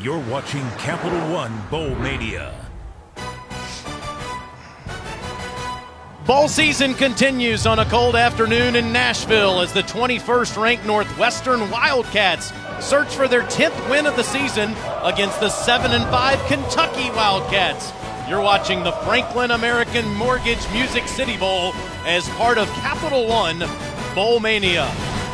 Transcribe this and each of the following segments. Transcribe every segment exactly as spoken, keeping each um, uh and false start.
You're watching Capital One Bowl Mania. Bowl season continues on a cold afternoon in Nashville as the twenty-first ranked Northwestern Wildcats search for their tenth win of the season against the seven and five Kentucky Wildcats. You're watching the Franklin American Mortgage Music City Bowl as part of Capital One Bowl Mania.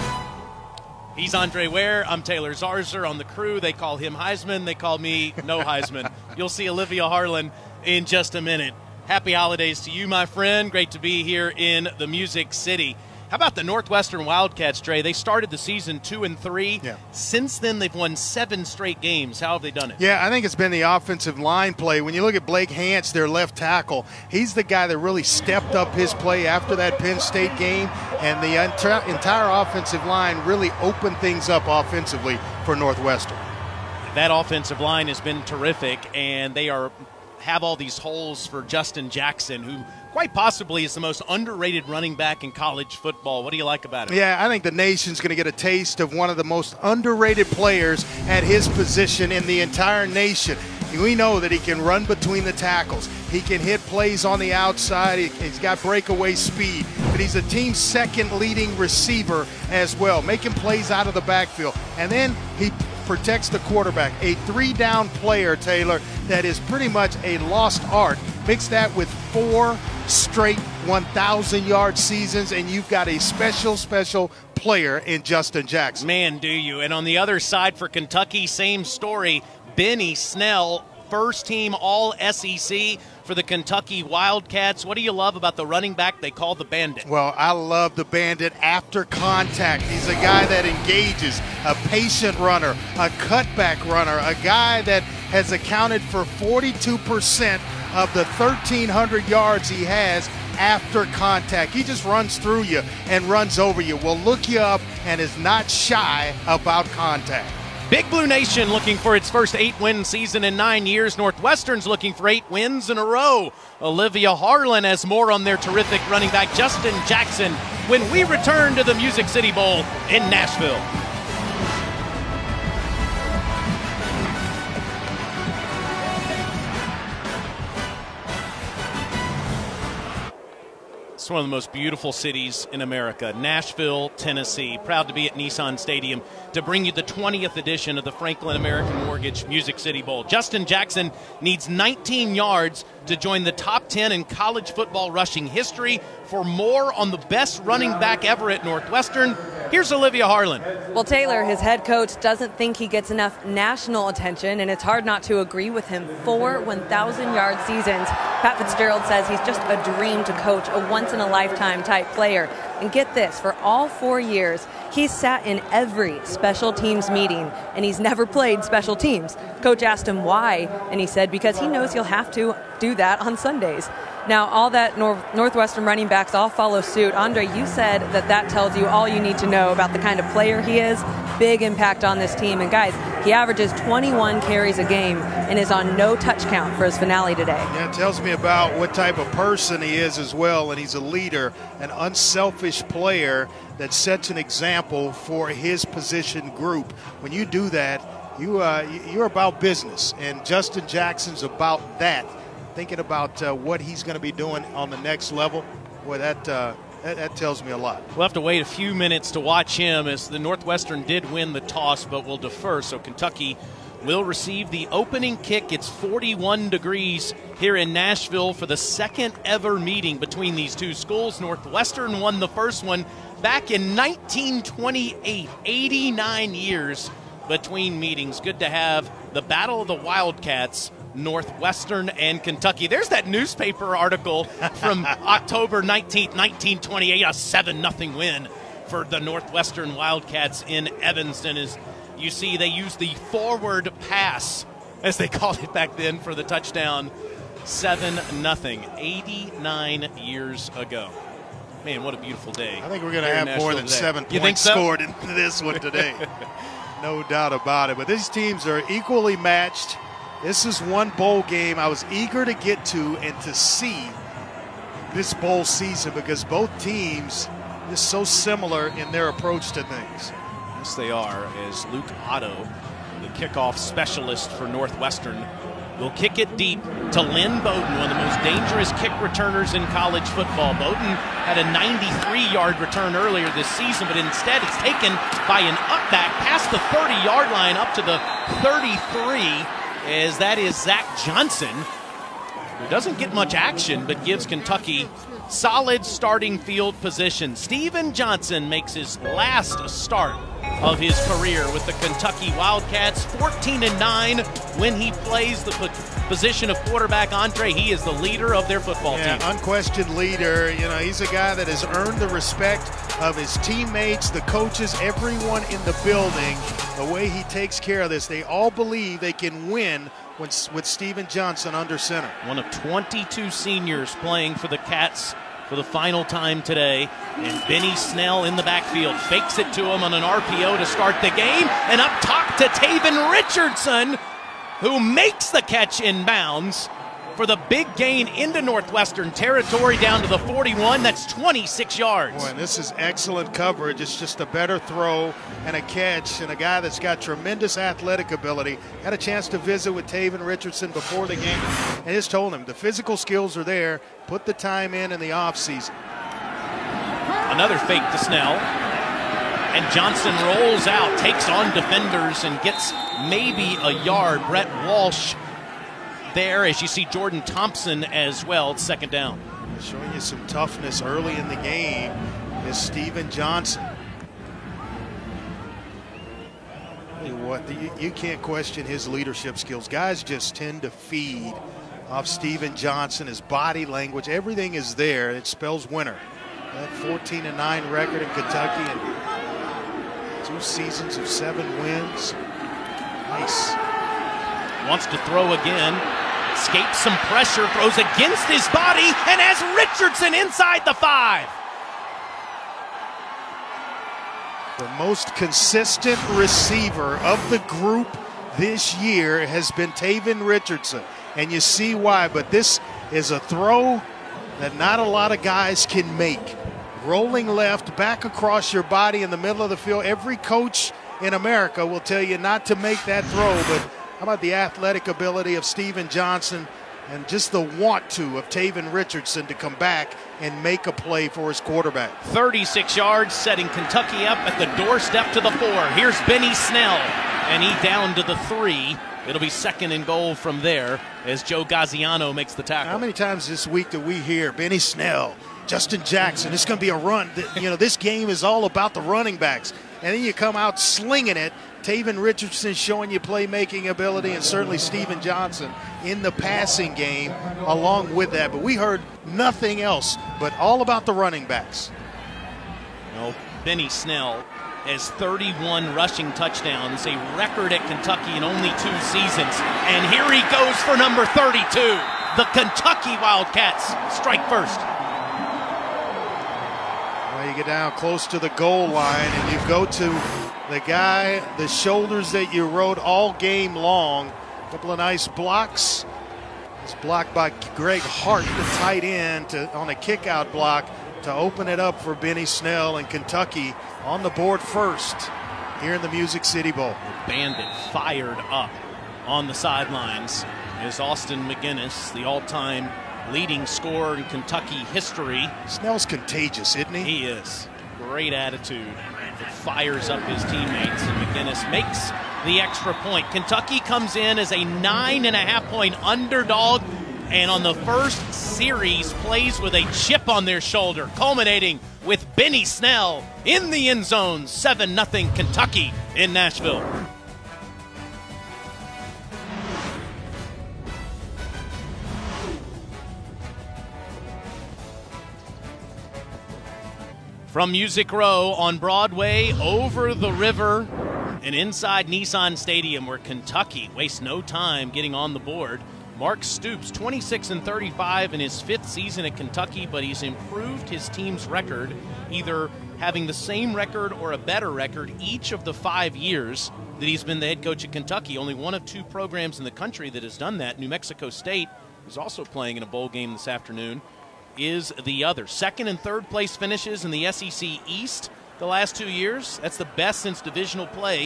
He's Andre Ware. I'm Taylor Zarzer on the crew. They call him Heisman. They call me no Heisman. You'll see Olivia Harlan in just a minute. Happy holidays to you, my friend. Great to be here in the Music City. How about the Northwestern Wildcats, Dre? They started the season two and three. Yeah. Since then, they've won seven straight games. How have they done it? Yeah, I think it's been the offensive line play. When you look at Blake Hance, their left tackle, he's the guy that really stepped up his play after that Penn State game, and the entire, entire offensive line really opened things up offensively for Northwestern. That offensive line has been terrific, and they are have all these holes for Justin Jackson, who quite possibly is the most underrated running back in college football. What do you like about it? Yeah, I think the nation's going to get a taste of one of the most underrated players at his position in the entire nation. We know that he can run between the tackles. He can hit plays on the outside. He's got breakaway speed. But he's a team's second leading receiver as well, making plays out of the backfield. And then he protects the quarterback. A three-down player, Taylor, that is pretty much a lost art. Mix that with four straight one thousand yard seasons, and you've got a special, special player in Justin Jackson. Man, do you. And on the other side for Kentucky, same story. Benny Snell, first team all S E C for the Kentucky Wildcats. What do you love about the running back they call the Bandit? Well, I love the Bandit after contact. He's a guy that engages, a patient runner, a cutback runner, a guy that has accounted for forty-two percent of the thirteen hundred yards he has after contact. He just runs through you and runs over you, will look you up, and is not shy about contact. Big Blue Nation looking for its first eight-win season in nine years. Northwestern's looking for eight wins in a row. Olivia Harlan has more on their terrific running back, Justin Jackson, when we return to the Music City Bowl in Nashville. It's one of the most beautiful cities in America, Nashville, Tennessee. Proud to be at Nissan Stadium to bring you the twentieth edition of the Franklin American Mortgage Music City Bowl. Justin Jackson needs nineteen yards to join the top ten in college football rushing history. For more on the best running back ever at Northwestern, here's Olivia Harlan. Well, Taylor, his head coach, doesn't think he gets enough national attention, and it's hard not to agree with him. Four one thousand yard seasons. Pat Fitzgerald says he's just a dream to coach, a once-in-a-lifetime type player. And get this, for all four years, he's sat in every special teams meeting, and he's never played special teams. Coach asked him why, and he said because he knows he'll have to do that on Sundays. Now, all that Nor- Northwestern running backs all follow suit. Andre, you said that that tells you all you need to know about the kind of player he is. Big impact on this team. And, guys, he averages twenty-one carries a game and is on no touch count for his finale today. Yeah, it tells me about what type of person he is as well, and he's a leader, an unselfish player that sets an example for his position group. When you do that, you, uh, you're about business, and Justin Jackson's about that. Thinking about uh, what he's going to be doing on the next level, boy, that, uh, that that tells me a lot. We'll have to wait a few minutes to watch him, as the Northwestern did win the toss, but will defer. So Kentucky will receive the opening kick. It's forty-one degrees here in Nashville for the second ever meeting between these two schools. Northwestern won the first one back in nineteen twenty-eight, eighty-nine years between meetings. Good to have the Battle of the Wildcats, Northwestern and Kentucky. There's that newspaper article from October nineteenth, nineteen twenty-eight, a seven nothing win for the Northwestern Wildcats in Evanston. As you see, they used the forward pass, as they called it back then, for the touchdown. seven nothing, eighty-nine years ago. Man, what a beautiful day. I think we're going to have more than today. seven You points think so? scored in this one today. No doubt about it. But these teams are equally matched. This is one bowl game I was eager to get to and to see this bowl season, because both teams are so similar in their approach to things. Yes, they are, as Luke Otto the kickoff specialist for Northwestern, will kick it deep to Lynn Bowden, one of the most dangerous kick returners in college football. Bowden had a ninety-three yard return earlier this season, but instead it's taken by an upback past the thirty yard line up to the thirty-three, as that is Zach Johnson, who doesn't get much action but gives Kentucky solid starting field position. Steven Johnson makes his last start of his career with the Kentucky Wildcats, fourteen and nine when he plays the position of quarterback. Andre, he is the leader of their football yeah, team. Unquestioned leader. You know, he's a guy that has earned the respect of his teammates, the coaches, everyone in the building. The way he takes care of this, they all believe they can win when, with Steven Johnson under center. One of twenty-two seniors playing for the Cats for the final time today. And Benny Snell in the backfield fakes it to him on an R P O to start the game. And up top to Taven Richardson, who makes the catch in bounds for the big gain into Northwestern territory down to the forty-one. That's twenty-six yards. Boy, and this is excellent coverage. It's just a better throw and a catch, and a guy that's got tremendous athletic ability. Had a chance to visit with Taven Richardson before the game and just told him the physical skills are there. Put the time in in the offseason. Another fake to Snell. And Johnson rolls out, takes on defenders, and gets maybe a yard. Brett Walsh there, as you see Jordan Thompson as well. It's second down. Showing you some toughness early in the game is Steven Johnson. Tell you what, you, you can't question his leadership skills. Guys just tend to feed off Steven Johnson. His body language, everything is there. It spells winner. That fourteen and nine record in Kentucky and two seasons of seven wins. Nice. Wants to throw again. Escapes some pressure, throws against his body, and has Richardson inside the five. The most consistent receiver of the group this year has been Taven Richardson, and you see why, but this is a throw that not a lot of guys can make. Rolling left, back across your body in the middle of the field. Every coach in America will tell you not to make that throw, but how about the athletic ability of Steven Johnson and just the want to of Taven Richardson to come back and make a play for his quarterback. thirty-six yards, setting Kentucky up at the doorstep to the four. Here's Benny Snell, and he down to the three. It'll be second and goal from there as Joe Gaziano makes the tackle. How many times this week do we hear Benny Snell, Justin Jackson, it's going to be a run. You know, this game is all about the running backs. And then you come out slinging it. Taven Richardson showing you playmaking ability, and certainly Steven Johnson in the passing game along with that. But we heard nothing else but all about the running backs. No, Benny Snell has thirty-one rushing touchdowns, a record at Kentucky in only two seasons. And here he goes for number thirty-two. The Kentucky Wildcats strike first. Well, you get down close to the goal line and you go to the guy, the shoulders that you rode all game long. A couple of nice blocks. It's blocked by Greg Hart, the tight end, to, on a kick-out block to open it up for Benny Snell and Kentucky on the board first here in the Music City Bowl. Bandit fired up on the sidelines as Austin McGinnis, the all-time leading scorer in Kentucky history. Snell's contagious, isn't he? He is. Great attitude. It fires up his teammates, and McGinnis makes the extra point. Kentucky comes in as a nine and a half point underdog, and on the first series plays with a chip on their shoulder, culminating with Benny Snell in the end zone. seven nothing Kentucky in Nashville. From Music Row on Broadway, over the river, and inside Nissan Stadium, where Kentucky wastes no time getting on the board. Mark Stoops, twenty-six and thirty-five in his fifth season at Kentucky, but he's improved his team's record, either having the same record or a better record each of the five years that he's been the head coach at Kentucky. Only one of two programs in the country that has done that. New Mexico State, who's also playing in a bowl game this afternoon, is the other. Second and third place finishes in the S E C East the last two years. That's the best since divisional play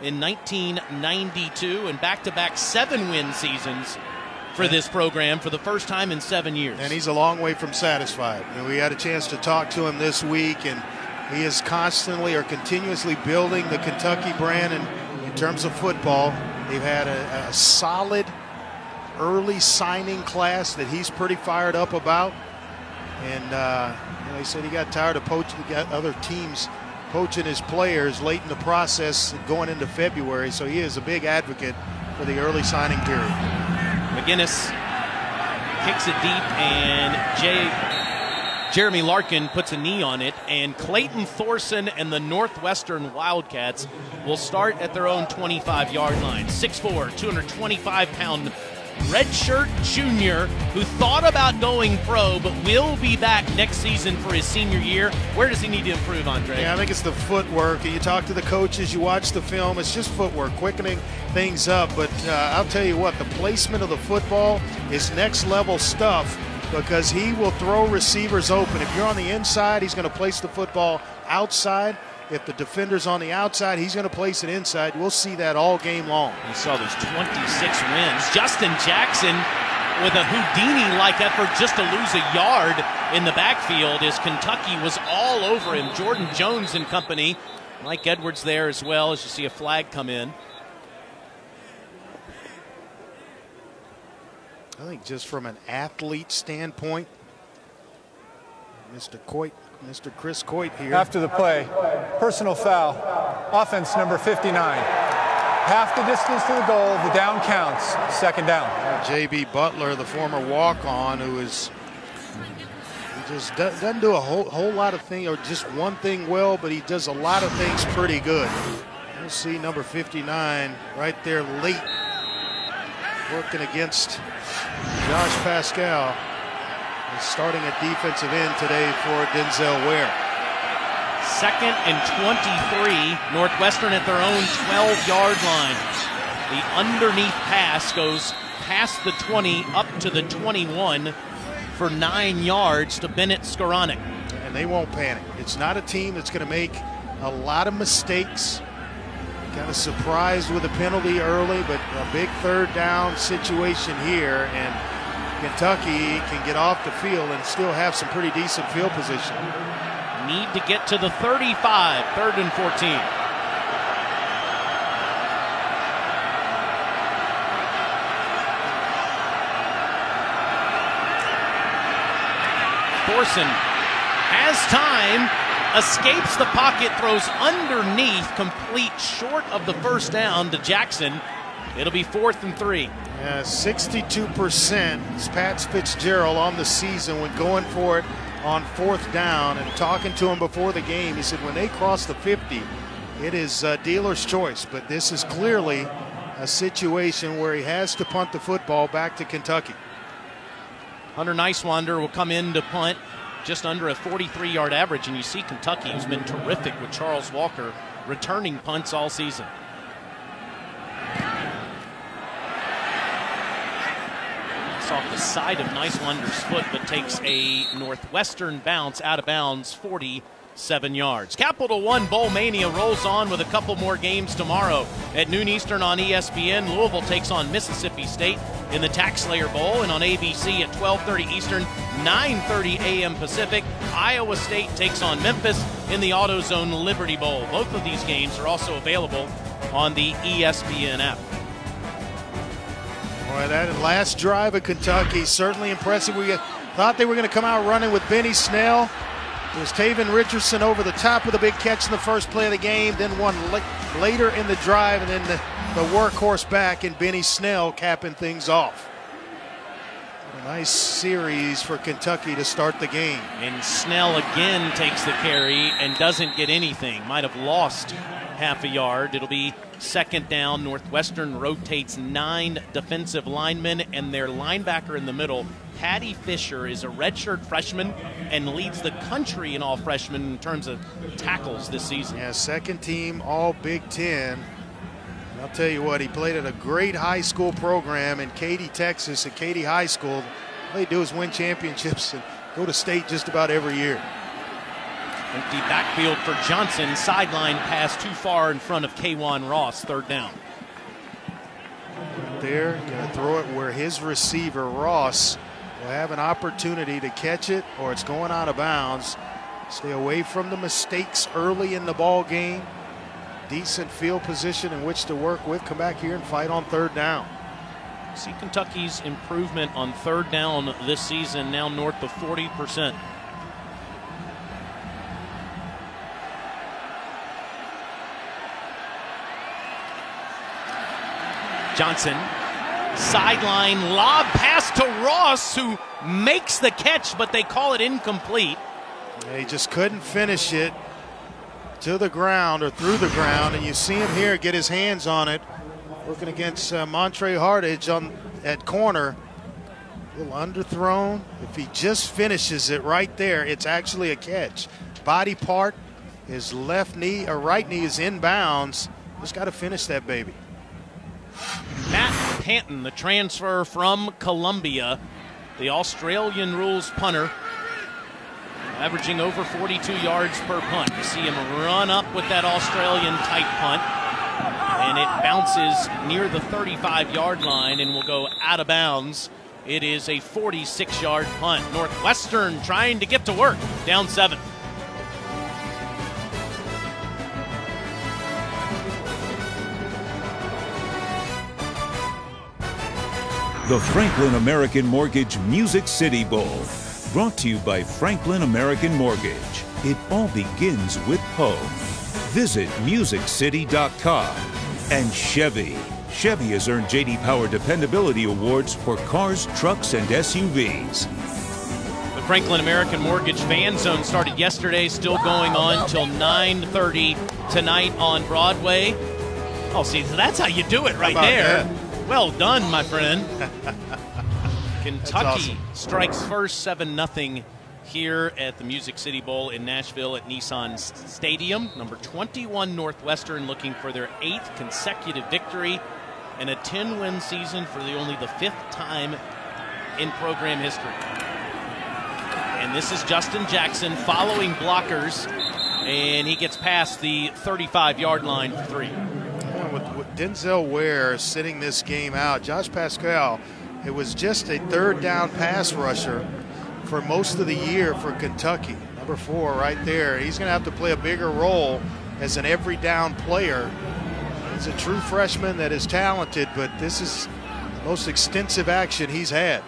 in nineteen ninety-two, and back-to-back seven-win seasons for this program for the first time in seven years. And he's a long way from satisfied. You know, we had a chance to talk to him this week, and he is constantly or continuously building the Kentucky brand. And in terms of football, they've had a, a solid early signing class that he's pretty fired up about. And uh, you know, he said he got tired of poaching, got other teams poaching his players late in the process going into February. So he is a big advocate for the early signing period. McGinnis kicks it deep, and Jay, Jeremy Larkin puts a knee on it, and Clayton Thorson and the Northwestern Wildcats will start at their own twenty-five yard line. six foot four, two hundred twenty-five pound redshirt junior who thought about going pro but will be back next season for his senior year. Where does he need to improve, Andre? Yeah, I think it's the footwork. You talk to the coaches, you watch the film, it's just footwork, quickening things up. But uh, I'll tell you what, the placement of the football is next level stuff, because he will throw receivers open. If you're on the inside, he's going to place the football outside. If the defender's on the outside, he's going to place it inside. We'll see that all game long. You saw those twenty-six wins. Justin Jackson with a Houdini-like effort just to lose a yard in the backfield as Kentucky was all over him. Jordan Jones and company. Mike Edwards there as well, as you see a flag come in. I think just from an athlete standpoint, Mister Coit, Mister Chris Coit here. After the play, personal foul, offense number fifty-nine. Half the distance to the goal, the down counts, second down. Uh, J B Butler, the former walk-on, who is he just do, doesn't do a whole, whole lot of things, or just one thing well, but he does a lot of things pretty good. You'll see number fifty-nine right there late, working against Josh Pascal. He's starting at defensive end today for Denzel Ware. Second and twenty-three, Northwestern at their own twelve yard line. The underneath pass goes past the twenty up to the twenty-one for nine yards to Bennett Skoranek. And they won't panic. It's not a team that's going to make a lot of mistakes. Kind of surprised with a penalty early, but a big third down situation here, and Kentucky can get off the field and still have some pretty decent field position. Need to get to the thirty-five, third and fourteen. Thorson has time, escapes the pocket, throws underneath, complete short of the first down to Jackson. It'll be fourth and three. Yeah, sixty-two percent is Pat Fitzgerald on the season when going for it on fourth down. And talking to him before the game, he said when they cross the fifty, it is a dealer's choice. But this is clearly a situation where he has to punt the football back to Kentucky. Hunter Nicewander will come in to punt, just under a forty-three yard average. And you see Kentucky, who's been terrific with Charles Walker, returning punts all season. Off the side of Nicewander's foot, but takes a Northwestern bounce out of bounds, forty-seven yards. Capital One Bowl Mania rolls on with a couple more games tomorrow. At noon Eastern on E S P N, Louisville takes on Mississippi State in the Tax-Slayer Bowl, and on A B C at twelve thirty Eastern, nine thirty a m Pacific, Iowa State takes on Memphis in the AutoZone Liberty Bowl. Both of these games are also available on the E S P N app. Boy, that last drive of Kentucky, certainly impressive. We thought they were going to come out running with Benny Snell. It was Taven Richardson over the top with a big catch in the first play of the game, then one later in the drive, and then the, the workhorse back and Benny Snell capping things off. A nice series for Kentucky to start the game. And Snell again takes the carry and doesn't get anything. Might have lost half a yard. It'll be second down. Northwestern rotates nine defensive linemen, and their linebacker in the middle, Patty Fisher, is a redshirt freshman and leads the country in all freshmen in terms of tackles this season. Yeah, second team all Big Ten. And I'll tell you what, he played at a great high school program in Katy, Texas, at Katy High School. All they do is win championships and go to state just about every year. Empty backfield for Johnson. Sideline pass too far in front of K'Wan Ross. Third down. There, going to throw it where his receiver, Ross, will have an opportunity to catch it, or it's going out of bounds. Stay away from the mistakes early in the ball game. Decent field position in which to work with. Come back here and fight on third down. See Kentucky's improvement on third down this season, now north of forty percent. Johnson, sideline lob pass to Ross, who makes the catch, but they call it incomplete. He just couldn't finish it to the ground or through the ground, and you see him here get his hands on it, working against uh, Montre Hardage on at corner. A little underthrown. If he just finishes it right there, it's actually a catch. Body part, his left knee or right knee is in bounds. Just got to finish that baby. Matt Panton, the transfer from Columbia, the Australian rules punter, averaging over forty-two yards per punt. You see him run up with that Australian tight punt, and it bounces near the thirty-five yard line and will go out of bounds. It is a forty-six yard punt. Northwestern trying to get to work, down seven. The Franklin American Mortgage Music City Bowl. Brought to you by Franklin American Mortgage. It all begins with home. Visit music city dot com. And Chevy. Chevy has earned J D Power Dependability Awards for cars, trucks, and S U Vs. The Franklin American Mortgage Fan Zone started yesterday, still going on till nine thirty tonight on Broadway. Oh, see, that's how you do it right there. That? Well done, my friend. Kentucky awesome. Strikes first, seven nothing here at the Music City Bowl in Nashville at Nissan Stadium. Number twenty-one Northwestern looking for their eighth consecutive victory and a ten win season for the only the fifth time in program history. And this is Justin Jackson following blockers, and he gets past the thirty-five yard line for three. With, with Denzel Ware sitting this game out, Josh Pascal, it was just a third down pass rusher for most of the year for Kentucky. Number four right there. He's going to have to play a bigger role as an every down player. He's a true freshman that is talented, but this is the most extensive action he's had.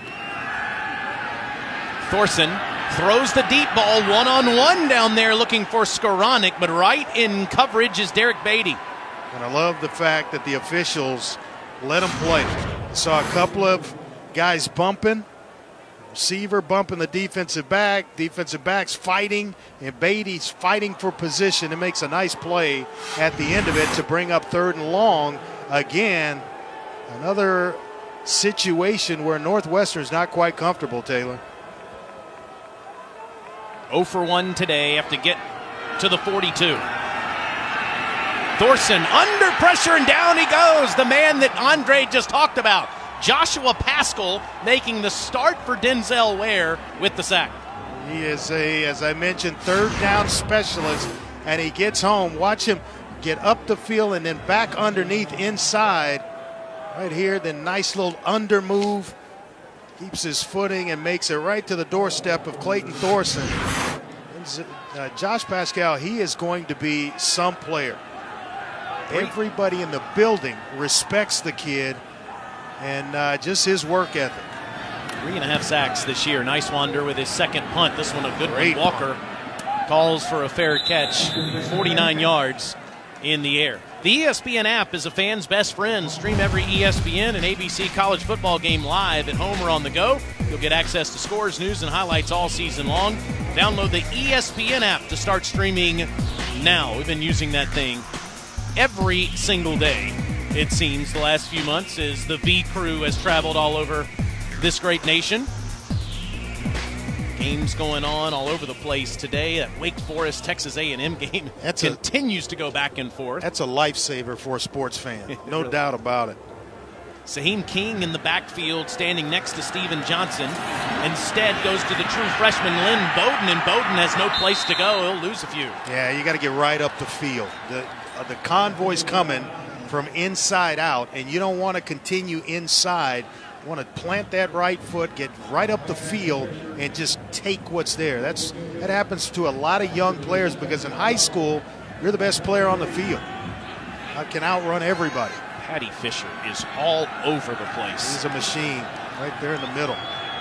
Thorson throws the deep ball one-on-one down there looking for Skoranek, but right in coverage is Derek Beatty. And I love the fact that the officials let him play. Saw a couple of guys bumping, receiver bumping the defensive back, defensive backs fighting, and Beatty's fighting for position. It makes a nice play at the end of it to bring up third and long. Again, another situation where Northwestern's not quite comfortable, Taylor. oh for one today, have to get to the forty-two. Thorson under pressure, and down he goes. The man that Andre just talked about, Joshua Paschal, making the start for Denzel Ware with the sack. He is a, as I mentioned, third down specialist, and he gets home. Watch him get up the field and then back underneath inside. Right here, the nice little under move. Keeps his footing and makes it right to the doorstep of Clayton Thorson. Uh, Josh Pascal, he is going to be some player. Everybody in the building respects the kid and uh, just his work ethic. Three and a half sacks this year. Nice wander with his second punt. This one a good Great one. Walker punt. Calls for a fair catch. forty-nine yards in the air. The E S P N app is a fan's best friend. Stream every E S P N and A B C college football game live at home or on the go. You'll get access to scores, news, and highlights all season long. Download the E S P N app to start streaming now. We've been using that thing every single day, it seems, the last few months as the V crew has traveled all over this great nation. Games going on all over the place today. That Wake Forest Texas A and M game that's continues a, to go back and forth. That's a lifesaver for a sports fan, no really doubt about it. Saheem King in the backfield standing next to Steven Johnson. Instead goes to the true freshman Lynn Bowden, and Bowden has no place to go. He'll lose a few. Yeah, you got to get right up the field. The, uh, the convoy's coming from inside out, and you don't want to continue inside. You want to plant that right foot, get right up the field, and just take what's there. That's That happens to a lot of young players because in high school, you're the best player on the field. I can outrun everybody. Patty Fisher is all over the place. He's a machine right there in the middle.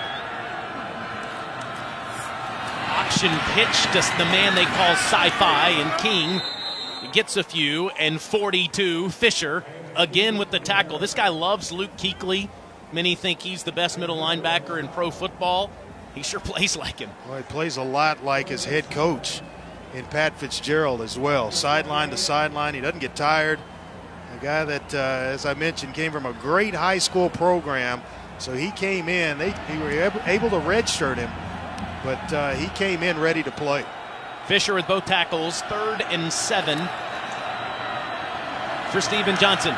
Auction pitch to the man they call Sci-Fi, and King gets a few, and forty-two. Fisher again with the tackle. This guy loves Luke Kuechly. Many think he's the best middle linebacker in pro football. He sure plays like him. Well, he plays a lot like his head coach in Pat Fitzgerald as well. Sideline to sideline. He doesn't get tired. A guy that, uh, as I mentioned, came from a great high school program. So he came in. They, they were able to redshirt him, but uh, he came in ready to play. Fisher with both tackles, third and seven for Steven Johnson.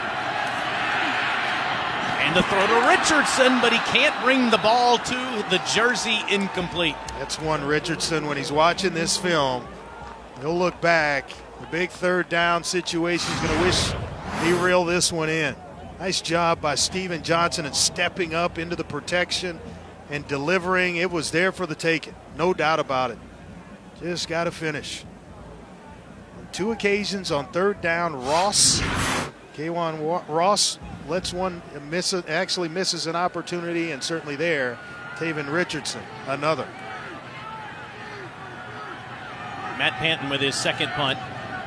And the throw to Richardson, but he can't bring the ball to the jersey, incomplete. That's one Richardson, when he's watching this film, he'll look back. The big third down situation, he's going to wish he reeled this one in. Nice job by Steven Johnson in stepping up into the protection and delivering. It was there for the taking, no doubt about it. Just got to finish. On two occasions on third down, Ross, K'Wan Ross lets one miss, actually misses an opportunity, and certainly there, Taven Richardson, another. Matt Panton with his second punt.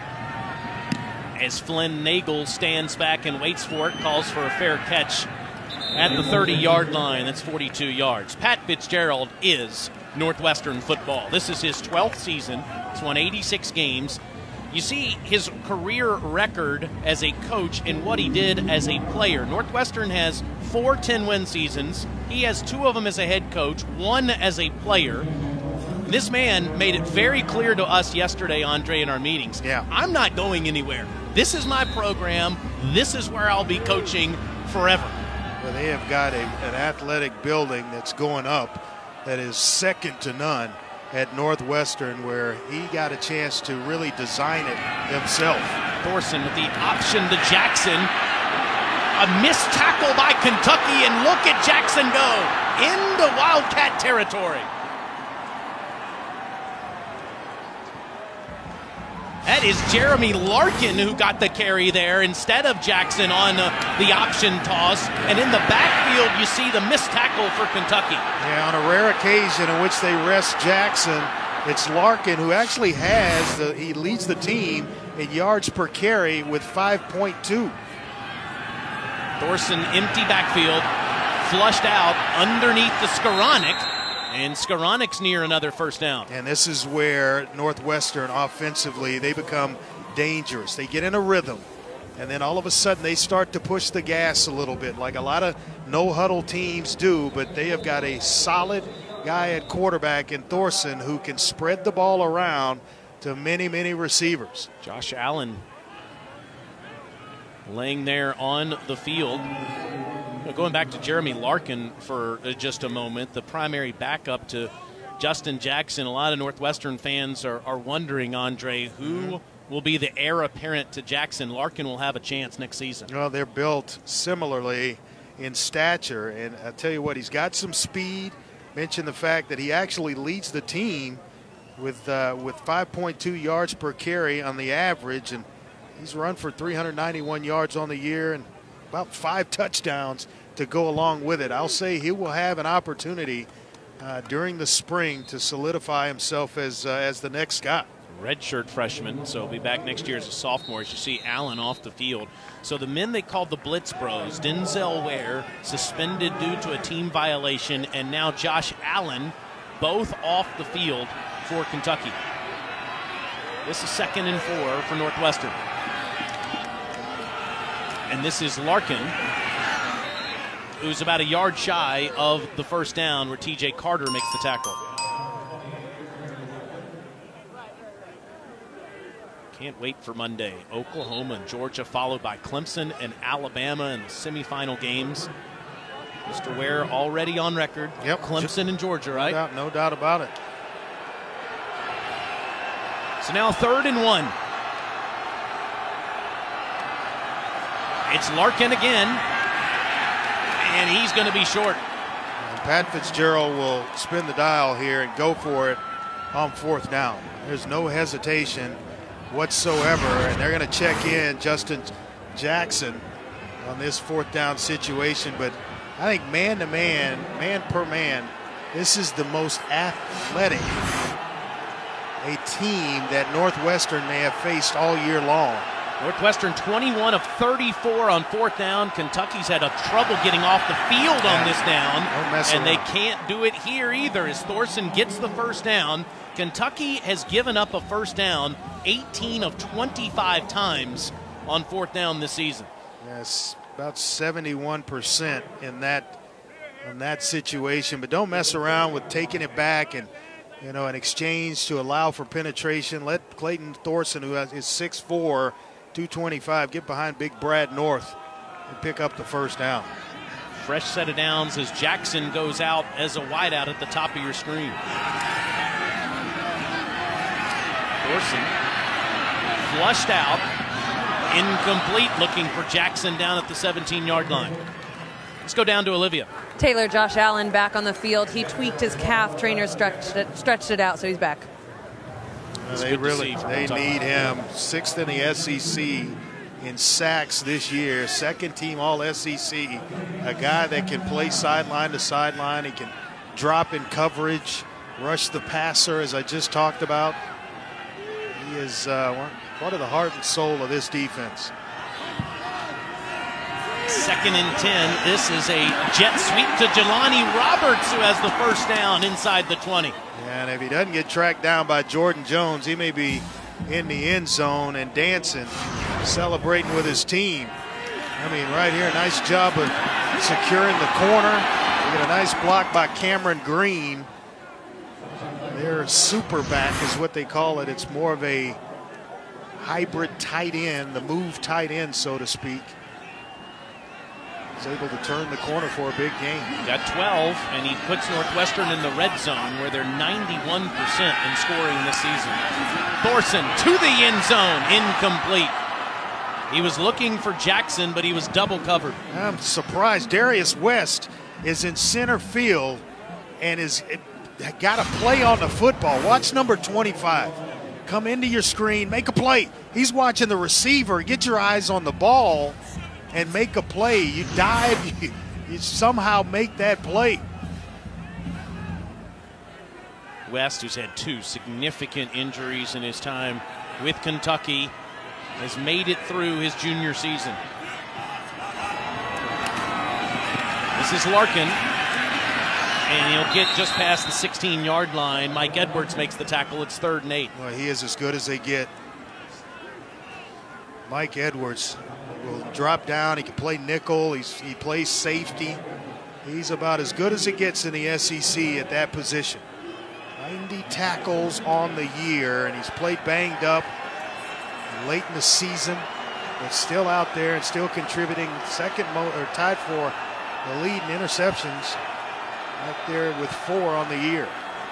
As Flynn Nagel stands back and waits for it, calls for a fair catch at the thirty-yard line. That's forty-two yards. Pat Fitzgerald is Northwestern football. This is his twelfth season. He's won eighty-six games. You see his career record as a coach and what he did as a player. Northwestern has four ten-win seasons. He has two of them as a head coach, one as a player. This man made it very clear to us yesterday, Andre, in our meetings. Yeah. I'm not going anywhere. This is my program. This is where I'll be coaching forever. Well, they have got a, an athletic building that's going up that is second to none at Northwestern, where he got a chance to really design it himself. Thorson with the option to Jackson. A missed tackle by Kentucky, and look at Jackson go into Wildcat territory. That is Jeremy Larkin who got the carry there instead of Jackson on uh, the option toss. And in the backfield, you see the missed tackle for Kentucky. Yeah, on a rare occasion in which they rest Jackson, it's Larkin who actually has, the, he leads the team in yards per carry with five point two. Thorson, empty backfield, flushed out underneath the Skoranek. And Skoranik's near another first down. And this is where Northwestern offensively, they become dangerous. They get in a rhythm, and then all of a sudden they start to push the gas a little bit, like a lot of no-huddle teams do, but they have got a solid guy at quarterback in Thorson who can spread the ball around to many, many receivers. Josh Allen laying there on the field. Going back to Jeremy Larkin for just a moment, the primary backup to Justin Jackson. A lot of Northwestern fans are, are wondering, Andre, who will be the heir apparent to Jackson. Larkin will have a chance next season. Well, they're built similarly in stature, and I tell you what, he's got some speed. Mention the fact that he actually leads the team with uh, with five point two yards per carry on the average, and he's run for three hundred ninety-one yards on the year and about five touchdowns to go along with it. I'll say he will have an opportunity uh, during the spring to solidify himself as uh, as the next guy. Redshirt freshman, so he'll be back next year as a sophomore. As you see Allen off the field. So the men they called the Blitz Bros, Denzel Ware suspended due to a team violation, and now Josh Allen, both off the field for Kentucky. This is second and four for Northwestern. And this is Larkin, who's about a yard shy of the first down, where T J Carter makes the tackle. Can't wait for Monday. Oklahoma and Georgia, followed by Clemson and Alabama in the semifinal games. Mister Ware already on record. Yep. Clemson and Georgia, right? No doubt, no doubt about it. So now third and one. It's Larkin again, and he's going to be short. And Pat Fitzgerald will spin the dial here and go for it on fourth down. There's no hesitation whatsoever, and they're going to check in Justin Jackson on this fourth down situation. But I think man to man, man per man, this is the most athletic a team that Northwestern may have faced all year long. Northwestern twenty-one of thirty-four on fourth down. Kentucky's had a trouble getting off the field on this down, and they can't do it here either as Thorson gets the first down. Kentucky has given up a first down eighteen of twenty-five times on fourth down this season. Yes, about seventy-one percent in that in that situation. But don't mess around with taking it back and, you know, an exchange to allow for penetration. Let Clayton Thorson, who is six four, two twenty-five, get behind big Brad North and pick up the first down. Fresh set of downs as Jackson goes out as a wideout at the top of your screen. Thorson flushed out, incomplete, looking for Jackson down at the seventeen-yard line. Let's go down to Olivia. Taylor Josh Allen back on the field. He tweaked his calf. Trainer stretched it, stretched it out, so he's back. Well, they really they need him. Sixth in the S E C in sacks this year. Second team all S E C. A guy that can play sideline to sideline. He can drop in coverage, rush the passer, as I just talked about. He is uh, part of the heart and soul of this defense. Second and ten. This is a jet sweep to Jelani Roberts, who has the first down inside the twenty. And if he doesn't get tracked down by Jordan Jones, he may be in the end zone and dancing, celebrating with his team. I mean, right here, nice job of securing the corner. We get a nice block by Cameron Green. Their super back is what they call it. It's more of a hybrid tight end, the move tight end, so to speak. He's able to turn the corner for a big game. Got twelve, and he puts Northwestern in the red zone where they're ninety-one percent in scoring this season. Thorson to the end zone, incomplete. He was looking for Jackson, but he was double covered. I'm surprised. Darius West is in center field and is got a play on the football. Watch number twenty-five. Come into your screen, make a play. He's watching the receiver. Get your eyes on the ball and make a play. You dive, you, you somehow make that play. West, who's had two significant injuries in his time with Kentucky, has made it through his junior season. This is Larkin, and he'll get just past the sixteen-yard line. Mike Edwards makes the tackle. It's third and eight. Well, he is as good as they get. Mike Edwards will drop down. He can play nickel. He's, he plays safety. He's about as good as it gets in the S E C at that position. ninety tackles on the year, and he's played banged up late in the season, but still out there and still contributing. Second mo or tied for the lead in interceptions, out there with four on the year.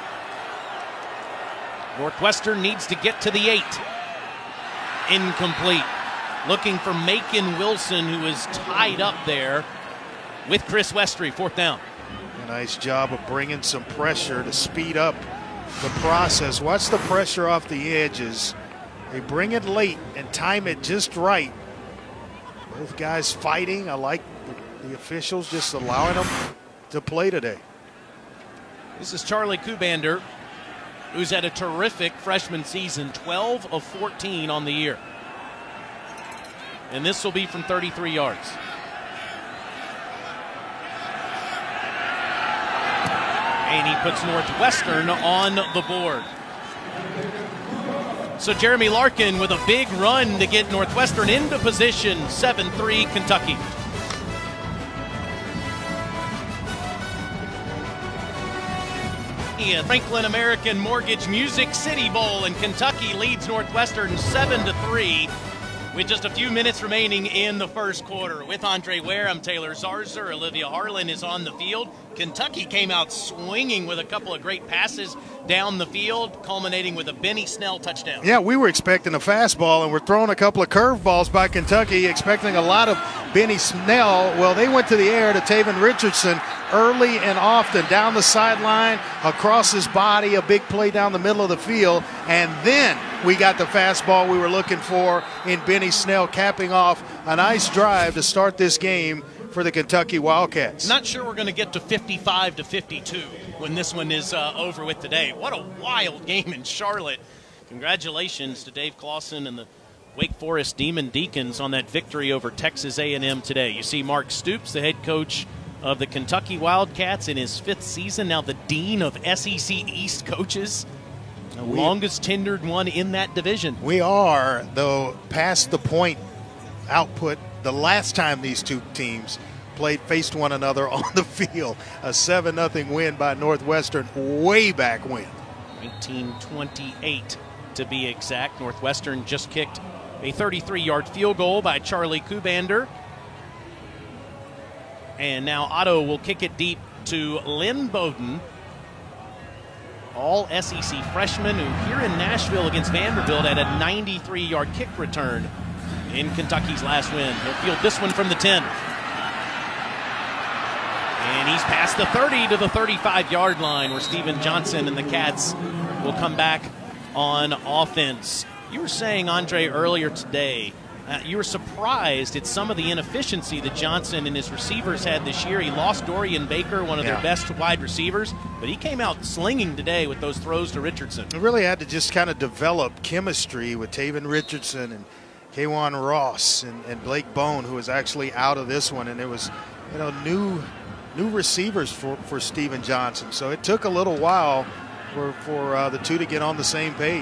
Northwestern needs to get to the eight. Incomplete. Looking for Macon Wilson, who is tied up there with Chris Westry, fourth down. A nice job of bringing some pressure to speed up the process. Watch the pressure off the edges. They bring it late and time it just right. Both guys fighting. I like the, the officials just allowing them to play today. This is Charlie Kubander, who's had a terrific freshman season, twelve of fourteen on the year. And this will be from thirty-three yards. And he puts Northwestern on the board. So Jeremy Larkin with a big run to get Northwestern into position, seven three Kentucky. In Franklin American Mortgage Music City Bowl, and Kentucky leads Northwestern seven to three. With just a few minutes remaining in the first quarter. With Andre Ware, I'm Taylor Zarzer. Olivia Harlan is on the field. Kentucky came out swinging with a couple of great passes down the field, culminating with a Benny Snell touchdown. Yeah, we were expecting a fastball, and we're throwing a couple of curveballs by Kentucky, expecting a lot of Benny Snell. Well, they went to the air to Taven Richardson early and often, down the sideline, across his body, a big play down the middle of the field, and then we got the fastball we were looking for in Benny Snell, capping off a nice drive to start this game for the Kentucky Wildcats. Not sure we're going to get to fifty-five to fifty-two when this one is uh, over with today. What a wild game in Charlotte. Congratulations to Dave Clawson and the Wake Forest Demon Deacons on that victory over Texas A and M today. You see Mark Stoops, the head coach of the Kentucky Wildcats in his fifth season, now the dean of S E C East coaches. The we, longest tenured one in that division. We are, though, past the point output the last time these two teams played, faced one another on the field. A seven nothing win by Northwestern way back when. nineteen twenty-eight to be exact. Northwestern just kicked a thirty-three yard field goal by Charlie Kubander. And now Otto will kick it deep to Lynn Bowden. All S E C freshman who here in Nashville against Vanderbilt had a ninety-three yard kick return in Kentucky's last win. He'll field this one from the ten. And he's past the thirty to the thirty-five yard line, where Steven Johnson and the Cats will come back on offense. You were saying, Andre, earlier today, Uh, you were surprised at some of the inefficiency that Johnson and his receivers had this year. He lost Dorian Baker, one of yeah. their best wide receivers, but he came out slinging today with those throws to Richardson. He really had to just kind of develop chemistry with Taven Richardson and K'Wan Ross and, and Blake Bone, who was actually out of this one. And it was, you know, new new receivers for, for Steven Johnson. So it took a little while for, for uh, the two to get on the same page.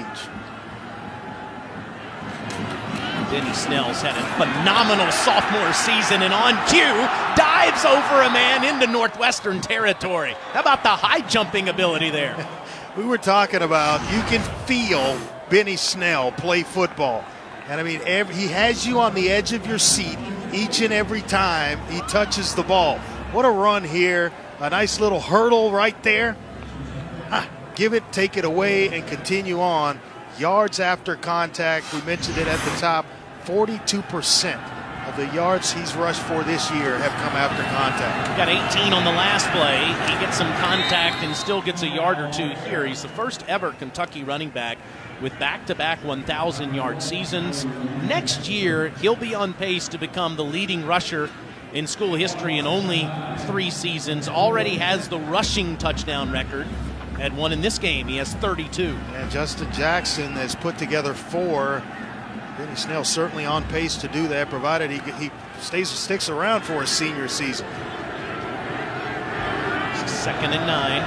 Benny Snell's had a phenomenal sophomore season, and on cue, dives over a man into Northwestern territory. How about the high jumping ability there? We were talking about, you can feel Benny Snell play football. And I mean, every, he has you on the edge of your seat each and every time he touches the ball. What a run here. A nice little hurdle right there. Ah, give it, take it away, and continue on. Yards after contact, we mentioned it at the top, forty-two percent of the yards he's rushed for this year have come after contact. He got eighteen on the last play. He gets some contact and still gets a yard or two here. He's the first ever Kentucky running back with back-to-back one thousand yard seasons. Next year, he'll be on pace to become the leading rusher in school history in only three seasons. Already has the rushing touchdown record. Had one in this game. He has thirty-two. And Justin Jackson has put together four. Benny Snell certainly on pace to do that, provided he, he stays sticks around for his senior season. Second and nine.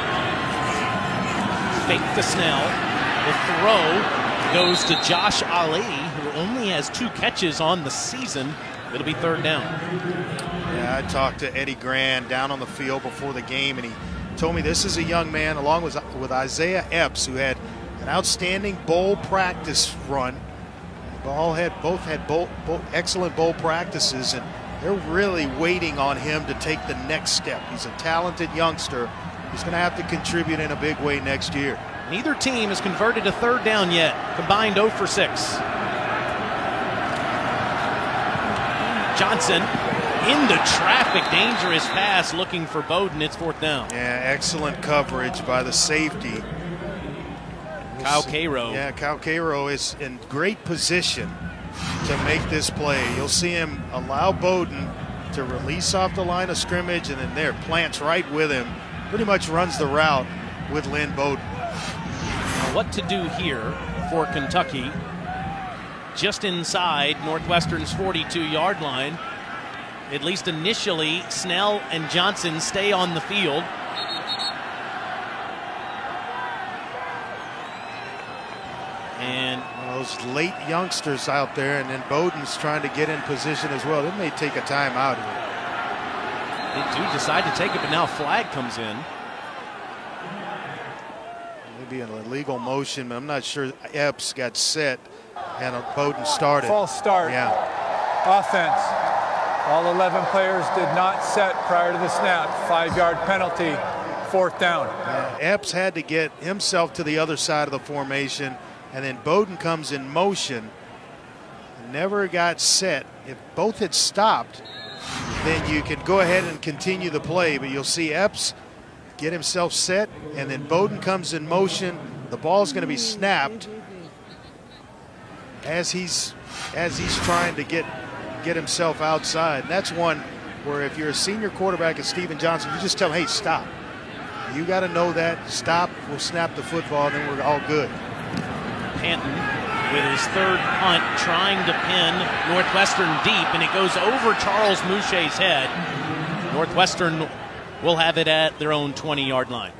Fake to Snell. The throw goes to Josh Ali, who only has two catches on the season. It'll be third down. Yeah, I talked to Eddie Grand down on the field before the game, and he told me this is a young man, along with, with Isaiah Epps, who had an outstanding bowl practice run. All had, both had bowl, both excellent bowl practices, and they're really waiting on him to take the next step. He's a talented youngster. He's going to have to contribute in a big way next year. Neither team has converted a third down yet. Combined oh for six. Johnson into traffic, dangerous pass, looking for Bowden. It's fourth down. Yeah, excellent coverage by the safety. Kyle Cairo. Yeah, Kyle Cairo is in great position to make this play. You'll see him allow Bowden to release off the line of scrimmage, and then there, plants right with him. Pretty much runs the route with Lynn Bowden. What to do here for Kentucky? Just inside Northwestern's forty-two yard line. At least initially, Snell and Johnson stay on the field. And those late youngsters out there, and then Bowden's trying to get in position as well. They may take a timeout here. They do decide to take it, but now a flag comes in. Maybe an illegal motion, but I'm not sure Epps got set And Bowden started. False start. Yeah. Offense. All eleven players did not set prior to the snap. Five-yard penalty, fourth down. Uh, Epps had to get himself to the other side of the formation, and then Bowden comes in motion. Never got set. If both had stopped, then you could go ahead and continue the play, but you'll see Epps get himself set, and then Bowden comes in motion. The ball's going to be snapped as he's as he's trying to get get himself outside. And that's one where if you're a senior quarterback as Steven Johnson, you just tell him, hey, stop. You got to know that. Stop. We'll snap the football, and then we're all good. Panton with his third punt trying to pin Northwestern deep, and it goes over Charles Mouche's head. Northwestern will have it at their own twenty-yard line.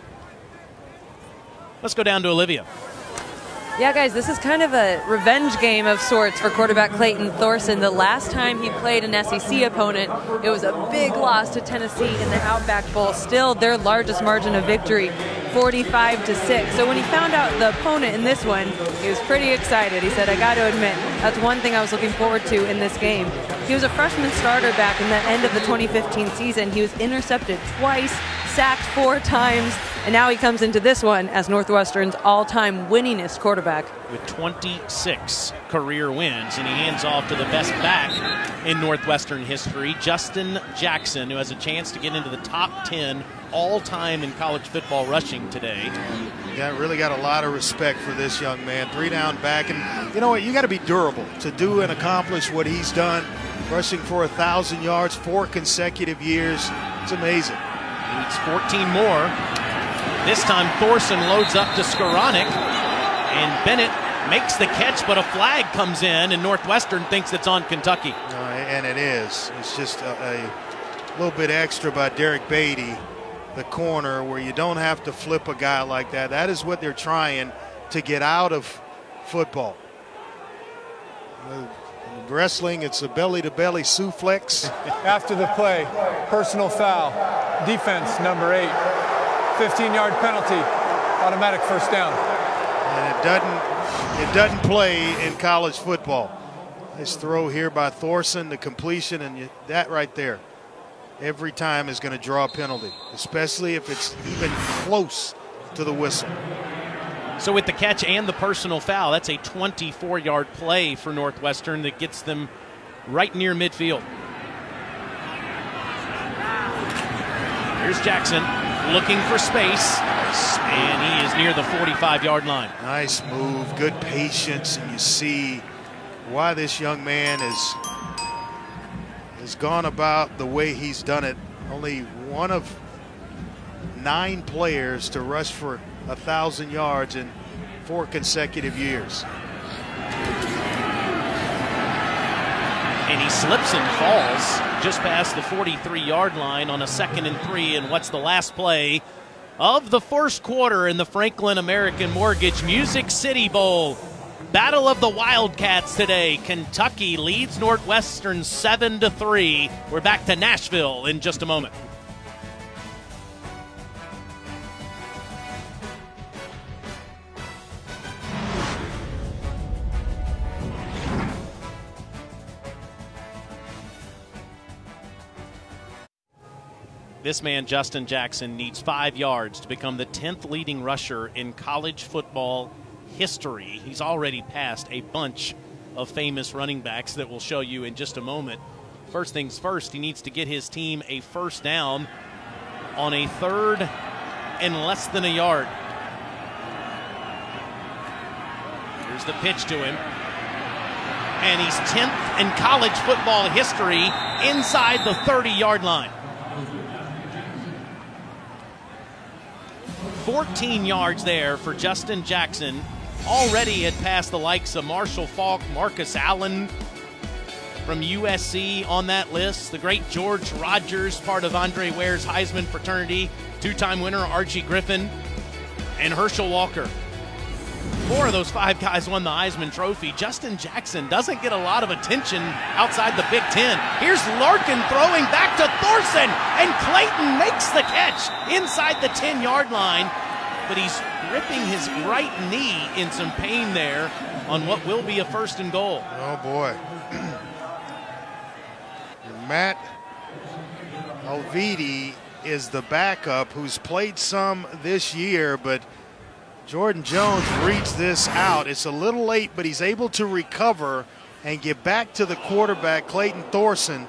Let's go down to Olivia. Yeah, guys, this is kind of a revenge game of sorts for quarterback Clayton Thorson. The last time he played an S E C opponent, it was a big loss to Tennessee in the Outback Bowl. Still their largest margin of victory, forty-five to six. So when he found out the opponent in this one, he was pretty excited. He said, I got to admit, that's one thing I was looking forward to in this game. He was a freshman starter back in the end of the twenty fifteen season. He was intercepted twice, sacked four times, and now he comes into this one as Northwestern's all-time winningest quarterback. With twenty-six career wins, and he hands off to the best back in Northwestern history, Justin Jackson, who has a chance to get into the top ten all-time in college football rushing today. Yeah, really got a lot of respect for this young man. Three down back, and you know what? You got to be durable to do and accomplish what he's done, rushing for a thousand yards, four consecutive years. It's amazing. He needs fourteen more. This time Thorson loads up to Skoranek, and Bennett makes the catch, but a flag comes in, and Northwestern thinks it's on Kentucky. Uh, and it is. It's just a, a little bit extra by Derek Beatty, the corner, where you don't have to flip a guy like that. That is what they're trying to get out of football. Uh, in wrestling, it's a belly-to-belly suplex. After the play, personal foul, defense number eight, fifteen-yard penalty, automatic first down. And it doesn't, it doesn't play in college football. Nice throw here by Thorson, the completion, and you, that right there, every time is going to draw a penalty, especially if it's even close to the whistle. So with the catch and the personal foul, that's a twenty-four-yard play for Northwestern that gets them right near midfield. Here's Jackson looking for space, and he is near the forty-five-yard line. Nice move, good patience, and you see why this young man is has gone about the way he's done it. Only one of nine players to rush for a thousand yards in four consecutive years. And he slips and falls just past the forty-three-yard line on a second and three. And what's the last play of the first quarter in the Franklin American Mortgage Music City Bowl? Battle of the Wildcats today. Kentucky leads Northwestern seven to three. We're back to Nashville in just a moment. This man, Justin Jackson, needs five yards to become the tenth leading rusher in college football history. He's already passed a bunch of famous running backs that we'll show you in just a moment. First things first, he needs to get his team a first down on a third and less than a yard. Here's the pitch to him. And he's tenth in college football history inside the thirty-yard line. fourteen yards there for Justin Jackson. Already had passed the likes of Marshall Faulk, Marcus Allen from U S C on that list. The great George Rogers, part of Andre Ware's Heisman fraternity. Two-time winner Archie Griffin and Herschel Walker. Four of those five guys won the Heisman Trophy. Justin Jackson doesn't get a lot of attention outside the Big Ten. Here's Larkin throwing back to Thorson, and Clayton makes the catch inside the ten-yard line. but he's gripping his right knee in some pain there on what will be a first and goal. Oh, boy. Matt Alvidi is the backup who's played some this year, but Jordan Jones reads this out. It's a little late, but he's able to recover and get back to the quarterback, Clayton Thorson.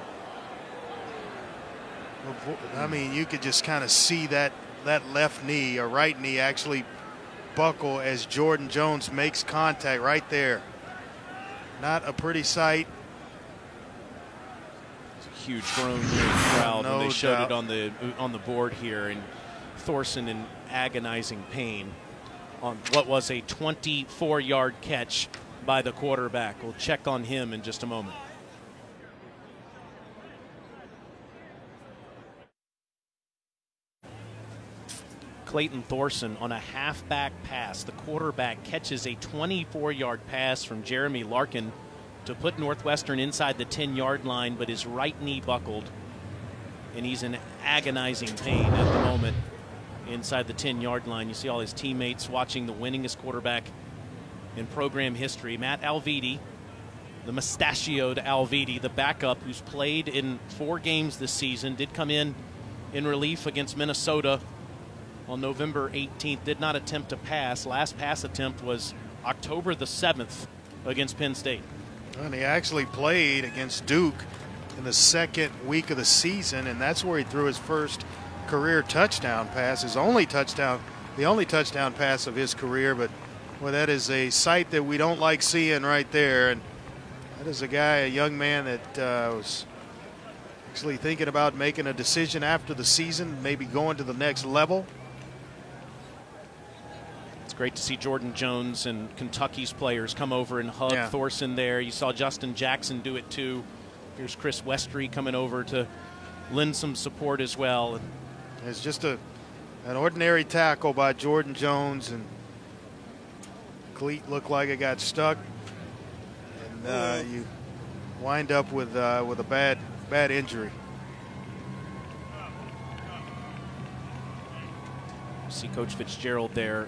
I mean, you could just kind of see that, that left knee or right knee actually buckle as Jordan Jones makes contact right there. Not a pretty sight. It's a huge groan here in the crowd No when they showed doubt. it on the on the board here, and Thorson in agonizing pain on what was a twenty-four yard catch by the quarterback. We'll check on him in just a moment. Clayton Thorson on a halfback pass. The quarterback catches a twenty-four yard pass from Jeremy Larkin to put Northwestern inside the ten yard line, but his right knee buckled, and he's in agonizing pain at the moment inside the ten yard line. You see all his teammates watching the winningest quarterback in program history, Matt Alvidi, the mustachioed Alvidi, the backup who's played in four games this season, did come in in relief against Minnesota on November eighteenth, did not attempt to pass. Last pass attempt was October the seventh against Penn State. And he actually played against Duke in the second week of the season, and that's where he threw his first career touchdown pass, his only touchdown, the only touchdown pass of his career. But well, that is a sight that we don't like seeing right there. And that is a guy, a young man that uh, was actually thinking about making a decision after the season, maybe going to the next level. It's great to see Jordan Jones and Kentucky's players come over and hug Yeah. Thorson there. You saw Justin Jackson do it too. Here's Chris Westry coming over to lend some support as well. And it's just a an ordinary tackle by Jordan Jones, and cleat looked like it got stuck, and uh, you wind up with uh, with a bad bad injury. see Coach Fitzgerald there,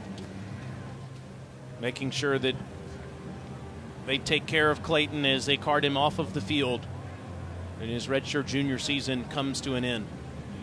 making sure that they take care of Clayton as they cart him off of the field, and his redshirt junior season comes to an end.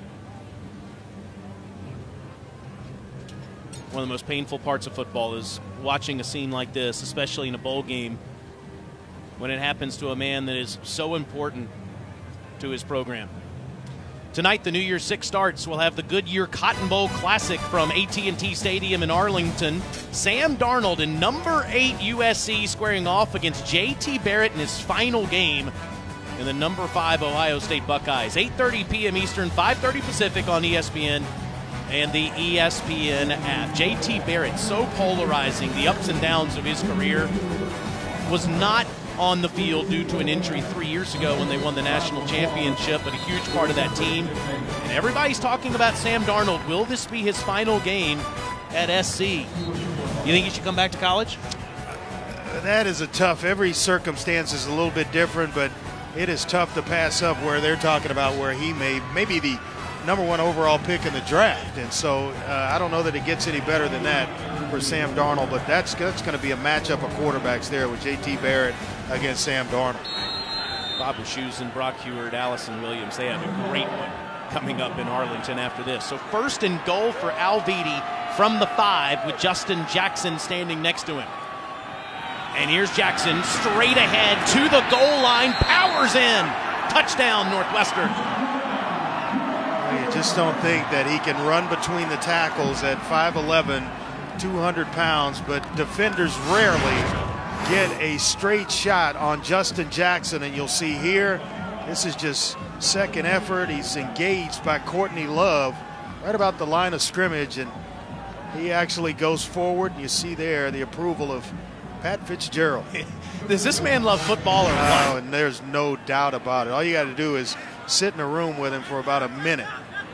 One of the most painful parts of football is watching a scene like this, especially in a bowl game, when it happens to a man that is so important to his program. Tonight, the New Year's Six starts. We'll have the Goodyear Cotton Bowl Classic from A T and T Stadium in Arlington. Sam Darnold in number eight U S C squaring off against J T Barrett in his final game in the number five Ohio State Buckeyes. eight thirty p m Eastern, five thirty Pacific on E S P N and the E S P N app. J T Barrett, so polarizing, the ups and downs of his career, was not on the field due to an injury three years ago when they won the national championship, but a huge part of that team. And everybody's talking about Sam Darnold. Will this be his final game at S C? You think he should come back to college? That is a tough, every circumstance is a little bit different, but it is tough to pass up where they're talking about where he may, maybe the number one overall pick in the draft. And so uh, I don't know that it gets any better than that for Sam Darnold, but that's, that's going to be a matchup of quarterbacks there with J T Barrett against Sam Darnold. Bob Wischusen, Brock Heward, Allison Williams, they have a great one coming up in Arlington after this. So first and goal for Alvidi from the five with Justin Jackson standing next to him. And here's Jackson straight ahead to the goal line, powers in. Touchdown, Northwestern. You just don't think that he can run between the tackles at five eleven, two hundred pounds, but defenders rarely get a straight shot on Justin Jackson, and you'll see here, this is just second effort. He's engaged by Courtney Love right about the line of scrimmage, and he actually goes forward. You see there the approval of Pat Fitzgerald. Does this man love football or what? Oh, and there's no doubt about it. All you got to do is sit in a room with him for about a minute.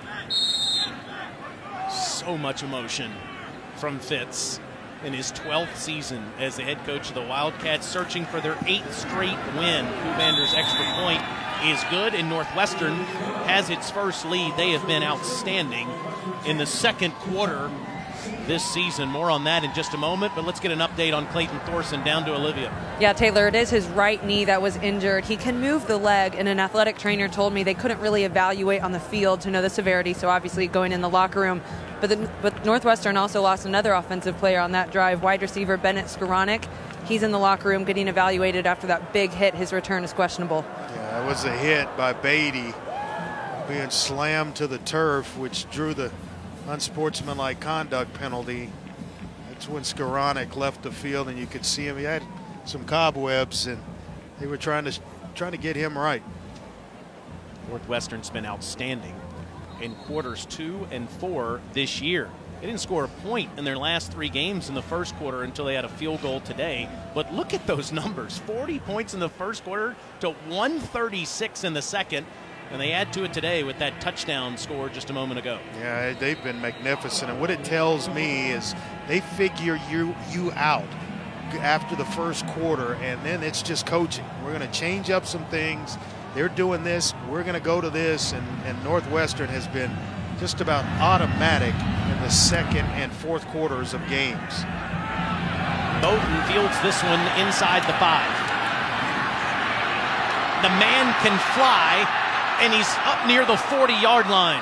So much emotion from Fitz in his twelfth season as the head coach of the Wildcats, searching for their eighth straight win. Kuvander's extra point is good, and Northwestern has its first lead. They have been outstanding in the second quarter. this season. More on that in just a moment, but let's get an update on Clayton Thorson. Down to Olivia. Yeah, Taylor, it is his right knee that was injured. He can move the leg, and an athletic trainer told me they couldn't really evaluate on the field to know the severity, so obviously going in the locker room. But, the, but Northwestern also lost another offensive player on that drive, wide receiver Bennett Skoranek. He's in the locker room getting evaluated after that big hit. His return is questionable. Yeah, it was a hit by Beatty, being slammed to the turf, which drew the unsportsmanlike conduct penalty. That's when Skoranek left the field, and you could see him. He had some cobwebs, and they were trying to trying to get him right. Northwestern's been outstanding in quarters two and four this year. They didn't score a point in their last three games in the first quarter until they had a field goal today. But look at those numbers. forty points in the first quarter to one thirty-six in the second. And they add to it today with that touchdown score just a moment ago. Yeah, they've been magnificent. And what it tells me is they figure you, you out after the first quarter, and then it's just coaching. We're going to change up some things. They're doing this. We're going to go to this. And, and Northwestern has been just about automatic in the second and fourth quarters of games. Bowden fields this one inside the five. The man can fly, and he's up near the forty-yard line.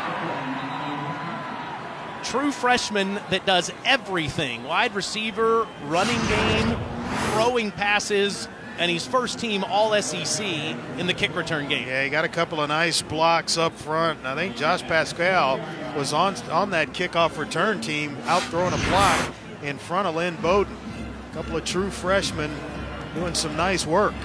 True freshman that does everything. Wide receiver, running game, throwing passes, and he's first team all S E C in the kick return game. Yeah, he got a couple of nice blocks up front. And I think Josh Pascal was on, on that kickoff return team, out throwing a block in front of Lynn Bowden. A couple of true freshmen doing some nice work.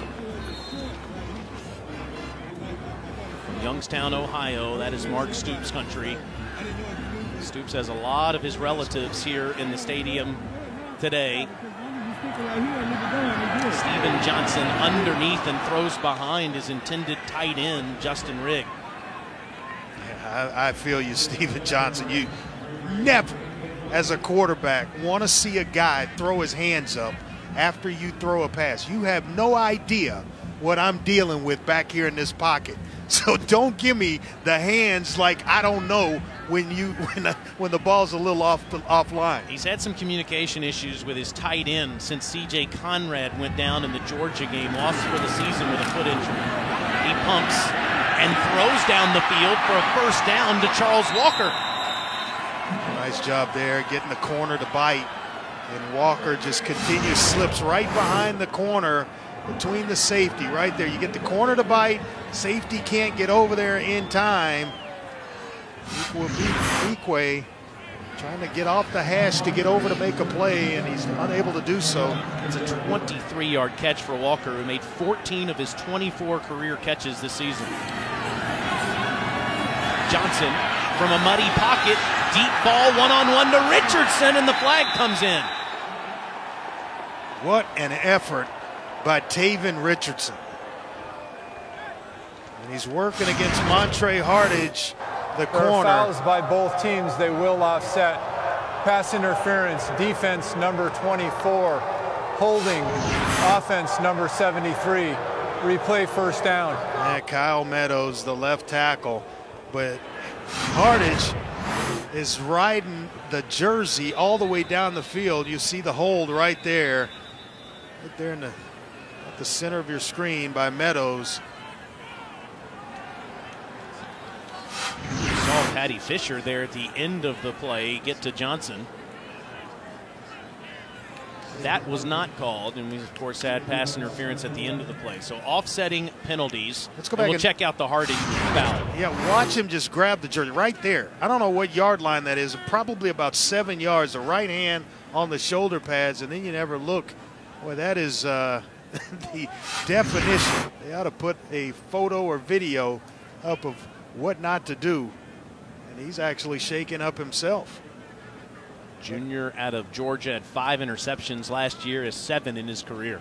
From Youngstown, Ohio, that is Mark Stoops' country. Stoops has a lot of his relatives here in the stadium today. Steven Johnson underneath and throws behind his intended tight end, Justin Rigg. Yeah, I, I feel you, Steven Johnson. You never, as a quarterback, want to see a guy throw his hands up after you throw a pass. You have no idea what I'm dealing with back here in this pocket. So don't give me the hands like I don't know when you when the, when the ball's a little off the, offline. He's had some communication issues with his tight end since C J Conrad went down in the Georgia game, lost for the season with a foot injury. He pumps and throws down the field for a first down to Charles Walker. Nice job there, getting the corner to bite, and Walker just continues, slips right behind the corner between the safety right there. You get the corner to bite, safety can't get over there in time. Ikwe trying to get off the hash to get over to make a play, and he's unable to do so. It's a twenty-three-yard catch for Walker, who made fourteen of his twenty-four career catches this season. Johnson from a muddy pocket, deep ball one-on-one to Richardson, and the flag comes in. What an effort by Taven Richardson. And he's working against Montre Hardage, the There are corner. fouls by both teams. They will offset. Pass interference, defense number twenty-four. Holding, offense number seventy-three. Replay first down. Yeah, Kyle Meadows, the left tackle. But Hardage is riding the jersey all the way down the field. You see the hold right there. Right there in the, at the center of your screen by Meadows. You saw Patty Fisher there at the end of the play get to Johnson. That was not called, and we of course had pass interference at the end of the play. So offsetting penalties. Let's go And back we'll and check out the Harding foul. Yeah, watch him just grab the jersey right there. I don't know what yard line that is. Probably about seven yards. The right hand on the shoulder pads, and then you never look. Boy, that is uh, the definition. They ought to put a photo or video up of what not to do. And he's actually shaking up himself. Junior out of Georgia, had five interceptions last year, has seven in his career.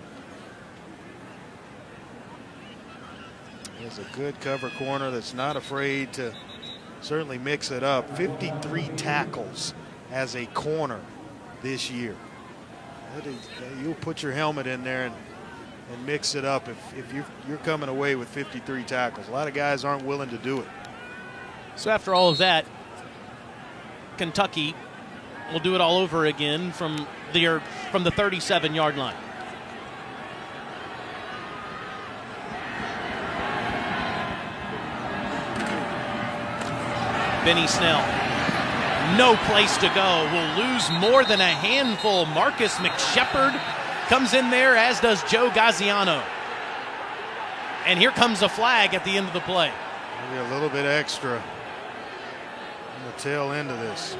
He's a good cover corner that's not afraid to certainly mix it up. fifty-three tackles as a corner this year. That is, you'll put your helmet in there and, and mix it up if, if you're, you're coming away with fifty-three tackles. A lot of guys aren't willing to do it. So after all of that, Kentucky will do it all over again from the from the thirty-seven yard line. Benny Snell, no place to go, will lose more than a handful. Marcus McShepard comes in there, as does Joe Gaziano. And here comes a flag at the end of the play. Maybe a little bit extra on the tail end of this.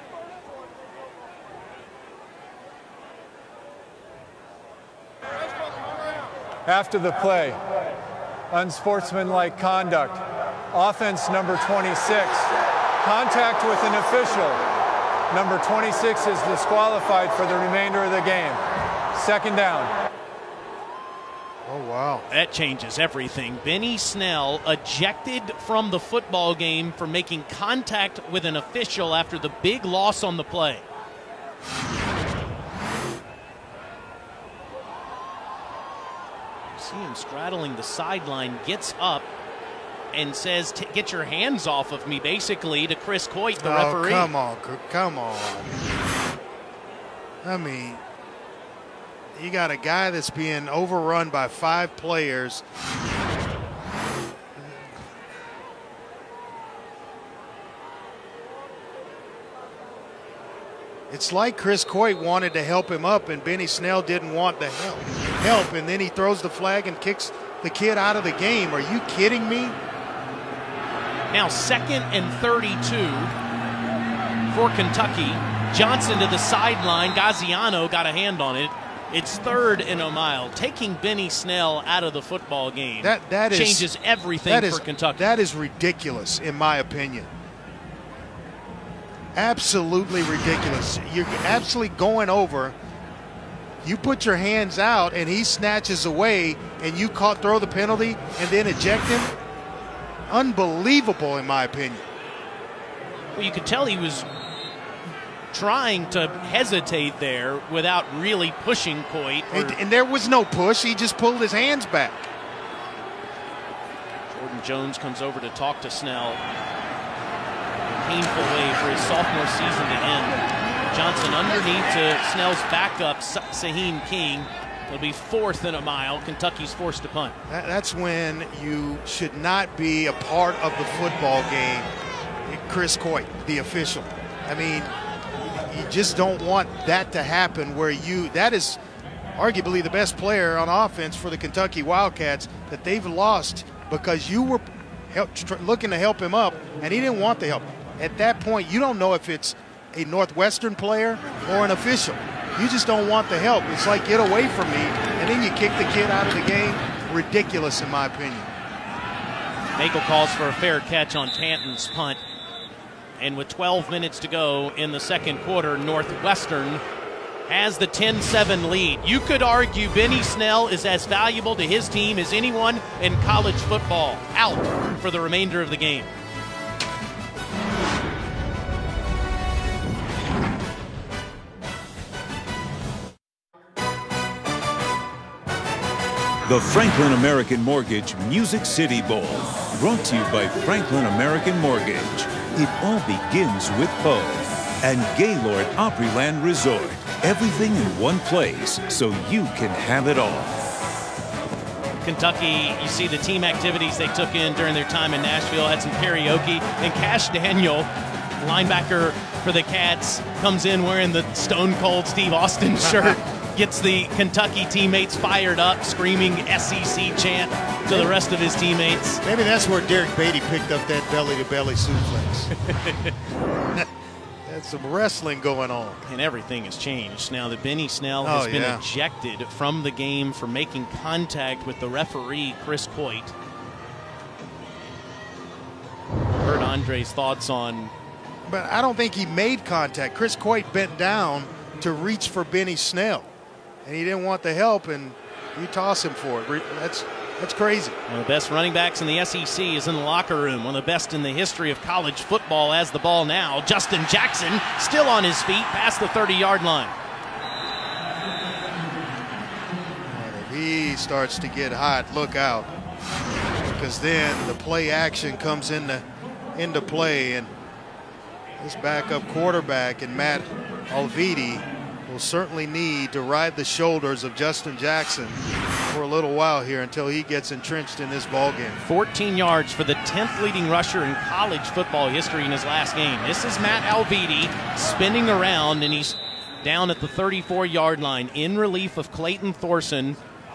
After the play, unsportsmanlike conduct. Offense number twenty-six. Contact with an official. Number twenty-six is disqualified for the remainder of the game. Second down. Oh, wow. That changes everything. Benny Snell ejected from the football game for making contact with an official after the big loss on the play. See him straddling the sideline, gets up and says, get your hands off of me, basically, to Chris Coit, the oh, referee. come on, come on. I mean, you got a guy that's being overrun by five players. It's like Chris Coit wanted to help him up, and Benny Snell didn't want the help, help, and then he throws the flag and kicks the kid out of the game. Are you kidding me? Now second and thirty-two for Kentucky. Johnson to the sideline. Gaziano got a hand on it. It's third and a mile. Taking Benny Snell out of the football game that, that changes is, everything that for is, Kentucky. That is ridiculous, in my opinion. Absolutely ridiculous. You're absolutely going over. You put your hands out, and he snatches away, and you caught, throw the penalty, and then eject him. Unbelievable, in my opinion. Well, you could tell he was trying to hesitate there without really pushing Coit. And, and there was no push. He just pulled his hands back. Jordan Jones comes over to talk to Snell. Painful way for his sophomore season to end. Johnson underneath to Snell's backup, Saheem King. It'll be fourth and a mile. Kentucky's forced to punt. That, that's when you should not be a part of the football game. Chris Coit, the official. I mean, you just don't want that to happen where you, that is arguably the best player on offense for the Kentucky Wildcats that they've lost because you were help, looking to help him up and he didn't want the help. At that point, you don't know if it's a Northwestern player or an official. You just don't want the help. It's like, get away from me, and then you kick the kid out of the game. Ridiculous, in my opinion. Makel calls for a fair catch on Tanton's punt. And with twelve minutes to go in the second quarter, Northwestern has the ten seven lead. You could argue Benny Snell is as valuable to his team as anyone in college football. Out for the remainder of the game. The Franklin American Mortgage Music City Bowl, brought to you by Franklin American Mortgage. It all begins with Poe and Gaylord Opryland Resort. Everything in one place so you can have it all. Kentucky, you see the team activities they took in during their time in Nashville, had some karaoke, and Cash Daniel, linebacker for the Cats, comes in wearing the Stone Cold Steve Austin shirt. Gets the Kentucky teammates fired up, screaming S E C chant to the rest of his teammates. Maybe that's where Derek Beatty picked up that belly-to-belly suplex. That's some wrestling going on. And everything has changed now that Benny Snell has oh, been yeah. ejected from the game for making contact with the referee, Chris Coit. Heard Andre's thoughts on... But I don't think he made contact. Chris Coit bent down to reach for Benny Snell. And he didn't want the help, and you toss him for it. That's that's crazy. One of the best running backs in the S E C is in the locker room. One of the best in the history of college football has the ball now. Justin Jackson still on his feet past the thirty-yard line. And if he starts to get hot, look out. Because then the play action comes into, into play, and this backup quarterback and Matt Alviti will certainly need to ride the shoulders of Justin Jackson for a little while here until he gets entrenched in this ball game. fourteen yards for the tenth leading rusher in college football history in his last game. This is Matt Alviti spinning around, and he's down at the thirty-four yard line in relief of Clayton Thorson,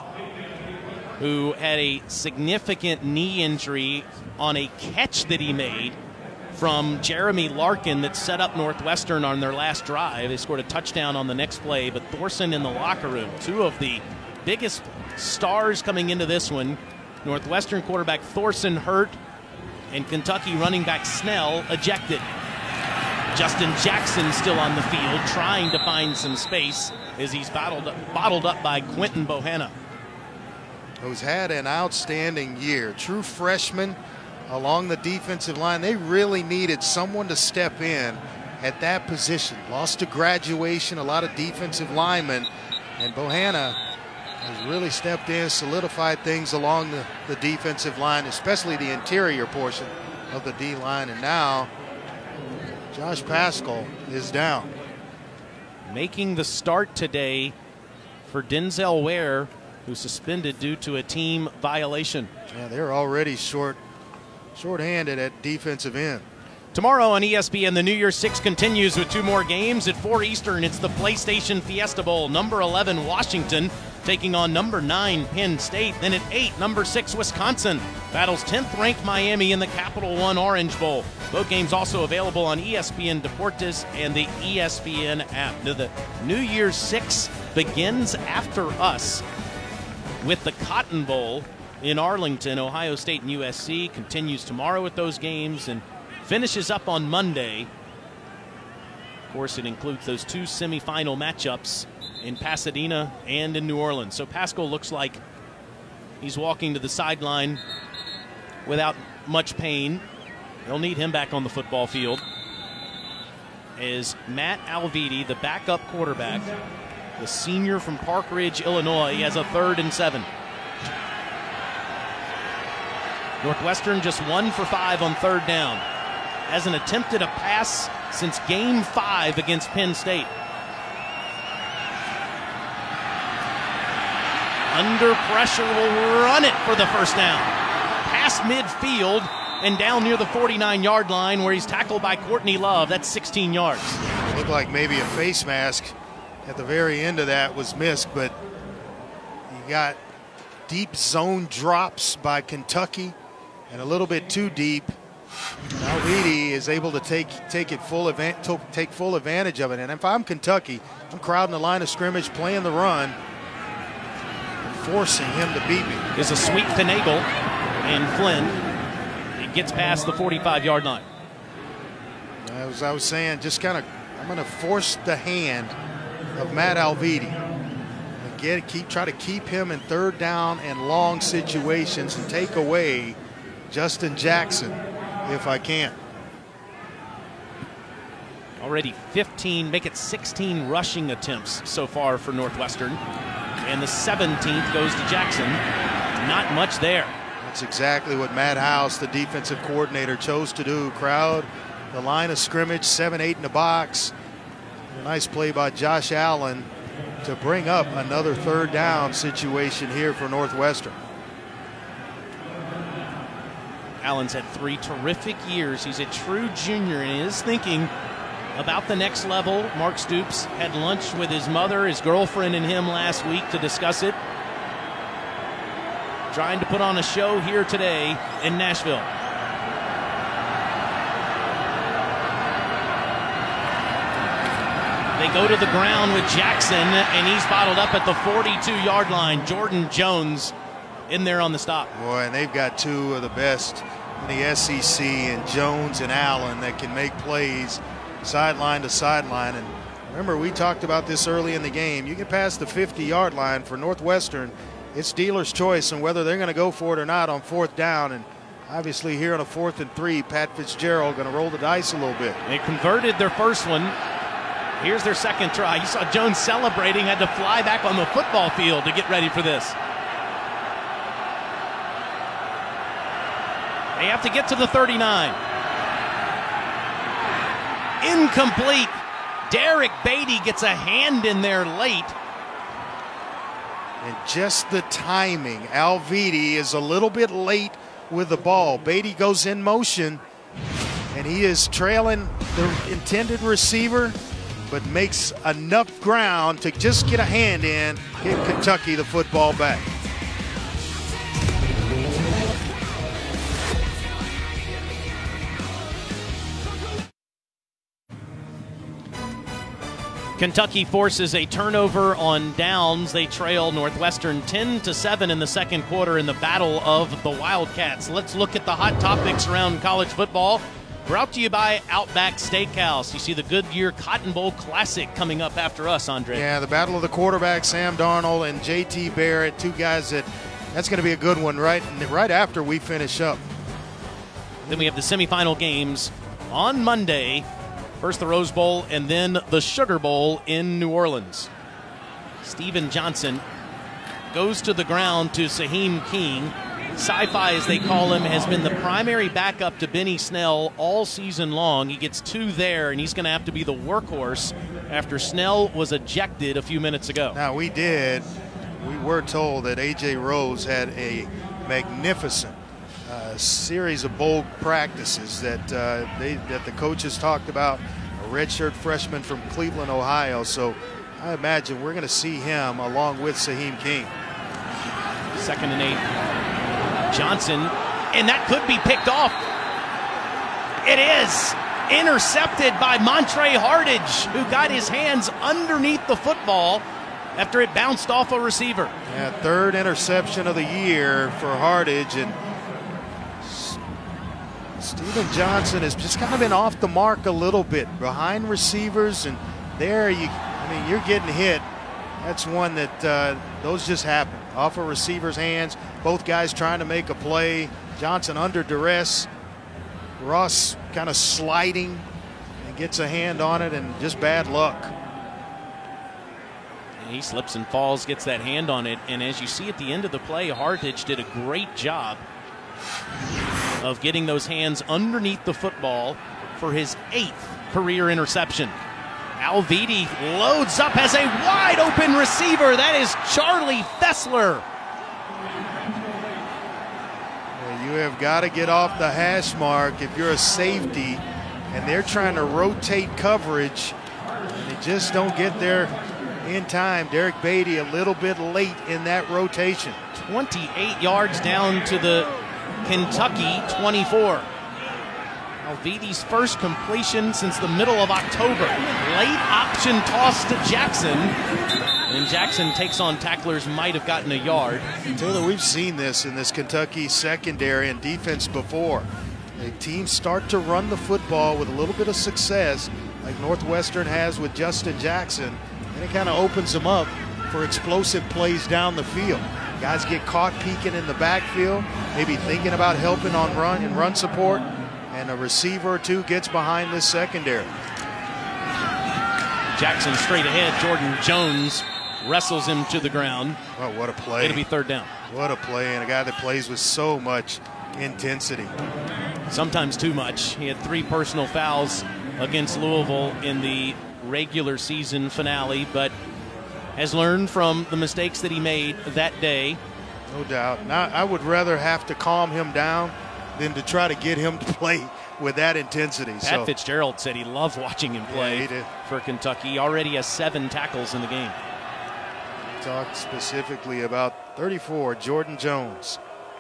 who had a significant knee injury on a catch that he made from Jeremy Larkin that set up Northwestern on their last drive. They scored a touchdown on the next play, but Thorson in the locker room, two of the biggest stars coming into this one. Northwestern quarterback Thorson hurt, and Kentucky running back Snell ejected. Justin Jackson still on the field, trying to find some space as he's bottled up, bottled up by Quentin Bohanna, who's had an outstanding year. True freshman along the defensive line. They really needed someone to step in at that position. Lost to graduation, a lot of defensive linemen, and Bohanna has really stepped in, solidified things along the, the defensive line, especially the interior portion of the D line. And now Josh Paschal is down. Making the start today for Denzel Ware, who's suspended due to a team violation. Yeah, they're already short, short-handed at defensive end. Tomorrow on E S P N, the New Year's Six continues with two more games. At four Eastern, it's the PlayStation Fiesta Bowl. Number eleven, Washington, taking on number nine, Penn State. Then at eight, number six, Wisconsin battles tenth ranked Miami in the Capital One Orange Bowl. Both games also available on E S P N Deportes and the E S P N app. Now, the New Year's Six begins after us with the Cotton Bowl in Arlington. Ohio State and U S C continues tomorrow with those games and finishes up on Monday. Of course, it includes those two semifinal matchups in Pasadena and in New Orleans. So Paschal looks like he's walking to the sideline without much pain. They'll need him back on the football field. Is Matt Alviti, the backup quarterback, the senior from Park Ridge, Illinois. He has a third and seven. Northwestern just one for five on third down. Hasn't attempted a pass since game five against Penn State. Under pressure, will run it for the first down. Past midfield and down near the forty-nine yard line where he's tackled by Courtney Love. That's sixteen yards. Looked like maybe a face mask at the very end of that was missed, but you got deep zone drops by Kentucky and a little bit too deep. Alviti is able to take take it full event, take full advantage of it. And if I'm Kentucky, I'm crowding the line of scrimmage, playing the run, and forcing him to beat me. There's a sweep to Nagel and Flynn. It gets past the forty-five yard line. As I was saying, just kind of, I'm going to force the hand of Matt Alviti. Again, keep try to keep him in third down and long situations and take away Justin Jackson if I can. Already fifteen, make it sixteen rushing attempts so far for Northwestern. And the seventeenth goes to Jackson. Not much there. That's exactly what Matt House, the defensive coordinator, chose to do. Crowd the line of scrimmage, seven eight in the box. A nice play by Josh Allen to bring up another third down situation here for Northwestern. Allen's had three terrific years. He's a true junior and is thinking about the next level. Mark Stoops had lunch with his mother, his girlfriend, and him last week to discuss it. Trying to put on a show here today in Nashville. They go to the ground with Jackson, and he's bottled up at the forty-two yard line. Jordan Jones in there on the stop. Boy, and they've got two of the best in the S E C, and Jones and Allen, that can make plays sideline to sideline. And remember, we talked about this early in the game. You get past the fifty yard line for Northwestern, it's dealer's choice on whether they're going to go for it or not on fourth down. And obviously here on a fourth and three, Pat Fitzgerald going to roll the dice a little bit. They converted their first one. Here's their second try. You saw Jones celebrating, had to fly back on the football field to get ready for this. They have to get to the thirty-nine. incomplete. Derek Beatty gets a hand in there late. And just the timing. Alviti is a little bit late with the ball. Beatty goes in motion, and he is trailing the intended receiver, but makes enough ground to just get a hand in, give Kentucky the football back. Kentucky forces a turnover on downs. They trail Northwestern ten to seven in the second quarter in the Battle of the Wildcats. Let's look at the hot topics around college football. Brought to you by Outback Steakhouse. You see the Goodyear Cotton Bowl Classic coming up after us, Andre. Yeah, the battle of the quarterbacks, Sam Darnold and J T Barrett, two guys that that's going to be a good one right, right after we finish up. Then we have the semifinal games on Monday. First the Rose Bowl and then the Sugar Bowl in New Orleans. Steven Johnson goes to the ground to Saheem King. Sci-Fi, as they call him, has been the primary backup to Benny Snell all season long. He gets two there, and he's going to have to be the workhorse after Snell was ejected a few minutes ago. Now, we did, we were told that A J Rose had a magnificent uh, series of bowl practices that, uh, they, that the coaches talked about, a redshirt freshman from Cleveland, Ohio. So I imagine we're going to see him along with Saheem King. Second and eight. Johnson, and that could be picked off. It is intercepted by Montre Hardage, who got his hands underneath the football after it bounced off a receiver. Yeah, third interception of the year for Hardage, and Steven Johnson has just kind of been off the mark a little bit behind receivers, and there you, I mean, you're getting hit. That's one that uh, those just happen off a receiver's hands. Both guys trying to make a play. Johnson under duress. Ross kind of sliding and gets a hand on it, and just bad luck. He slips and falls, gets that hand on it, and as you see at the end of the play, Hardage did a great job of getting those hands underneath the football for his eighth career interception. Alviti loads up as a wide open receiver. That is Charlie Fessler. Well, you have got to get off the hash mark if you're a safety, and they're trying to rotate coverage, and they just don't get there in time. Derek Beatty a little bit late in that rotation. twenty-eight yards down to the Kentucky twenty-four. Alviti's first completion since the middle of October. Late option toss to Jackson. And Jackson takes on tacklers, might have gotten a yard. Taylor, we've seen this in this Kentucky secondary and defense before. The teams start to run the football with a little bit of success, like Northwestern has with Justin Jackson, and it kind of opens them up for explosive plays down the field. Guys get caught peeking in the backfield, maybe thinking about helping on run and run support, and a receiver or two gets behind this secondary. Jackson straight ahead. Jordan Jones wrestles him to the ground. Oh, what a play. It'll be third down. What a play, and a guy that plays with so much intensity. Sometimes too much. He had three personal fouls against Louisville in the regular season finale, but has learned from the mistakes that he made that day. No doubt. Now, I would rather have to calm him down than to try to get him to play with that intensity. Pat so. Fitzgerald said he loved watching him play yeah, he did. for Kentucky. He already has seven tackles in the game. Talked specifically about thirty-four, Jordan Jones.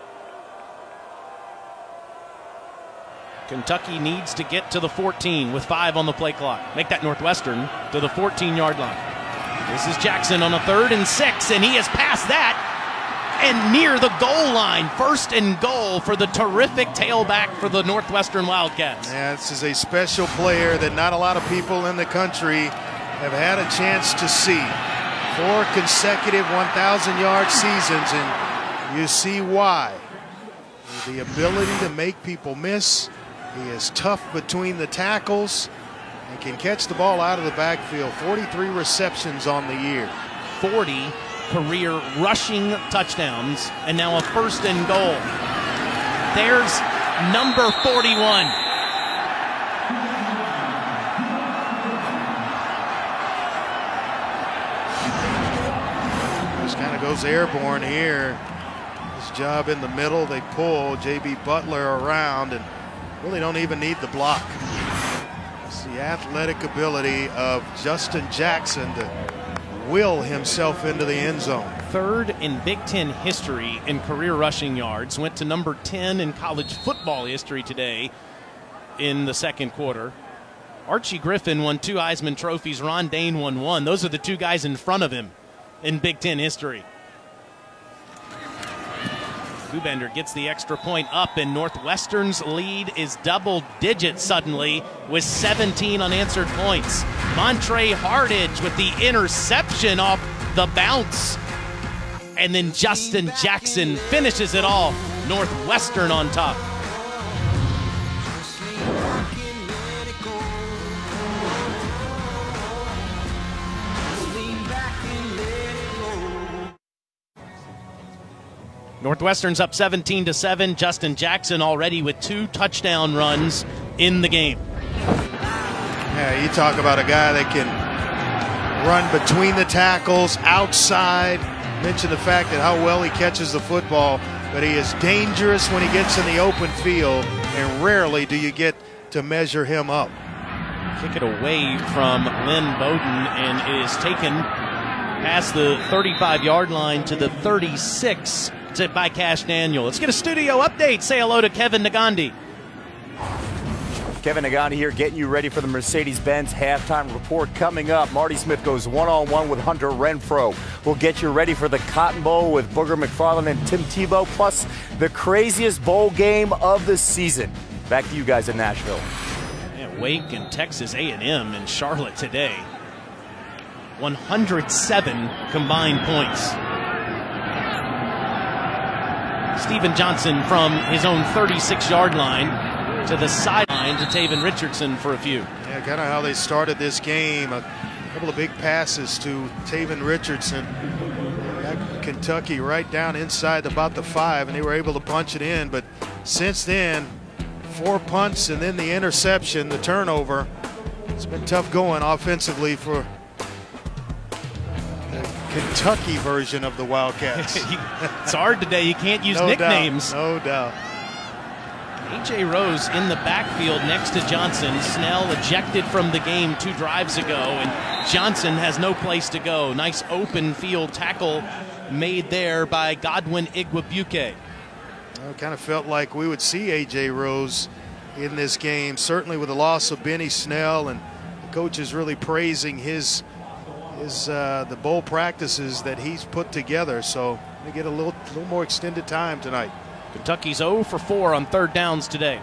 Kentucky needs to get to the fourteen with five on the play clock. Make that Northwestern to the fourteen-yard line. This is Jackson on a third and six, and he has passed that and near the goal line. First and goal for the terrific tailback for the Northwestern Wildcats. Yeah, this is a special player that not a lot of people in the country have had a chance to see. Four consecutive one thousand yard seasons, and you see why. The ability to make people miss. He is tough between the tackles and can catch the ball out of the backfield. forty-three receptions on the year. forty career rushing touchdowns, and now a first and goal. There's number forty-one. goes airborne here. His job in the middle. They pull J B Butler around and really don't even need the block. It's the athletic ability of Justin Jackson to will himself into the end zone. Third in Big Ten history in career rushing yards. Went to number ten in college football history today in the second quarter. Archie Griffin won two Heisman trophies. Ron Dane won one. Those are the two guys in front of him in Big Ten history. Kubender gets the extra point up, and Northwestern's lead is double digits suddenly with seventeen unanswered points. Montre Hardage with the interception off the bounce. And then Justin Jackson finishes it off. Northwestern on top. Northwestern's up seventeen to seven. Justin Jackson already with two touchdown runs in the game. Yeah, you talk about a guy that can run between the tackles, outside. Mention the fact that how well he catches the football, but he is dangerous when he gets in the open field, and rarely do you get to measure him up. Kick it away from Lynn Bowden, and it is taken past the thirty-five yard line to the thirty-six by Cash Daniel. Let's get a studio update. Say hello to Kevin Nagandi. Kevin Nagandi here, getting you ready for the Mercedes-Benz halftime report coming up. Marty Smith goes one-on-one with Hunter Renfro. We'll get you ready for the Cotton Bowl with Booger McFarland and Tim Tebow, plus the craziest bowl game of the season. Back to you guys in Nashville. Yeah, Wake and Texas A and M in Charlotte today. one hundred seven combined points. Stephen Johnson from his own thirty-six yard line to the sideline to Taven Richardson for a few. Yeah, kind of how they started this game. A couple of big passes to Taven Richardson. Got Kentucky right down inside about the five, and they were able to punch it in. But since then, four punts and then the interception, the turnover. It's been tough going offensively for the Kentucky version of the Wildcats. It's hard today. You can't use no nicknames. Doubt, no doubt. A J Rose in the backfield next to Johnson. Snell ejected from the game two drives ago, and Johnson has no place to go. Nice open field tackle made there by Godwin Igwebuike. Well, it kind of felt like we would see A J Rose in this game, certainly with the loss of Benny Snell, and the coach is really praising his his uh, the bowl practices that he's put together. So they get a little little more extended time tonight. Kentucky's zero for four on third downs today.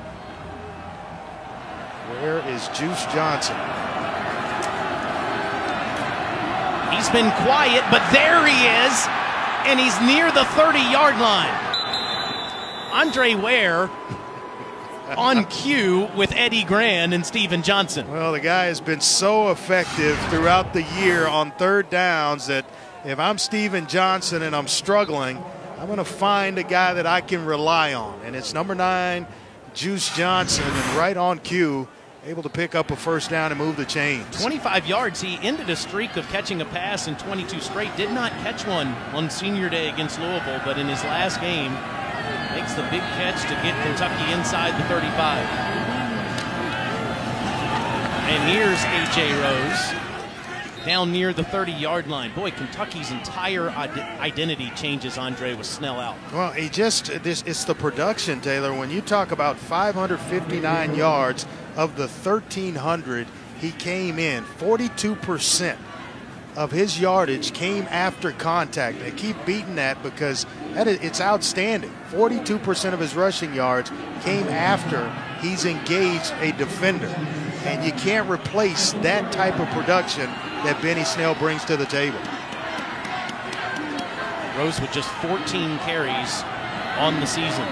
Where is Juice Johnson? He's been quiet, but there he is, and he's near the thirty yard line. Andre Ware on cue with Eddie Grand and Stephen Johnson. Well, the guy has been so effective throughout the year on third downs that if I'm Stephen Johnson and I'm struggling, I'm going to find a guy that I can rely on, and it's number nine, Juice Johnson, and right on cue, able to pick up a first down and move the chains. twenty-five yards. He ended a streak of catching a pass in twenty-two straight. Did not catch one on senior day against Louisville, but in his last game, makes the big catch to get Kentucky inside the thirty-five. And here's A J Rose down near the thirty yard line. Boy, Kentucky's entire identity changes, Andre, with Snell out. Well, he just, this, it's the production, Taylor. When you talk about five hundred fifty-nine yards of the thirteen hundred, he came in. forty-two percent of his yardage came after contact. They keep beating that because that is, it's outstanding. forty-two percent of his rushing yards came after he's engaged a defender. And you can't replace that type of production that Benny Snell brings to the table. Rose with just fourteen carries on the season.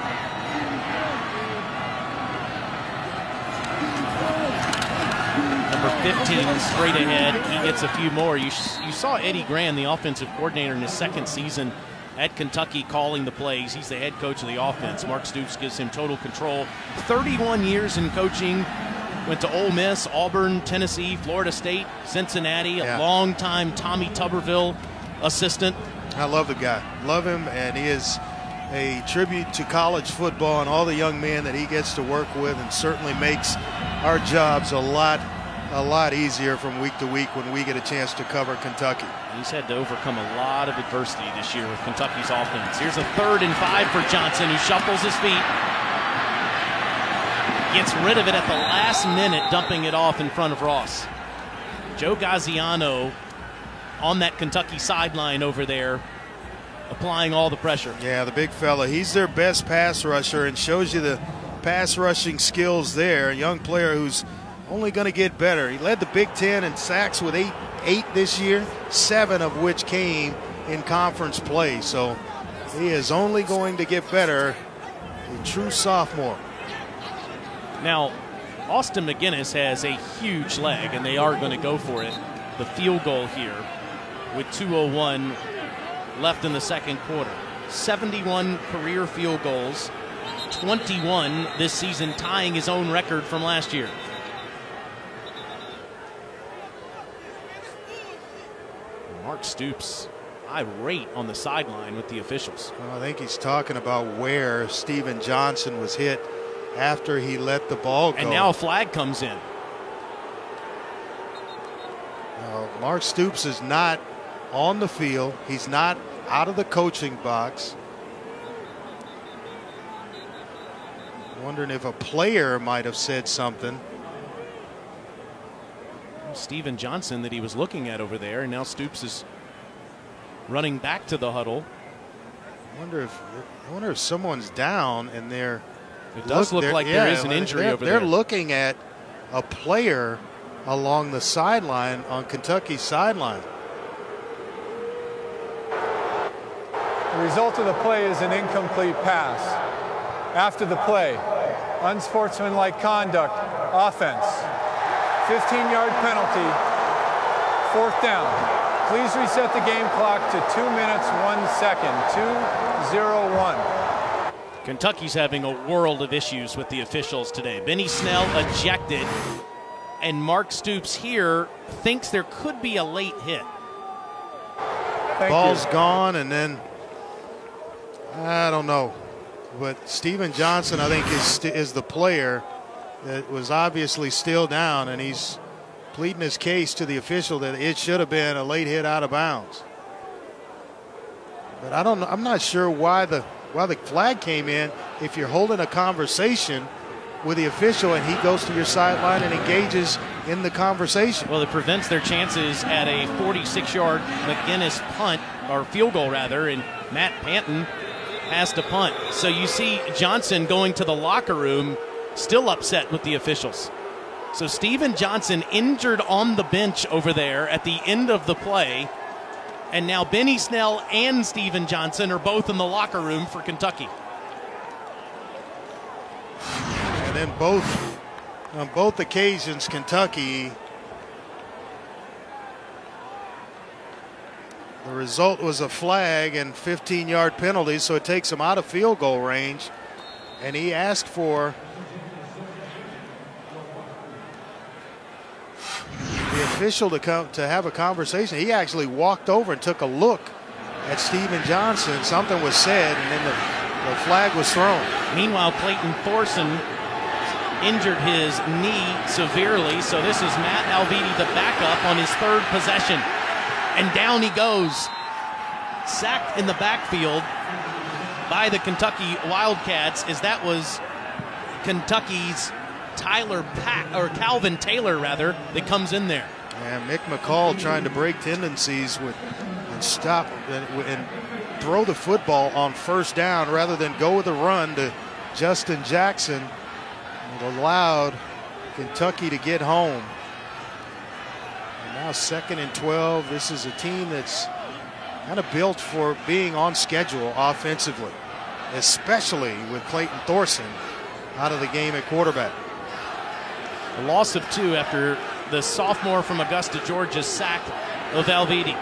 Number fifteen straight ahead. He gets a few more. You, you saw Eddie Grand, the offensive coordinator, in his second season at Kentucky calling the plays. He's the head coach of the offense. Mark Stoops gives him total control. thirty-one years in coaching. Went to Ole Miss, Auburn, Tennessee, Florida State, Cincinnati, a yeah. long-time Tommy Tuberville assistant. I love the guy. Love him, and he is a tribute to college football and all the young men that he gets to work with, and certainly makes our jobs a lot, a lot easier from week to week when we get a chance to cover Kentucky. He's had to overcome a lot of adversity this year with Kentucky's offense. Here's a third and five for Johnson, who shuffles his feet. Gets rid of it at the last minute, dumping it off in front of Ross. Joe Gaziano on that Kentucky sideline over there, applying all the pressure. Yeah, the big fella. He's their best pass rusher and shows you the pass rushing skills there. A young player who's only going to get better. He led the Big Ten in sacks with eight, eight this year, seven of which came in conference play. So he is only going to get better. A true sophomore. Now, Austin McGinnis has a huge leg, and they are going to go for it. The field goal here with two oh one left in the second quarter. seventy-one career field goals, twenty-one this season, tying his own record from last year. Mark Stoops irate on the sideline with the officials. Well, I think he's talking about where Steven Johnson was hit after he let the ball go. And now a flag comes in. Now, Mark Stoops is not on the field. He's not out of the coaching box. Wondering if a player might have said something. Steven Johnson that he was looking at over there, and now Stoops is running back to the huddle. I wonder if I wonder if someone's down and they're. It does look like yeah, there is an injury they're, over they're there. They're looking at a player along the sideline on Kentucky's sideline. The result of the play is an incomplete pass. After the play, unsportsmanlike conduct, offense, fifteen yard penalty, fourth down. Please reset the game clock to two minutes, one second, two zero one. Kentucky's having a world of issues with the officials today. Benny Snell ejected, and Mark Stoops here thinks there could be a late hit. Thank Ball's you. gone, and then I don't know. But Steven Johnson, I think, is, is the player that was obviously still down, and he's pleading his case to the official that it should have been a late hit out of bounds. But I don't know. I'm not sure why the why the flag came in if you're holding a conversation with the official and he goes to your sideline and engages in the conversation. Well, it prevents their chances at a forty-six yard McGinnis punt, or field goal rather, and Matt Panton has to punt. So you see Johnson going to the locker room, still upset with the officials. So Steven Johnson injured on the bench over there at the end of the play, and now Benny Snell and Steven Johnson are both in the locker room for Kentucky. And then both, on both occasions, Kentucky, the result was a flag and fifteen yard penalty, so it takes him out of field goal range. And he asked for the official to come to have a conversation. He actually walked over and took a look at Steven Johnson. Something was said, and then the, the flag was thrown. Meanwhile, Clayton Thorson injured his knee severely, so this is Matt Alviti, the backup, on his third possession. And down he goes. Sacked in the backfield by the Kentucky Wildcats, as that was Kentucky's Tyler Pack, or Calvin Taylor rather, that comes in there. And Mick McCall trying to break tendencies with and stop and, and throw the football on first down rather than go with a run to Justin Jackson. It allowed Kentucky to get home. And now second and twelve. This is a team that's kind of built for being on schedule offensively, especially with Clayton Thorson out of the game at quarterback. A loss of two after the sophomore from Augusta, Georgia, sack of Alviti.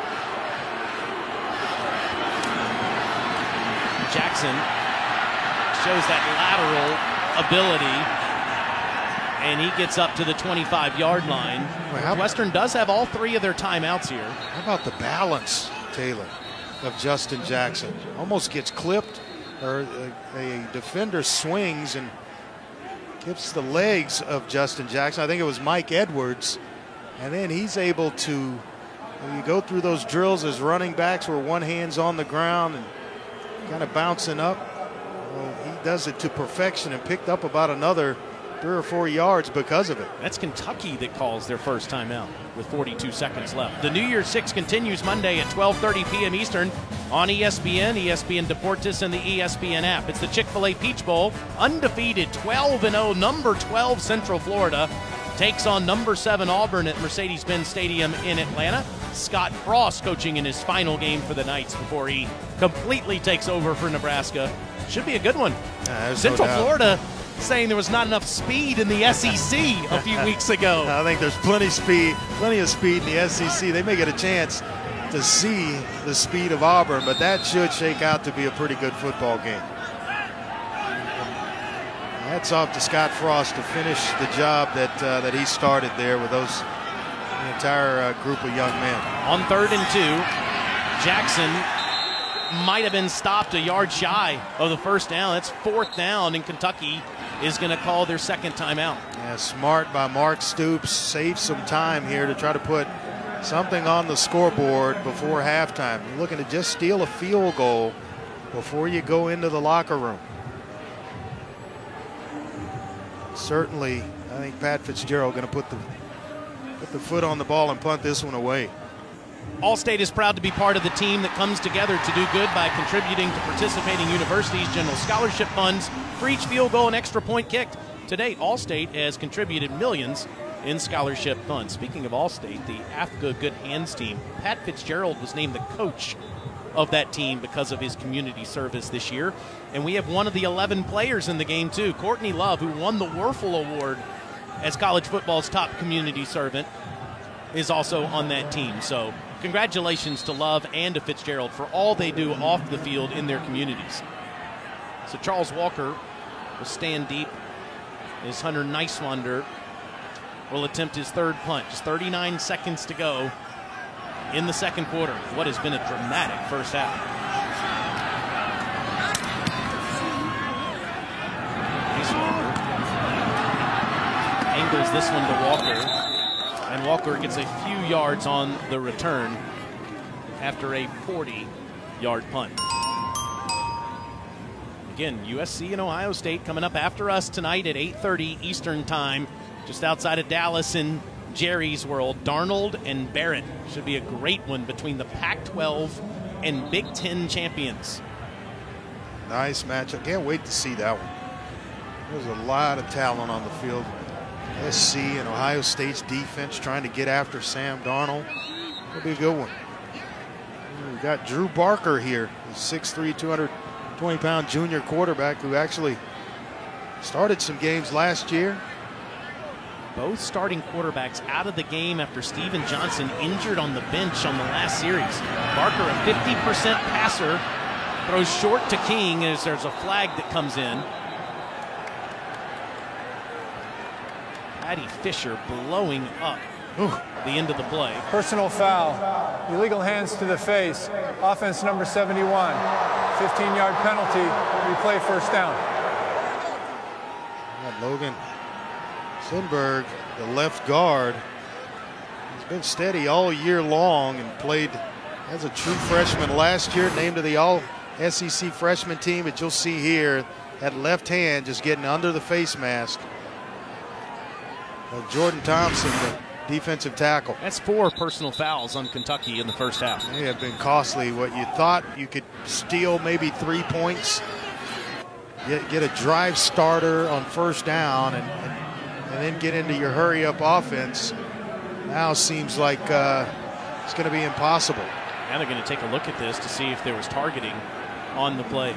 Jackson shows that lateral ability, and he gets up to the twenty-five yard line. Well, Northwestern does have all three of their timeouts here. How about the balance, Taylor? of Justin Jackson. Almost gets clipped, or a, a defender swings and gives the legs of Justin Jackson. I think it was Mike Edwards. And then he's able to, when you go through those drills as running backs where one hand's on the ground and kind of bouncing up, well, he does it to perfection and picked up about another three or four yards because of it. That's Kentucky that calls their first timeout with forty-two seconds left. The New Year's Six continues Monday at twelve thirty p m Eastern on E S P N, E S P N Deportes, and the E S P N app. It's the Chick-fil-A Peach Bowl. Undefeated twelve and oh, number twelve Central Florida takes on number seven Auburn at Mercedes-Benz Stadium in Atlanta. Scott Frost coaching in his final game for the Knights before he completely takes over for Nebraska. Should be a good one. Uh, Central no Florida saying there was not enough speed in the S E C a few weeks ago. I think there's plenty speed, plenty of speed in the S E C. They may get a chance to see the speed of Auburn, but that should shake out to be a pretty good football game. Hats off to Scott Frost to finish the job that uh, that he started there with those the entire uh, group of young men. On third and two, Jackson might have been stopped a yard shy of the first down. That's fourth down, and Kentucky is going to call their second timeout. Yeah, smart by Mark Stoops. Save some time here to try to put something on the scoreboard before halftime. You're looking to just steal a field goal before you go into the locker room. Certainly, I think Pat Fitzgerald going to put the put the foot on the ball and punt this one away. Allstate is proud to be part of the team that comes together to do good by contributing to participating universities' general scholarship funds for each field goal and extra point kicked. To date, Allstate has contributed millions in scholarship funds. Speaking of Allstate, the A F C A Good Hands team, Pat Fitzgerald was named the coach of that team because of his community service this year. And we have one of the eleven players in the game, too. Courtney Love, who won the Werfel Award as college football's top community servant, is also on that team. So congratulations to Love and to Fitzgerald for all they do off the field in their communities. So Charles Walker will stand deep as Hunter Neiswander will attempt his third punt. Just thirty-nine seconds to go in the second quarter. What has been a dramatic first half. Neiswander angles this one to Walker, and Walker gets a few yards on the return after a forty-yard punt. Again, U S C and Ohio State coming up after us tonight at eight thirty Eastern Time, just outside of Dallas in Jerry's World. Darnold and Barrett should be a great one between the Pac twelve and Big Ten champions. Nice matchup. Can't wait to see that one. There's a lot of talent on the field. S C and Ohio State's defense trying to get after Sam Darnold. It'll be a good one. We've got Drew Barker here, six three, two hundred twenty pound junior quarterback who actually started some games last year. Both starting quarterbacks out of the game after Steven Johnson injured on the bench on the last series. Barker, a fifty percent passer, throws short to King as there's a flag that comes in. Patty Fisher blowing up Ooh. the end of the play. Personal foul, illegal hands to the face, offense number seventy-one, fifteen yard penalty, replay first down. Logan Sundberg, the left guard, he's been steady all year long and played as a true freshman last year, named to the all S E C freshman team. But you'll see here that left hand just getting under the face mask of Jordan Thompson, the defensive tackle. That's four personal fouls on Kentucky in the first half. They have been costly. What you thought you could steal maybe three points, get, get a drive starter on first down, and, and, and then get into your hurry-up offense, now seems like uh, it's going to be impossible. Now they're going to take a look at this to see if there was targeting on the play.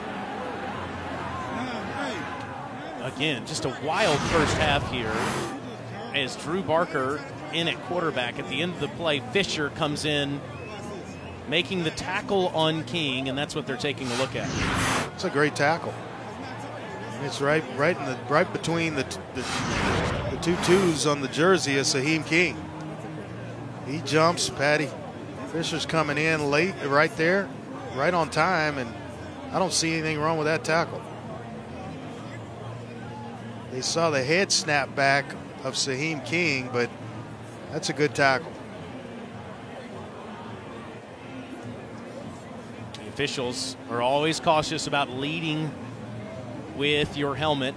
Again, just a wild first half here as Drew Barker in at quarterback. At the end of the play, Fisher comes in making the tackle on King, and that's what they're taking a look at. It's a great tackle. It's right right in the right between the, the, the two twos on the jersey of Saheem King. He jumps. Patty Fisher's coming in late right there. right on time, and I don't see anything wrong with that tackle. They saw the head snap back of Saheem King, but that's a good tackle. The officials are always cautious about leading with your helmet.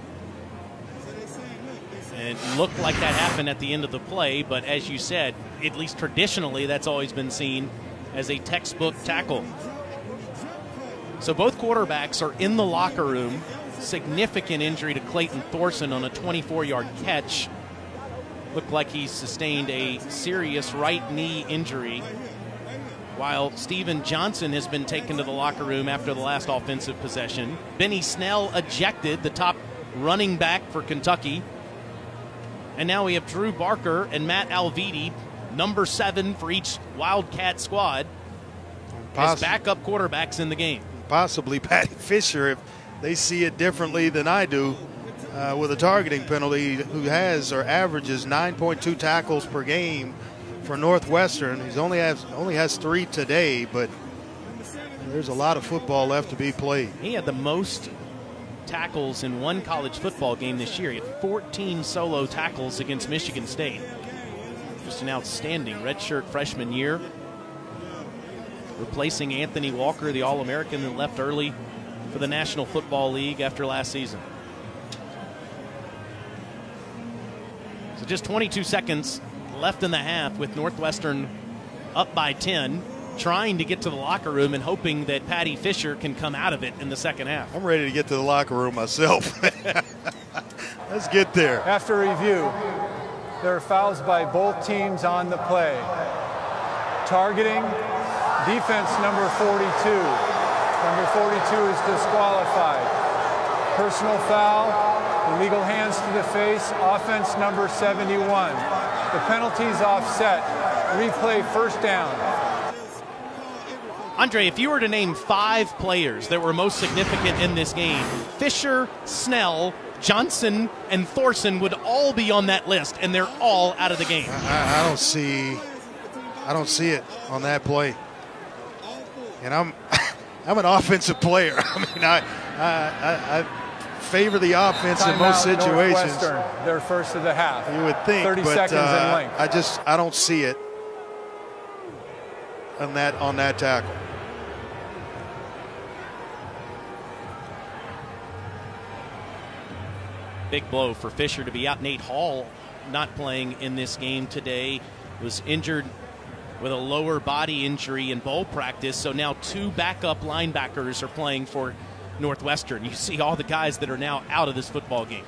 And it looked like that happened at the end of the play, but as you said, at least traditionally, that's always been seen as a textbook tackle. So both quarterbacks are in the locker room. Significant injury to Clayton Thorson on a twenty-four yard catch. Looked like he sustained a serious right knee injury, while Steven Johnson has been taken to the locker room after the last offensive possession. Benny Snell ejected, the top running back for Kentucky. And now we have Drew Barker and Matt Alviti, number seven for each Wildcat squad, Poss- as backup quarterbacks in the game. Possibly Patty Fisher, if they see it differently than I do, uh, with a targeting penalty, who has or averages nine point two tackles per game for Northwestern. He's only has only has three today, but there's a lot of football left to be played. He had the most tackles in one college football game this year. He had fourteen solo tackles against Michigan State. Just an outstanding redshirt freshman year. Replacing Anthony Walker, the All-American that left early for the National Football League after last season. So just twenty-two seconds left in the half with Northwestern up by ten, trying to get to the locker room and hoping that Patty Fisher can come out of it in the second half. I'm ready to get to the locker room myself. Let's get there. After review, there are fouls by both teams on the play. Targeting, defense number forty-two. Number forty-two is disqualified. Personal foul, illegal hands to the face, offense number seventy-one. The penalty's offset. Replay first down. Andre, if you were to name five players that were most significant in this game, Fisher, Snell, Johnson, and Thorson would all be on that list, and they're all out of the game. I, I don't see, I don't see it on that play. And I'm, I'm an offensive player. I mean, I, I, I favor the offense Time in most out, situations. Northwestern, their first of the half. You would think, thirty but seconds uh, in length. I just, I don't see it on that on that tackle. Big blow for Fisher to be out. Nate Hall not playing in this game today. Was injured with a lower body injury in bowl practice. So now two backup linebackers are playing for Northwestern. You see all the guys that are now out of this football game.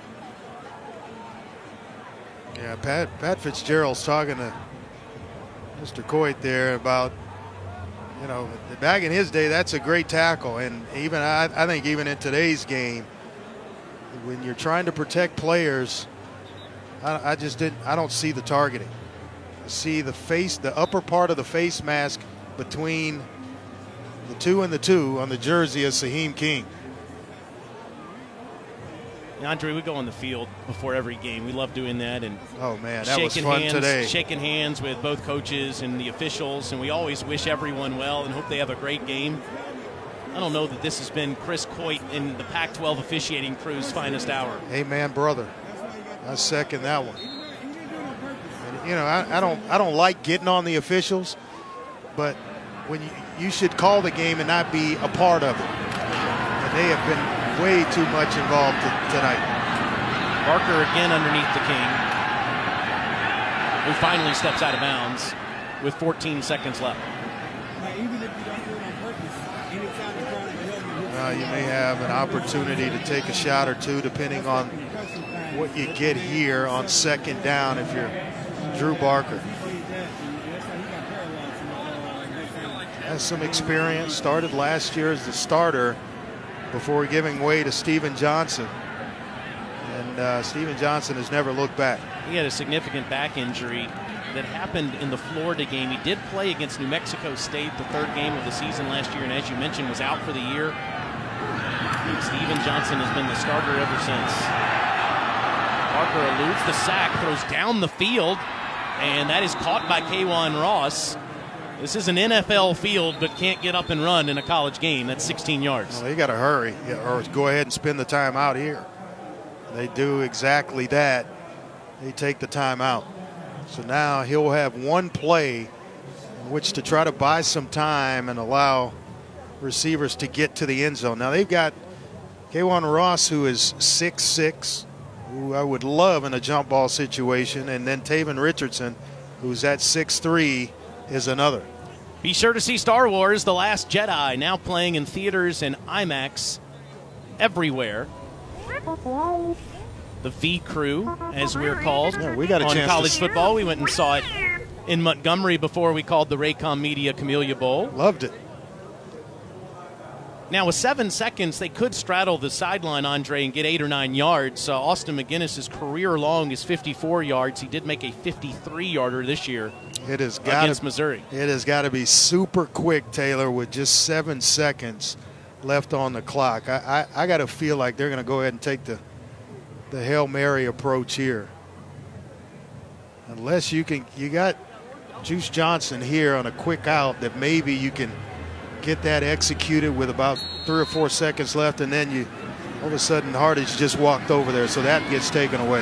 Yeah, Pat, Pat Fitzgerald's talking to Mister Coit there about, you know, back in his day, that's a great tackle. And even I, I think even in today's game, when you're trying to protect players, I, I just didn't. I don't see the targeting. I see the face, the upper part of the face mask between the two and the two on the jersey of Saheem King. Andre, we go on the field before every game. We love doing that, and oh man, that was fun hands, today. Shaking hands with both coaches and the officials, and we always wish everyone well and hope they have a great game. I don't know that this has been Chris Coit in the Pac twelve officiating crew's finest hour. Amen, brother. I second that one. And, you know, I, I don't, I don't like getting on the officials, but when you, you should call the game and not be a part of it. And they have been way too much involved t tonight. Barker again underneath the King, who finally steps out of bounds with fourteen seconds left. Uh, you may have an opportunity to take a shot or two depending on what you get here on second down if you're Drew Barker. Has some experience, started last year as the starter before giving way to Steven Johnson. And uh, Steven Johnson has never looked back. He had a significant back injury that happened in the Florida game. He did play against New Mexico State, the third game of the season last year, and as you mentioned, was out for the year. Steven Johnson has been the starter ever since. Barker eludes the sack, throws down the field, and that is caught by K'Wan Ross. This is an N F L field, but can't get up and run in a college game. That's sixteen yards. Well, they got to hurry or go ahead and spend the time out here. They do exactly that. They take the time out. So now he'll have one play in which to try to buy some time and allow receivers to get to the end zone. Now they've got K'Wan Ross, who is six six, who I would love in a jump ball situation, and then Taven Richardson, who's at six three, is another. Be sure to see Star Wars: The Last Jedi, now playing in theaters and IMAX everywhere. The V Crew, as we're called, yeah, we got a on chance college to football. We went and saw it in Montgomery before we called the Raycom Media Camellia Bowl. Loved it. Now, with seven seconds, they could straddle the sideline, Andre, and get eight or nine yards. Uh, Austin McGinnis' career long is fifty-four yards. He did make a fifty-three yarder this year it has gotta, against Missouri. It has got to be super quick, Taylor, with just seven seconds left on the clock. I, I, I got to feel like they're going to go ahead and take the, the Hail Mary approach here. Unless you can, you got Juice Johnson here on a quick out that maybe you can get that executed with about three or four seconds left, and then you all of a sudden Hardage just walked over there, so that gets taken away.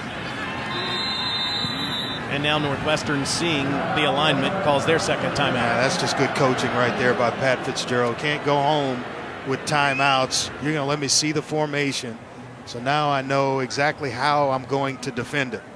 And now Northwestern, seeing the alignment, calls their second timeout. Yeah, that's just good coaching right there by Pat Fitzgerald. Can't go home with timeouts. You're going to let me see the formation, so now I know exactly how I'm going to defend it.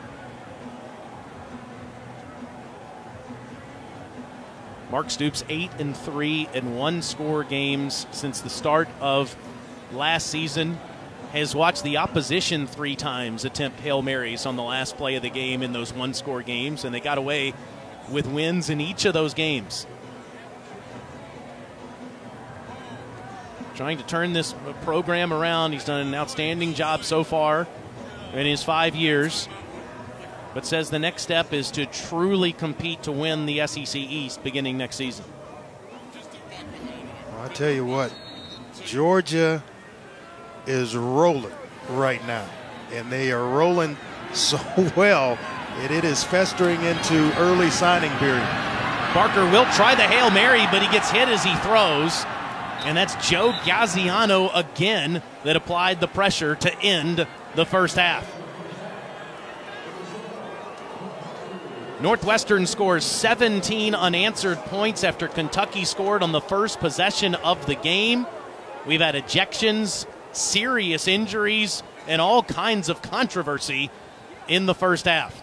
Mark Stoops, eight and three in one-score games since the start of last season. Has watched the opposition three times attempt Hail Marys on the last play of the game in those one-score games, and they got away with wins in each of those games. Trying to turn this program around. He's done an outstanding job so far in his five years. But says the next step is to truly compete to win the S E C East beginning next season. Well, I tell you what, Georgia is rolling right now, and they are rolling so well that it is festering into early signing period. Barker will try the Hail Mary, but he gets hit as he throws, and that's Joe Gaziano again that applied the pressure to end the first half. Northwestern scores seventeen unanswered points after Kentucky scored on the first possession of the game. We've had ejections, serious injuries, and all kinds of controversy in the first half.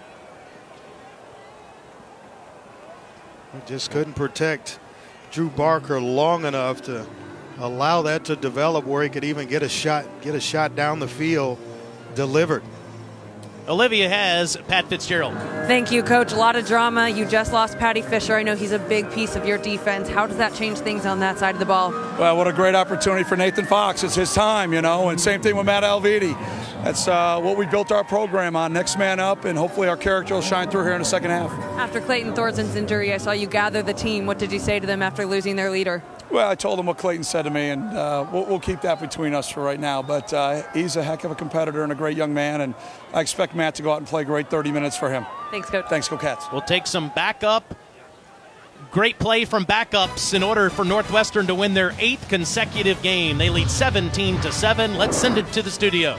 We just couldn't protect Drew Barker long enough to allow that to develop where he could even get a shot, get a shot down the field delivered. Olivia has Pat Fitzgerald. Thank you, Coach. A lot of drama. You just lost Patty Fisher. I know he's a big piece of your defense. How does that change things on that side of the ball? Well, what a great opportunity for Nathan Fox. It's his time, you know, and same thing with Matt Alviti. That's uh, what we built our program on, next man up, and hopefully our character will shine through here in the second half. After Clayton Thorson's injury, I saw you gather the team. What did you say to them after losing their leader? Well, I told him what Clayton said to me, and uh, we'll, we'll keep that between us for right now. But uh, he's a heck of a competitor and a great young man, and I expect Matt to go out and play great thirty minutes for him. Thanks, Coach. Thanks, go Cats. We'll take some backup. Great play from backups in order for Northwestern to win their eighth consecutive game. They lead seventeen to seven. Let's send it to the studio.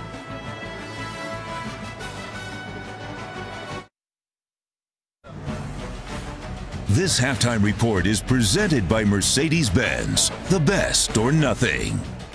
This halftime report is presented by Mercedes-Benz, the best or nothing.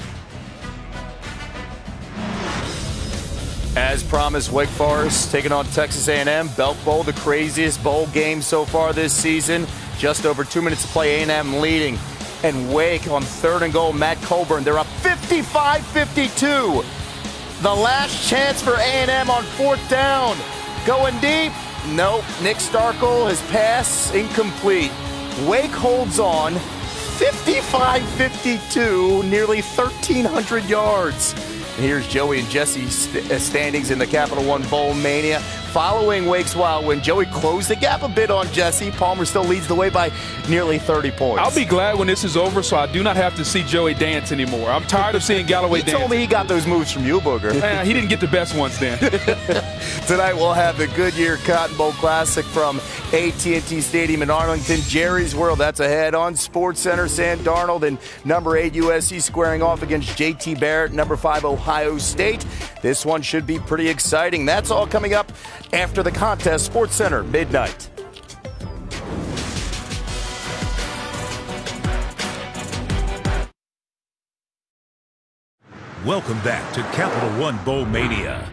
As promised, Wake Forest taking on Texas A and M. Belk Bowl, the craziest bowl game so far this season. Just over two minutes to play, A and M leading. And Wake on third and goal, Matt Coburn. They're up fifty-five fifty-two. The last chance for A and M on fourth down. Going deep. Nope, Nick Starkel, his pass incomplete. Wake holds on, fifty-five fifty-two, nearly thirteen hundred yards. And here's Joey and Jesse's st standings in the Capital One Bowl Mania. Following Wake's wild win, Joey closed the gap a bit on Jesse. Palmer still leads the way by nearly thirty points. I'll be glad when this is over so I do not have to see Joey dance anymore. I'm tired of seeing Galloway dance. He told me he got those moves from you, Booger. Man, he didn't get the best ones then. Tonight we'll have the Goodyear Cotton Bowl Classic from A T and T Stadium in Arlington. Jerry's World, that's ahead on SportsCenter. Sam Darnold and number eight U S C squaring off against J T Barrett, number five Ohio State. This one should be pretty exciting. That's all coming up after the contest. SportsCenter, midnight. Welcome back to Capital One Bowl Mania.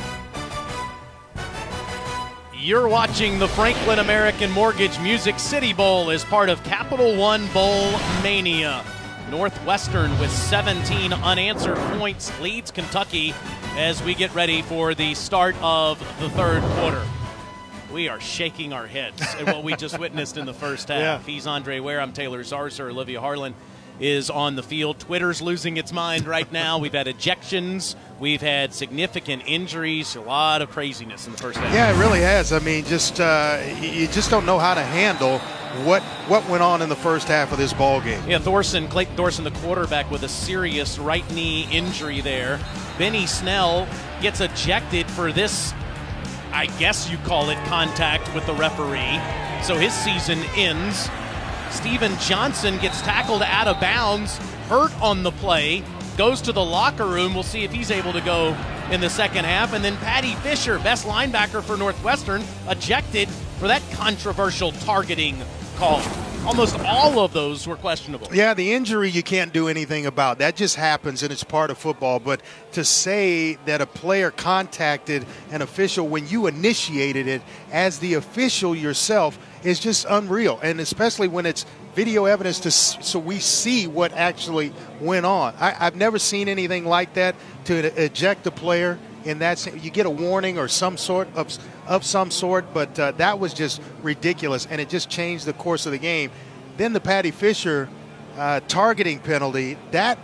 You're watching the Franklin American Mortgage Music City Bowl as part of Capital One Bowl Mania. Northwestern with seventeen unanswered points leads Kentucky as we get ready for the start of the third quarter. We are shaking our heads at what we just witnessed in the first half. Yeah. He's Andre Ware. I'm Taylor Zarzer. Olivia Harlan is on the field. Twitter's losing its mind right now. We've had ejections. We've had significant injuries. A lot of craziness in the first half. Yeah, it really has. I mean, just uh, you just don't know how to handle what what went on in the first half of this ball game. Yeah, Thorson, Clayton Thorson, the quarterback, with a serious right knee injury there. Benny Snell gets ejected for this, I guess you call it, contact with the referee. So his season ends. Steven Johnson gets tackled out of bounds, hurt on the play, goes to the locker room. We'll see if he's able to go in the second half. And then Patty Fisher, best linebacker for Northwestern, ejected for that controversial targeting call. Almost all of those were questionable. Yeah, the injury you can't do anything about. That just happens, and it's part of football. But to say that a player contacted an official when you initiated it as the official yourself is just unreal, and especially when it's video evidence to so we see what actually went on. I, I've never seen anything like that, to eject a player in that. You get a warning or some sort of of some sort, but uh, that was just ridiculous, and it just changed the course of the game. Then the Patty Fisher uh, targeting penalty, that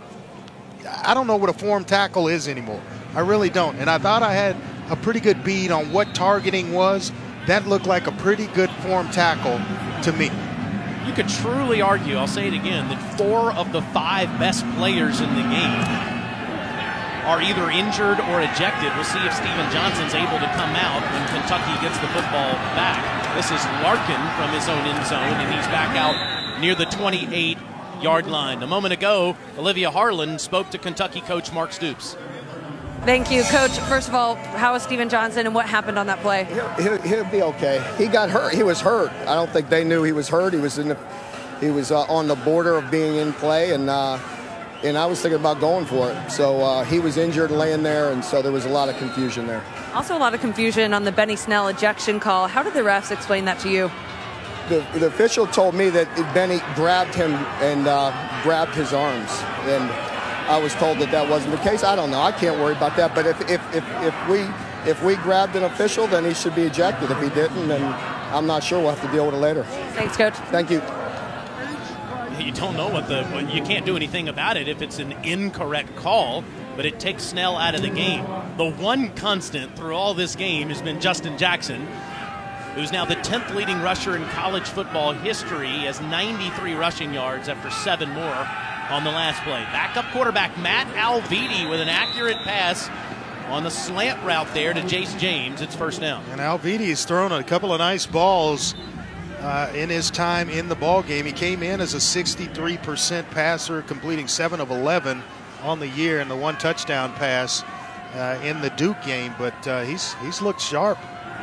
I don't know what a form tackle is anymore. I really don't, and I thought I had a pretty good bead on what targeting was. That looked like a pretty good form tackle to me. You could truly argue, I'll say it again, that four of the five best players in the game are either injured or ejected. We'll see if Steven Johnson's able to come out when Kentucky gets the football back. This is Larkin from his own end zone, and he's back out near the twenty-eight yard line. A moment ago, Olivia Harlan spoke to Kentucky coach Mark Stoops. Thank you, Coach. First of all, how is Steven Johnson and what happened on that play? He'll, he'll, he'll be okay. He got hurt. He was hurt. I don't think they knew he was hurt. He was in the, he was uh, on the border of being in play, and uh, and I was thinking about going for it. So uh, he was injured, laying there, and so there was a lot of confusion there. Also, a lot of confusion on the Benny Snell ejection call. How did the refs explain that to you? The, the official told me that Benny grabbed him and uh, grabbed his arms, and I was told that that wasn't the case. I don't know. I can't worry about that. But if if, if, if we if we grabbed an official, then he should be ejected. If he didn't, then I'm not sure. We'll have to deal with it later. Thanks, Coach. Thank you. You don't know what the – you can't do anything about it if it's an incorrect call, but it takes Snell out of the game. The one constant through all this game has been Justin Jackson, who's now the tenth leading rusher in college football history. He has ninety-three rushing yards after seven more on the last play. Backup quarterback Matt Alviti with an accurate pass on the slant route there to Jace James. It's first down. And Alviti's thrown a couple of nice balls uh, in his time in the ball game. He came in as a sixty-three percent passer, completing seven of eleven on the year, and the one touchdown pass uh, in the Duke game. But uh, he's he's looked sharp.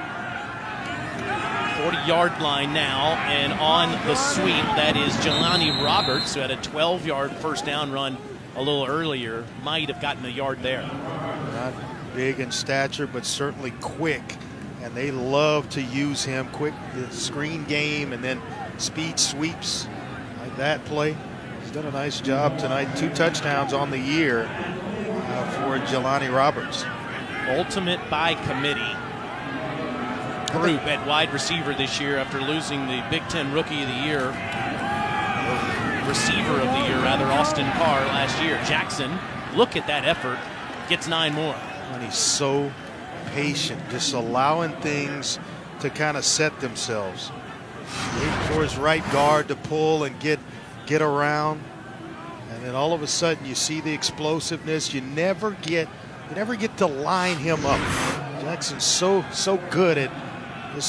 forty yard line now, and on the sweep, that is Jelani Roberts, who had a twelve yard first down run a little earlier. Might have gotten a yard there. Not big in stature, but certainly quick, and they love to use him. Quick screen game and then speed sweeps like that play. He's done a nice job tonight. Two touchdowns on the year uh, for Jelani Roberts. Ultimate by committee group at wide receiver this year after losing the Big Ten Rookie of the Year, or Receiver of the Year rather, Austin Carr last year. Jackson, look at that effort, gets nine more. And he's so patient, just allowing things to kind of set themselves. Waiting for his right guard to pull and get get around, and then all of a sudden you see the explosiveness. You never get you never get to line him up. Jackson's so so good at just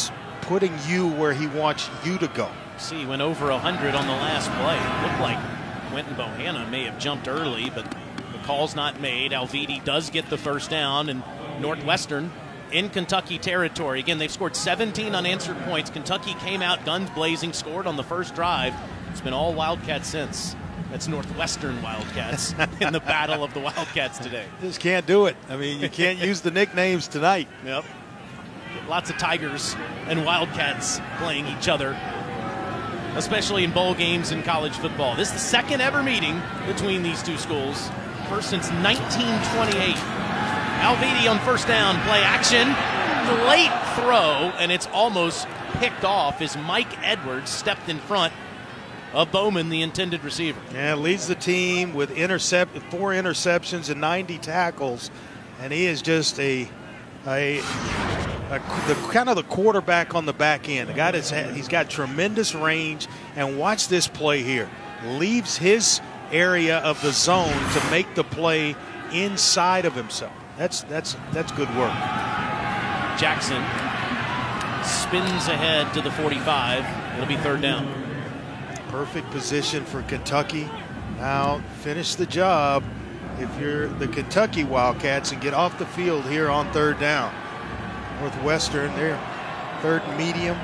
putting you where he wants you to go. See, he went over one hundred on the last play. It looked like Quentin Bohanna may have jumped early, but the call's not made. Alviti does get the first down, and Northwestern in Kentucky territory. Again, they've scored seventeen unanswered points. Kentucky came out guns blazing, scored on the first drive. It's been all Wildcats since. That's Northwestern Wildcats in the battle of the Wildcats today. Just can't do it. I mean, you can't use the nicknames tonight. Yep. Lots of Tigers and Wildcats playing each other, especially in bowl games in college football. This is the second ever meeting between these two schools, first since nineteen twenty-eight. Alviti on first down, play action, late throw, and it's almost picked off as Mike Edwards stepped in front of Bowman, the intended receiver. Yeah, leads the team with intercept, four interceptions and ninety tackles, and he is just a, a, a the kind of the quarterback on the back end. The guy that's he's got tremendous range, and watch this play here. Leaves his area of the zone to make the play inside of himself. That's that's that's good work. Jackson spins ahead to the forty-five. It'll be third down. Perfect position for Kentucky. Now finish the job if you're the Kentucky Wildcats and get off the field here on third down. Northwestern, they're third medium.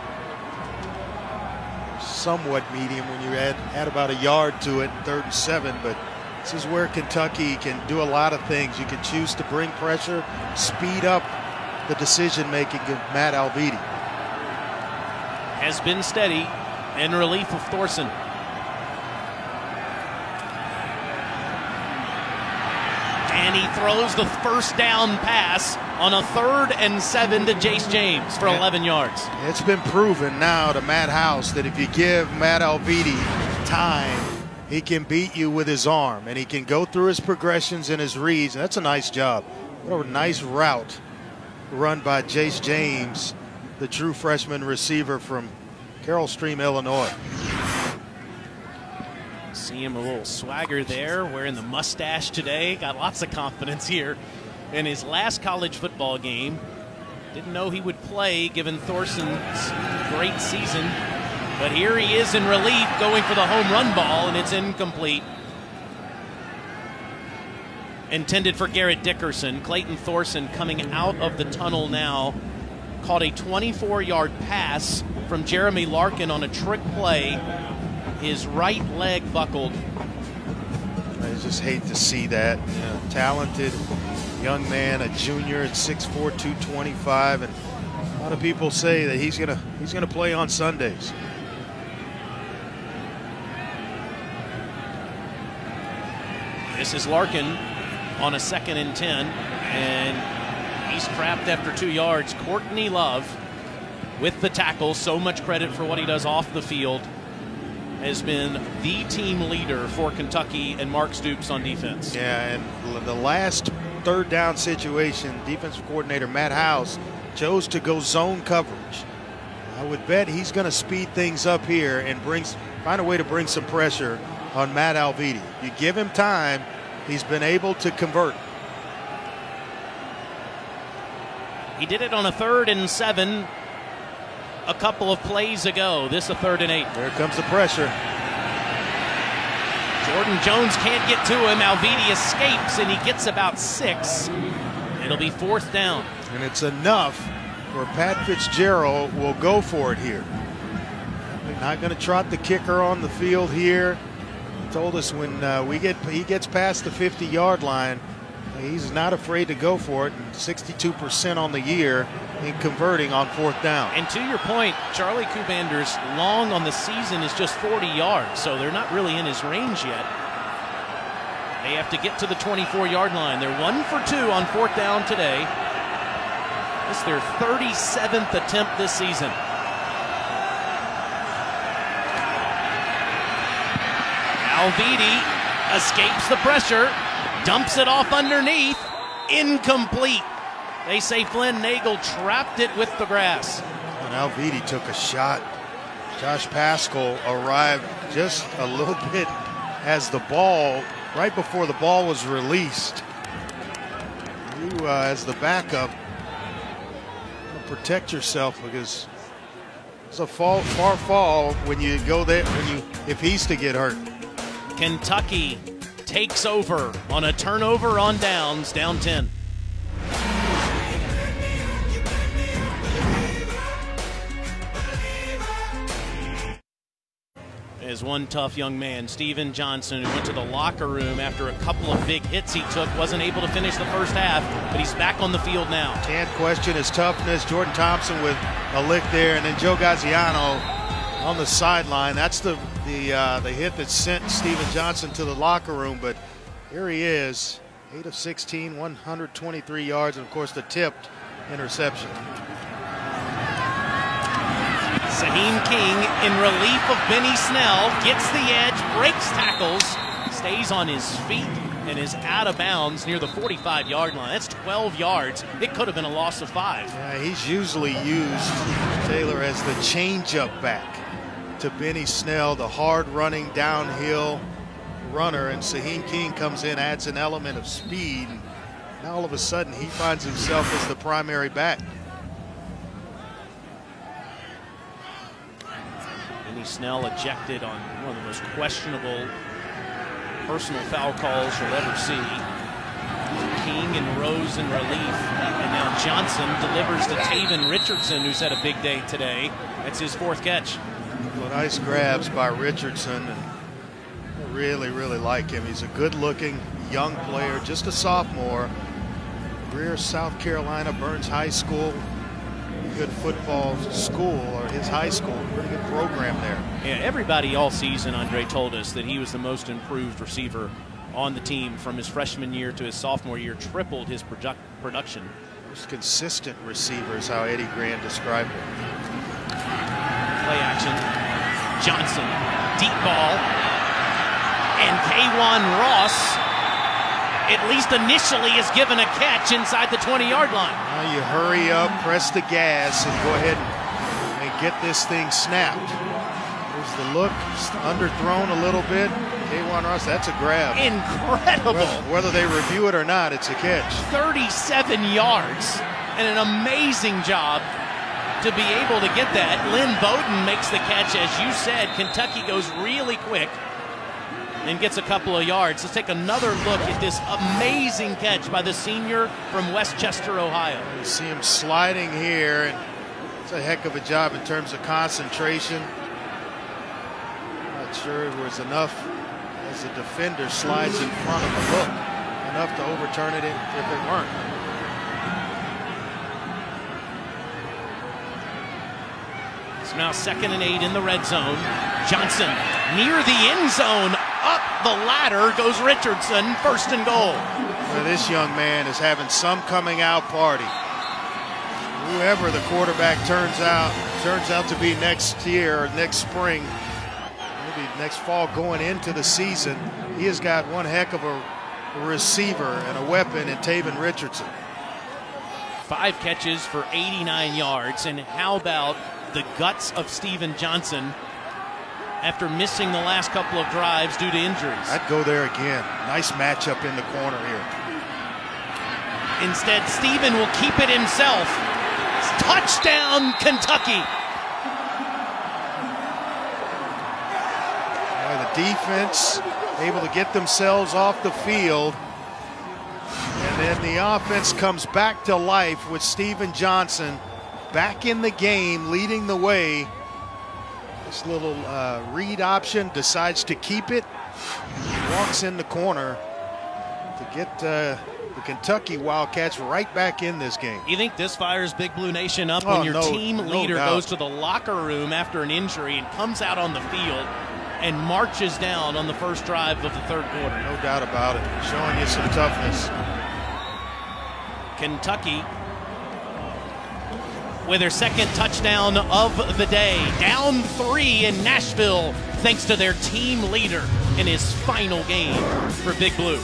Somewhat medium when you add, add about a yard to it, third and seven, but this is where Kentucky can do a lot of things. You can choose to bring pressure, speed up the decision-making of Matt Alviti. Has been steady in relief of Thorson. And he throws the first down pass on a third and seven to Jace James for eleven yards. It's been proven now to Matt House that if you give Matt Alviti time, he can beat you with his arm, and he can go through his progressions and his reads. That's a nice job. What a nice route run by Jace James, the true freshman receiver from Carroll Stream, Illinois. See him a little swagger there, wearing the mustache today. Got lots of confidence here in his last college football game. Didn't know he would play given Thorson's great season. But here he is in relief, going for the home run ball, and it's incomplete. Intended for Garrett Dickerson. Clayton Thorson coming out of the tunnel now. Caught a twenty-four yard pass from Jeremy Larkin on a trick play. His right leg buckled. I just hate to see that. You know, talented young man, a junior at six four, two twenty-five, and a lot of people say that he's gonna he's gonna play on Sundays. This is Larkin on a second and ten, and he's trapped after two yards. Courtney Love with the tackle. So much credit for what he does off the field. Has been the team leader for Kentucky and Mark Stoops on defense. Yeah, and the last third down situation, defensive coordinator Matt House chose to go zone coverage. I would bet he's going to speed things up here and brings find a way to bring some pressure on Matt Alviti. You give him time, he's been able to convert. He did it on a third and seven a couple of plays ago. This a third and eight. There comes the pressure. Jordan Jones can't get to him. Alviti escapes, and he gets about six. It'll be fourth down. And it's enough where Pat Fitzgerald will go for it here. They're not going to trot the kicker on the field here. He told us when uh, we get he gets past the fifty yard line, he's not afraid to go for it. And sixty-two percent on the year in converting on fourth down. And to your point, Charlie Kubander's long on the season is just forty yards, so they're not really in his range yet. They have to get to the twenty-four yard line. They're one for two on fourth down today. This is their thirty-seventh attempt this season. Alviti escapes the pressure, dumps it off underneath, incomplete. They say Flynn Nagel trapped it with the grass. And Alviti took a shot. Josh Paschal arrived just a little bit as the ball, right before the ball was released. You, uh, as the backup, protect yourself because It's a fall, far fall when you go there, when you, if he's to get hurt. Kentucky takes over on a turnover on downs, down ten. Is one tough young man, Steven Johnson, who went to the locker room after a couple of big hits he took, wasn't able to finish the first half, but he's back on the field now. Can't question his toughness. Jordan Thompson with a lick there, and then Joe Gaziano on the sideline. That's the the uh, the hit that sent Steven Johnson to the locker room, but here he is, eight of sixteen, one hundred twenty-three yards, and of course the tipped interception. Saheem King in relief of Benny Snell, gets the edge, breaks tackles, stays on his feet, and is out of bounds near the forty-five yard line. That's twelve yards. It could have been a loss of five. Yeah, he's usually used, Taylor, as the change-up back to Benny Snell, the hard-running downhill runner, and Saheem King comes in, adds an element of speed. Now all of a sudden he finds himself as the primary back. Benny Snell ejected on one of the most questionable personal foul calls you'll ever see. King and Rose in relief, and now Johnson delivers to Taven Richardson, who's had a big day today. That's his fourth catch. Well, nice grabs by Richardson, and I really, really like him. He's a good-looking young player, just a sophomore. Greer, South Carolina, Burns High School. Good football school, or his high school, pretty good program there. Yeah, everybody all season, Andre told us that he was the most improved receiver on the team from his freshman year to his sophomore year, tripled his produ production. Most consistent receiver is how Eddie Grant described it. Play action, Johnson, deep ball, and K'Wan Ross, at least initially, is given a catch inside the twenty yard line. Now you hurry up, press the gas, and go ahead and, and get this thing snapped. There's the look, underthrown a little bit. K'Wan Ross, that's a grab. Incredible. Whether, whether they review it or not, it's a catch. thirty-seven yards, and an amazing job to be able to get that. Lynn Bowden makes the catch, as you said. Kentucky goes really quick and gets a couple of yards. Let's take another look at this amazing catch by the senior from Westchester, Ohio. You see him sliding here, and it's a heck of a job in terms of concentration. Not sure it was enough as the defender slides in front of the hook, enough to overturn it if it weren't. It's now second and eight in the red zone. Johnson near the end zone. Up the ladder goes Richardson, first and goal. Well, this young man is having some coming out party. Whoever the quarterback turns out turns out to be next year or next spring, maybe next fall going into the season, he has got one heck of a receiver and a weapon in Taven Richardson. Five catches for eighty-nine yards, and how about the guts of Steven Johnson after missing the last couple of drives due to injuries? I'd go there again. Nice matchup in the corner here. Instead, Steven will keep it himself. Touchdown, Kentucky. Yeah, the defense able to get themselves off the field. And then the offense comes back to life with Steven Johnson back in the game, leading the way. This little uh, read option, decides to keep it. Walks in the corner to get uh, the Kentucky Wildcats right back in this game. You think this fires Big Blue Nation up oh, when your no, team no leader doubt. goes to the locker room after an injury and comes out on the field and marches down on the first drive of the third quarter? No doubt about it. Showing you some toughness. Kentucky with their second touchdown of the day. Down three in Nashville thanks to their team leader in his final game for Big Blue.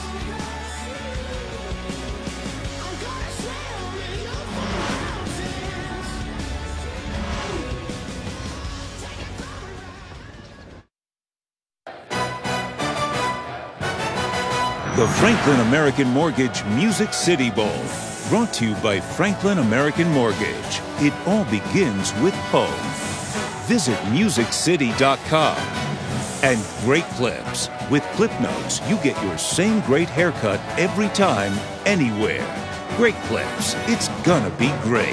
The Franklin American Mortgage Music City Bowl. Brought to you by Franklin American Mortgage. It all begins with home. visit music city dot com. And Great Clips. With Clip Notes, you get your same great haircut every time, anywhere. Great Clips. It's gonna be great.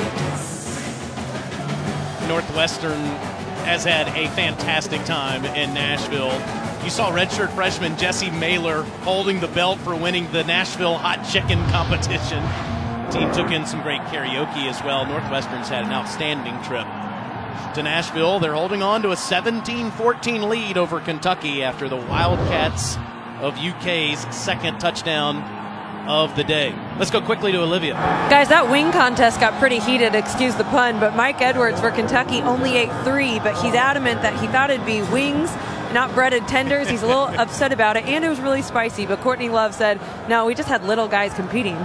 Northwestern has had a fantastic time in Nashville. You saw redshirt freshman Jesse Mailer holding the belt for winning the Nashville Hot Chicken competition. The team took in some great karaoke as well. Northwestern's had an outstanding trip to Nashville. They're holding on to a seventeen fourteen lead over Kentucky after the Wildcats of U K's second touchdown of the day. Let's go quickly to Olivia. Guys, that wing contest got pretty heated, excuse the pun, but Mike Edwards for Kentucky only ate three, but he's adamant that he thought it'd be wings, not breaded tenders. He's a little upset about it, and it was really spicy, but Courtney Love said, no, we just had little guys competing.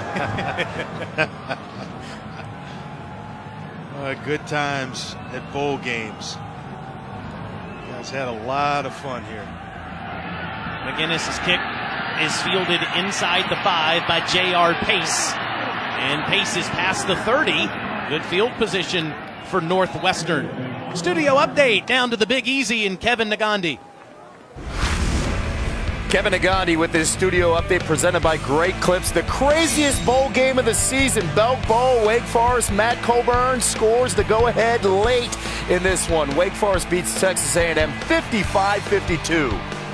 Uh, good times at bowl games. You guys had a lot of fun here. McGinnis's kick is fielded inside the five by J R Pace. And Pace is past the thirty. Good field position for Northwestern. Studio update down to the Big Easy and Kevin Nagandi. Kevin Nagandi with his studio update presented by Great Clips. The craziest bowl game of the season. Belk Bowl, Wake Forest, Matt Coburn scores the go-ahead late in this one. Wake Forest beats Texas A and M fifty-five fifty-two.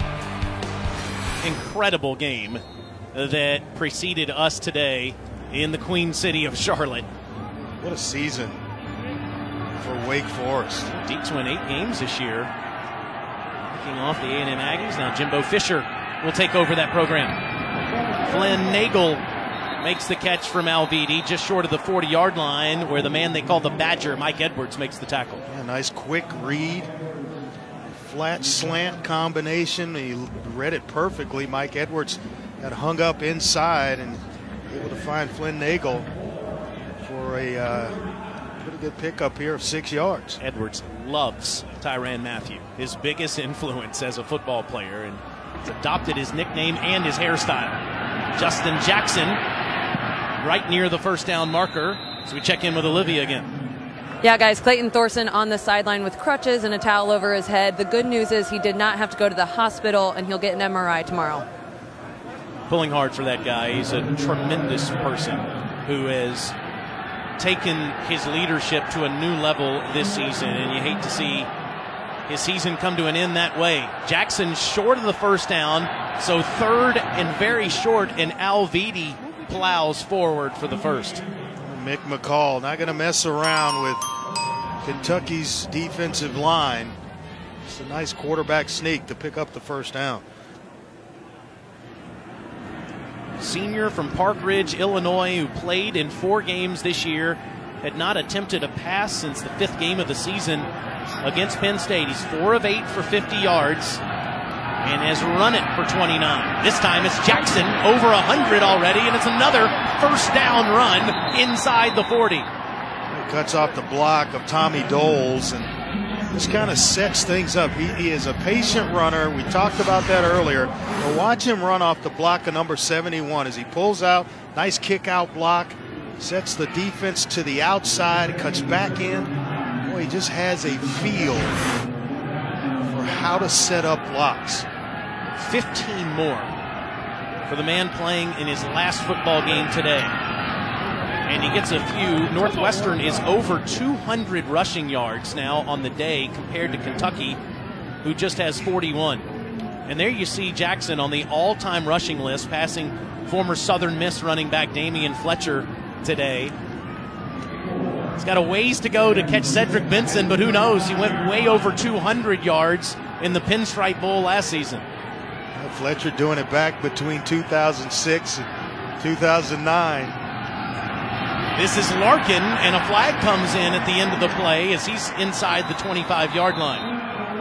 Incredible game that preceded us today in the Queen City of Charlotte. What a season for Wake Forest. Deeks win eight games this year. Kicking off the A and M Aggies. Now Jimbo Fisher will take over that program. Flynn Nagel makes the catch from Alviti just short of the forty-yard line, where the man they call the Badger, Mike Edwards, makes the tackle. Yeah, nice quick read. Flat slant combination. He read it perfectly. Mike Edwards got hung up inside and able to find Flynn Nagel for a uh, pretty good pickup here of six yards. Edwards loves Tyrann Mathieu, his biggest influence as a football player, and has adopted his nickname and his hairstyle. Justin Jackson right near the first down marker. So we check in with Olivia again. Yeah, guys, Clayton Thorson on the sideline with crutches and a towel over his head. The good news is he did not have to go to the hospital, and he'll get an M R I tomorrow. Pulling hard for that guy. He's a tremendous person who has taken his leadership to a new level this season, and you hate to see his season come to an end that way. Jackson short of the first down, so third and very short, and Alviti plows forward for the first. Mick McCall not going to mess around with Kentucky's defensive line. It's a nice quarterback sneak to pick up the first down. Senior from Park Ridge, Illinois, who played in four games this year, had not attempted a pass since the fifth game of the season against Penn State. He's four of eight for fifty yards and has run it for twenty-nine. This time it's Jackson over one hundred already, and it's another first down run inside the forty. He cuts off the block of Tommy Doles and just kind of sets things up. He, he is a patient runner. We talked about that earlier. But watch him run off the block of number seventy-one as he pulls out. Nice kick out block. Sets the defense to the outside. Cuts back in. Boy, he just has a feel for how to set up blocks. fifteen more for the man playing in his last football game today. And he gets a few. Northwestern is over two hundred rushing yards now on the day compared to Kentucky, who just has forty-one. And there you see Jackson on the all-time rushing list, passing former Southern Miss running back Damian Fletcher today. He's got a ways to go to catch Cedric Benson, but who knows? He went way over two hundred yards in the Pinstripe Bowl last season. Fletcher doing it back between two thousand six and two thousand nine. This is Larkin, and a flag comes in at the end of the play as he's inside the twenty-five-yard line.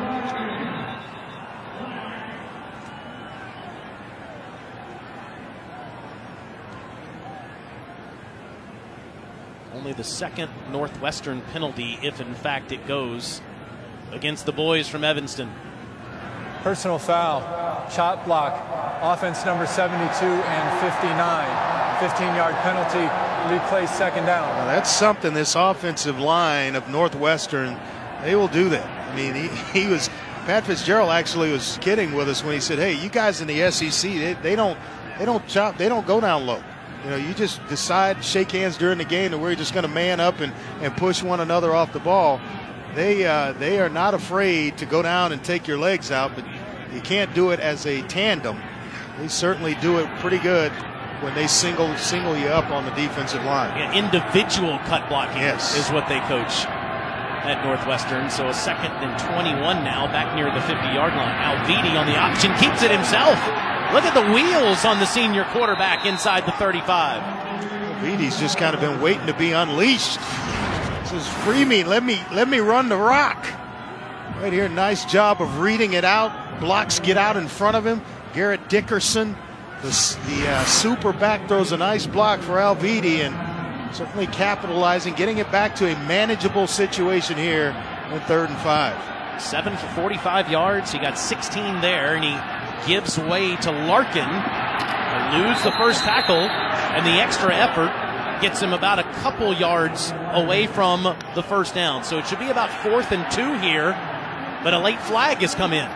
Only the second Northwestern penalty, if in fact it goes, against the boys from Evanston. Personal foul, chop block, offense number seventy-two and fifty-nine. fifteen-yard penalty, replay second down. Now that's something this offensive line of Northwestern They will do that. I mean, he, he was Pat Fitzgerald actually was kidding with us when he said, "Hey, you guys in the S E C, they, they don't they don't chop, they don't go down low. You know, you just decide, shake hands during the game, and we're just going to man up and, and push one another off the ball. They uh, they are not afraid to go down and take your legs out, but you can't do it as a tandem. They certainly do it pretty good when they single single you up on the defensive line. Yeah, individual cut blocking yes. is what they coach at Northwestern. So a second and twenty-one now, back near the fifty-yard line. Alviti on the option, keeps it himself. Look at the wheels on the senior quarterback inside the thirty-five. Alviti's just kind of been waiting to be unleashed. Says, free me, let me let me run the rock. Right here, nice job of reading it out. Blocks get out in front of him. Garrett Dickerson, the, the uh, super back, throws a nice block for Alviti, and certainly capitalizing, getting it back to a manageable situation here in third and five. Seven for forty-five yards. He got sixteen there, and he gives way to Larkin. He'll lose the first tackle, and the extra effort gets him about a couple yards away from the first down. So it should be about fourth and two here, but a late flag has come in.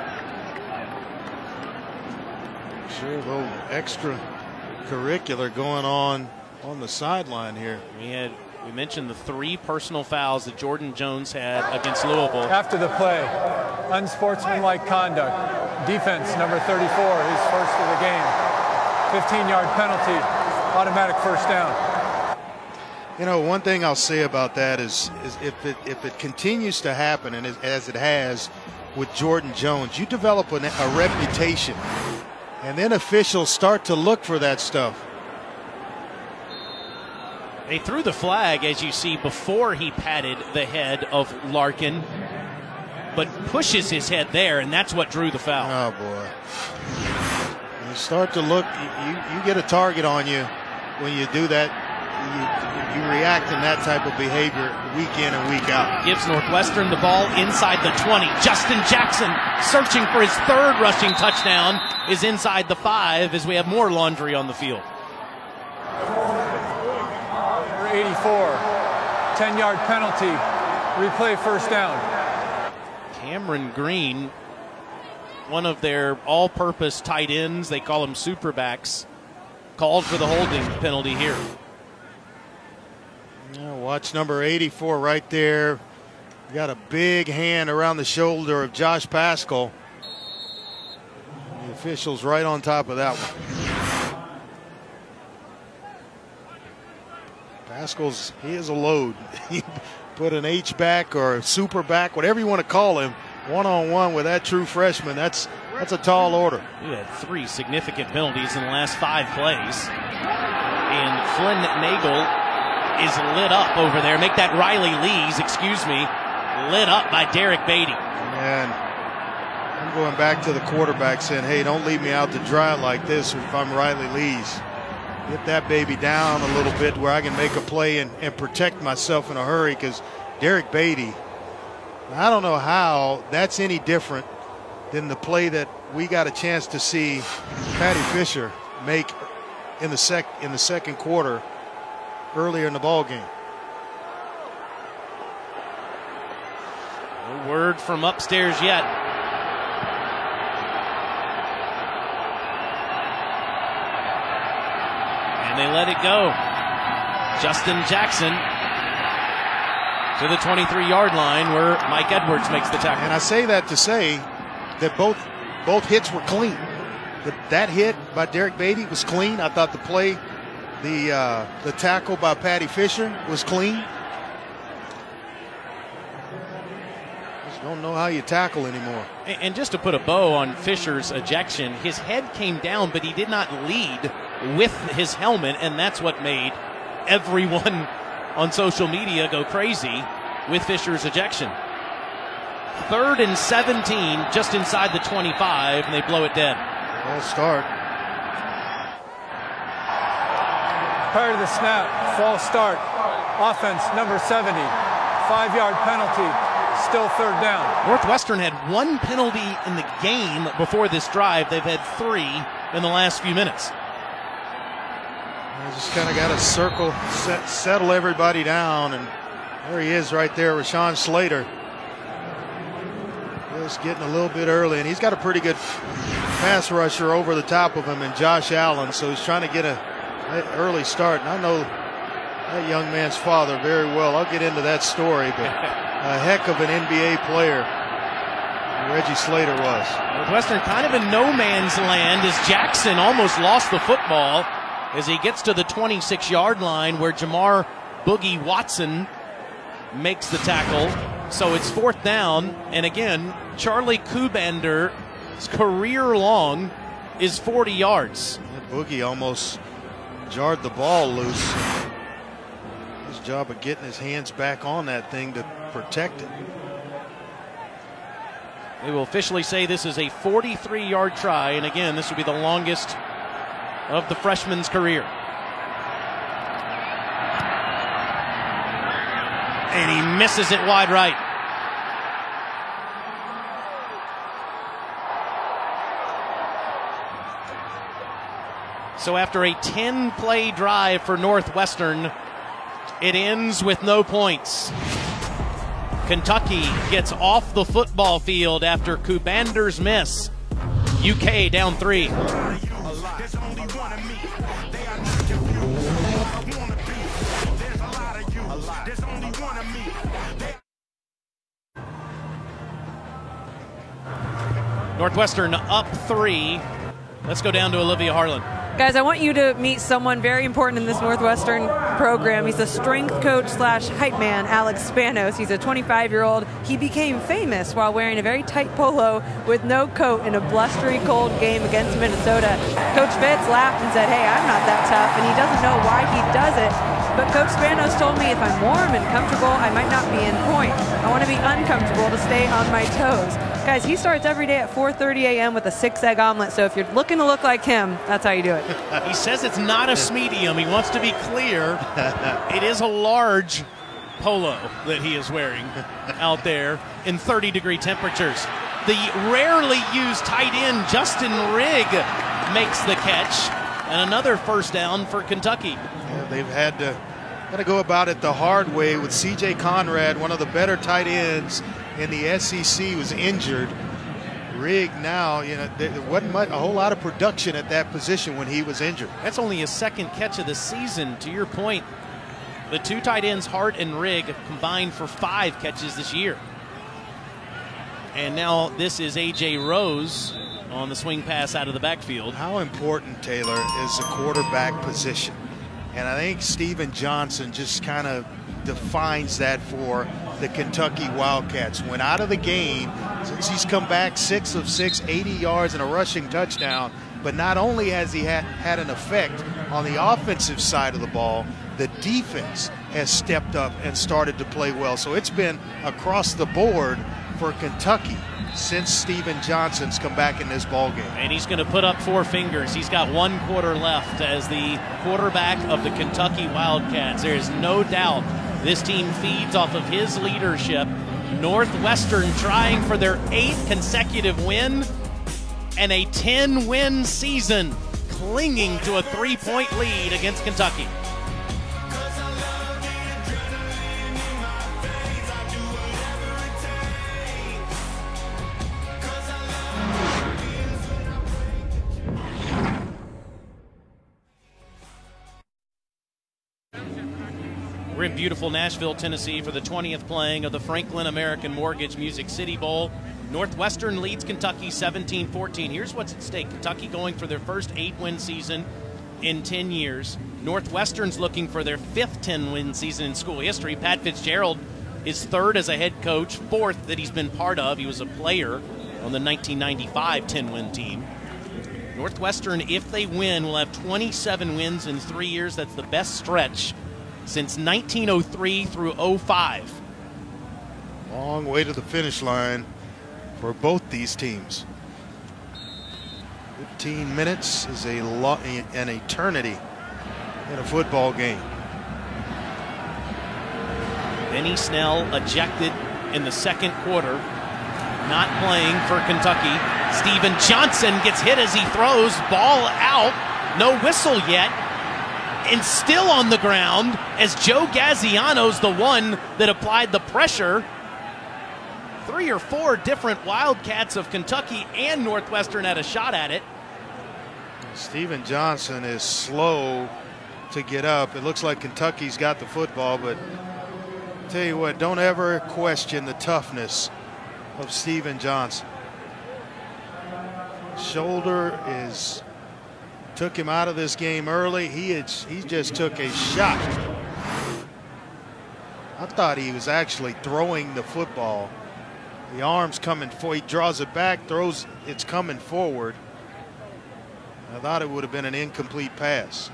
Sure, a little extra curricular going on on the sideline here. We had we mentioned the three personal fouls that Jordan Jones had against Louisville. After the play, unsportsmanlike conduct. Defense, number thirty-four, his first of the game. fifteen-yard penalty, automatic first down. You know, one thing I'll say about that is, is if it if it continues to happen, and as it has with Jordan Jones, you develop a, a reputation, and then officials start to look for that stuff. They threw the flag, as you see, before he patted the head of Larkin, but pushes his head there, and that's what drew the foul. Oh, boy. You start to look, you, you get a target on you when you do that. You, you react in that type of behavior week in and week out. Gives Northwestern the ball inside the twenty. Justin Jackson, searching for his third rushing touchdown, is inside the five as we have more laundry on the field. eighty-four, ten-yard penalty, replay first down. Cameron Green, one of their all-purpose tight ends, they call them superbacks, called for the holding penalty here. Now watch number eighty-four right there. Got a big hand around the shoulder of Josh Paschal. The official's right on top of that one. Paschal's, he is a load. He put an H-back or a super back, whatever you want to call him, one-on-one with that true freshman. That's that's a tall order. We had three significant penalties in the last five plays. And Flynn Nagel is lit up over there. Make that Riley Lees, excuse me, lit up by Derek Beatty. And I'm going back to the quarterback saying, hey, don't leave me out to dry like this if I'm Riley Lees. Get that baby down a little bit where I can make a play and, and protect myself in a hurry, because Derek Beatty, I don't know how that's any different than the play that we got a chance to see Patty Fisher make in the sec in the second quarter earlier in the ball game. No word from upstairs yet. And they let it go. Justin Jackson to the twenty-three-yard line where Mike Edwards makes the tackle. And I say that to say that both both hits were clean. That, that hit by Derek Beatty was clean. I thought the play, the uh, the tackle by Patty Fisher was clean. Just don't know how you tackle anymore. And, and just to put a bow on Fisher's ejection, his head came down, but he did not lead with his helmet, and that's what made everyone on social media go crazy with Fisher's ejection. Third and seventeen, just inside the twenty-five, and they blow it dead. False start. Prior to the snap, false start. Offense, number seventy. Five-yard penalty, still third down. Northwestern had one penalty in the game before this drive. They've had three in the last few minutes. I just kind of got to circle, set, settle everybody down, and there he is right there, Rashawn Slater. Just getting a little bit early, and he's got a pretty good pass rusher over the top of him in Josh Allen, so he's trying to get a, a early start. And I know that young man's father very well. I'll get into that story, but a heck of an N B A player Reggie Slater was. Northwestern kind of in no man's land as Jackson almost lost the football as he gets to the twenty-six yard line where Jamar Boogie Watson makes the tackle. So it's fourth down, and again, Charlie Kubander's career long is forty yards. That Boogie almost jarred the ball loose. His job of getting his hands back on that thing to protect it. They will officially say this is a forty-three yard try, and again, this will be the longest of the freshman's career. And he misses it wide right. So after a ten play drive for Northwestern, it ends with no points. Kentucky gets off the football field after Kubander's miss. U K down three. Northwestern up three. Let's go down to Olivia Harlan. Guys, I want you to meet someone very important in this Northwestern program. He's a strength coach slash hype man, Alex Spanos. He's a twenty-five year old. He became famous while wearing a very tight polo with no coat in a blustery cold game against Minnesota. Coach Fitz laughed and said, hey, I'm not that tough, and he doesn't know why he does it. But Coach Spanos told me if I'm warm and comfortable, I might not be in point. I want to be uncomfortable to stay on my toes. Guys, he starts every day at four thirty a m with a six-egg omelet, so if you're looking to look like him, that's how you do it. He says it's not a medium. He wants to be clear. It is a large polo that he is wearing out there in thirty degree temperatures. The rarely used tight end Justin Rigg makes the catch, and another first down for Kentucky. Yeah, they've had to, got to go about it the hard way with C J Conrad, one of the better tight ends in the S E C, was injured. Rigg now, you know, there wasn't much, a whole lot of production at that position when he was injured. That's only his second catch of the season. To your point, the two tight ends, Hart and Rigg, combined for five catches this year. And now this is A J Rose on the swing pass out of the backfield. How important, Taylor, is the quarterback position? And I think Steven Johnson just kind of defines that for the Kentucky Wildcats. Went out of the game, since he's come back six of six, eighty yards and a rushing touchdown, but not only has he had, had an effect on the offensive side of the ball, the defense has stepped up and started to play well. So it's been across the board for Kentucky since Steven Johnson's come back in this ball game. And he's going to put up four fingers. He's got one quarter left as the quarterback of the Kentucky Wildcats. There is no doubt this team feeds off of his leadership. Northwestern trying for their eighth consecutive win and a ten win season, clinging to a three point lead against Kentucky. We're in beautiful Nashville, Tennessee for the twentieth playing of the Franklin American Mortgage Music City Bowl. Northwestern leads Kentucky seventeen fourteen. Here's what's at stake. Kentucky going for their first eight-win season in ten years. Northwestern's looking for their fifth ten-win season in school history. Pat Fitzgerald is third as a head coach, fourth that he's been part of. He was a player on the nineteen ninety-five ten-win team. Northwestern, if they win, will have twenty-seven wins in three years. That's the best stretch since nineteen oh three through oh five. Long way to the finish line for both these teams. fifteen minutes is a lot, an eternity in a football game. Benny Snell ejected in the second quarter, not playing for Kentucky. Steven Johnson gets hit as he throws, ball out, no whistle yet. And still on the ground as Joe Gaziano's the one that applied the pressure. three or four different Wildcats of Kentucky and Northwestern had a shot at it. Steven Johnson is slow to get up. It looks like Kentucky's got the football, but I'll tell you what, don't ever question the toughness of Steven Johnson. Shoulder is took him out of this game early. He had, he just took a shot. I thought he was actually throwing the football. The arm's coming forward. He draws it back, throws, it's coming forward. I thought it would have been an incomplete pass.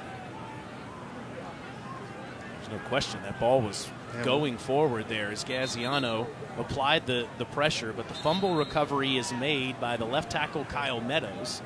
There's no question that ball was yeah. going forward there as Gaziano applied the, the pressure, but the fumble recovery is made by the left tackle Kyle Meadows.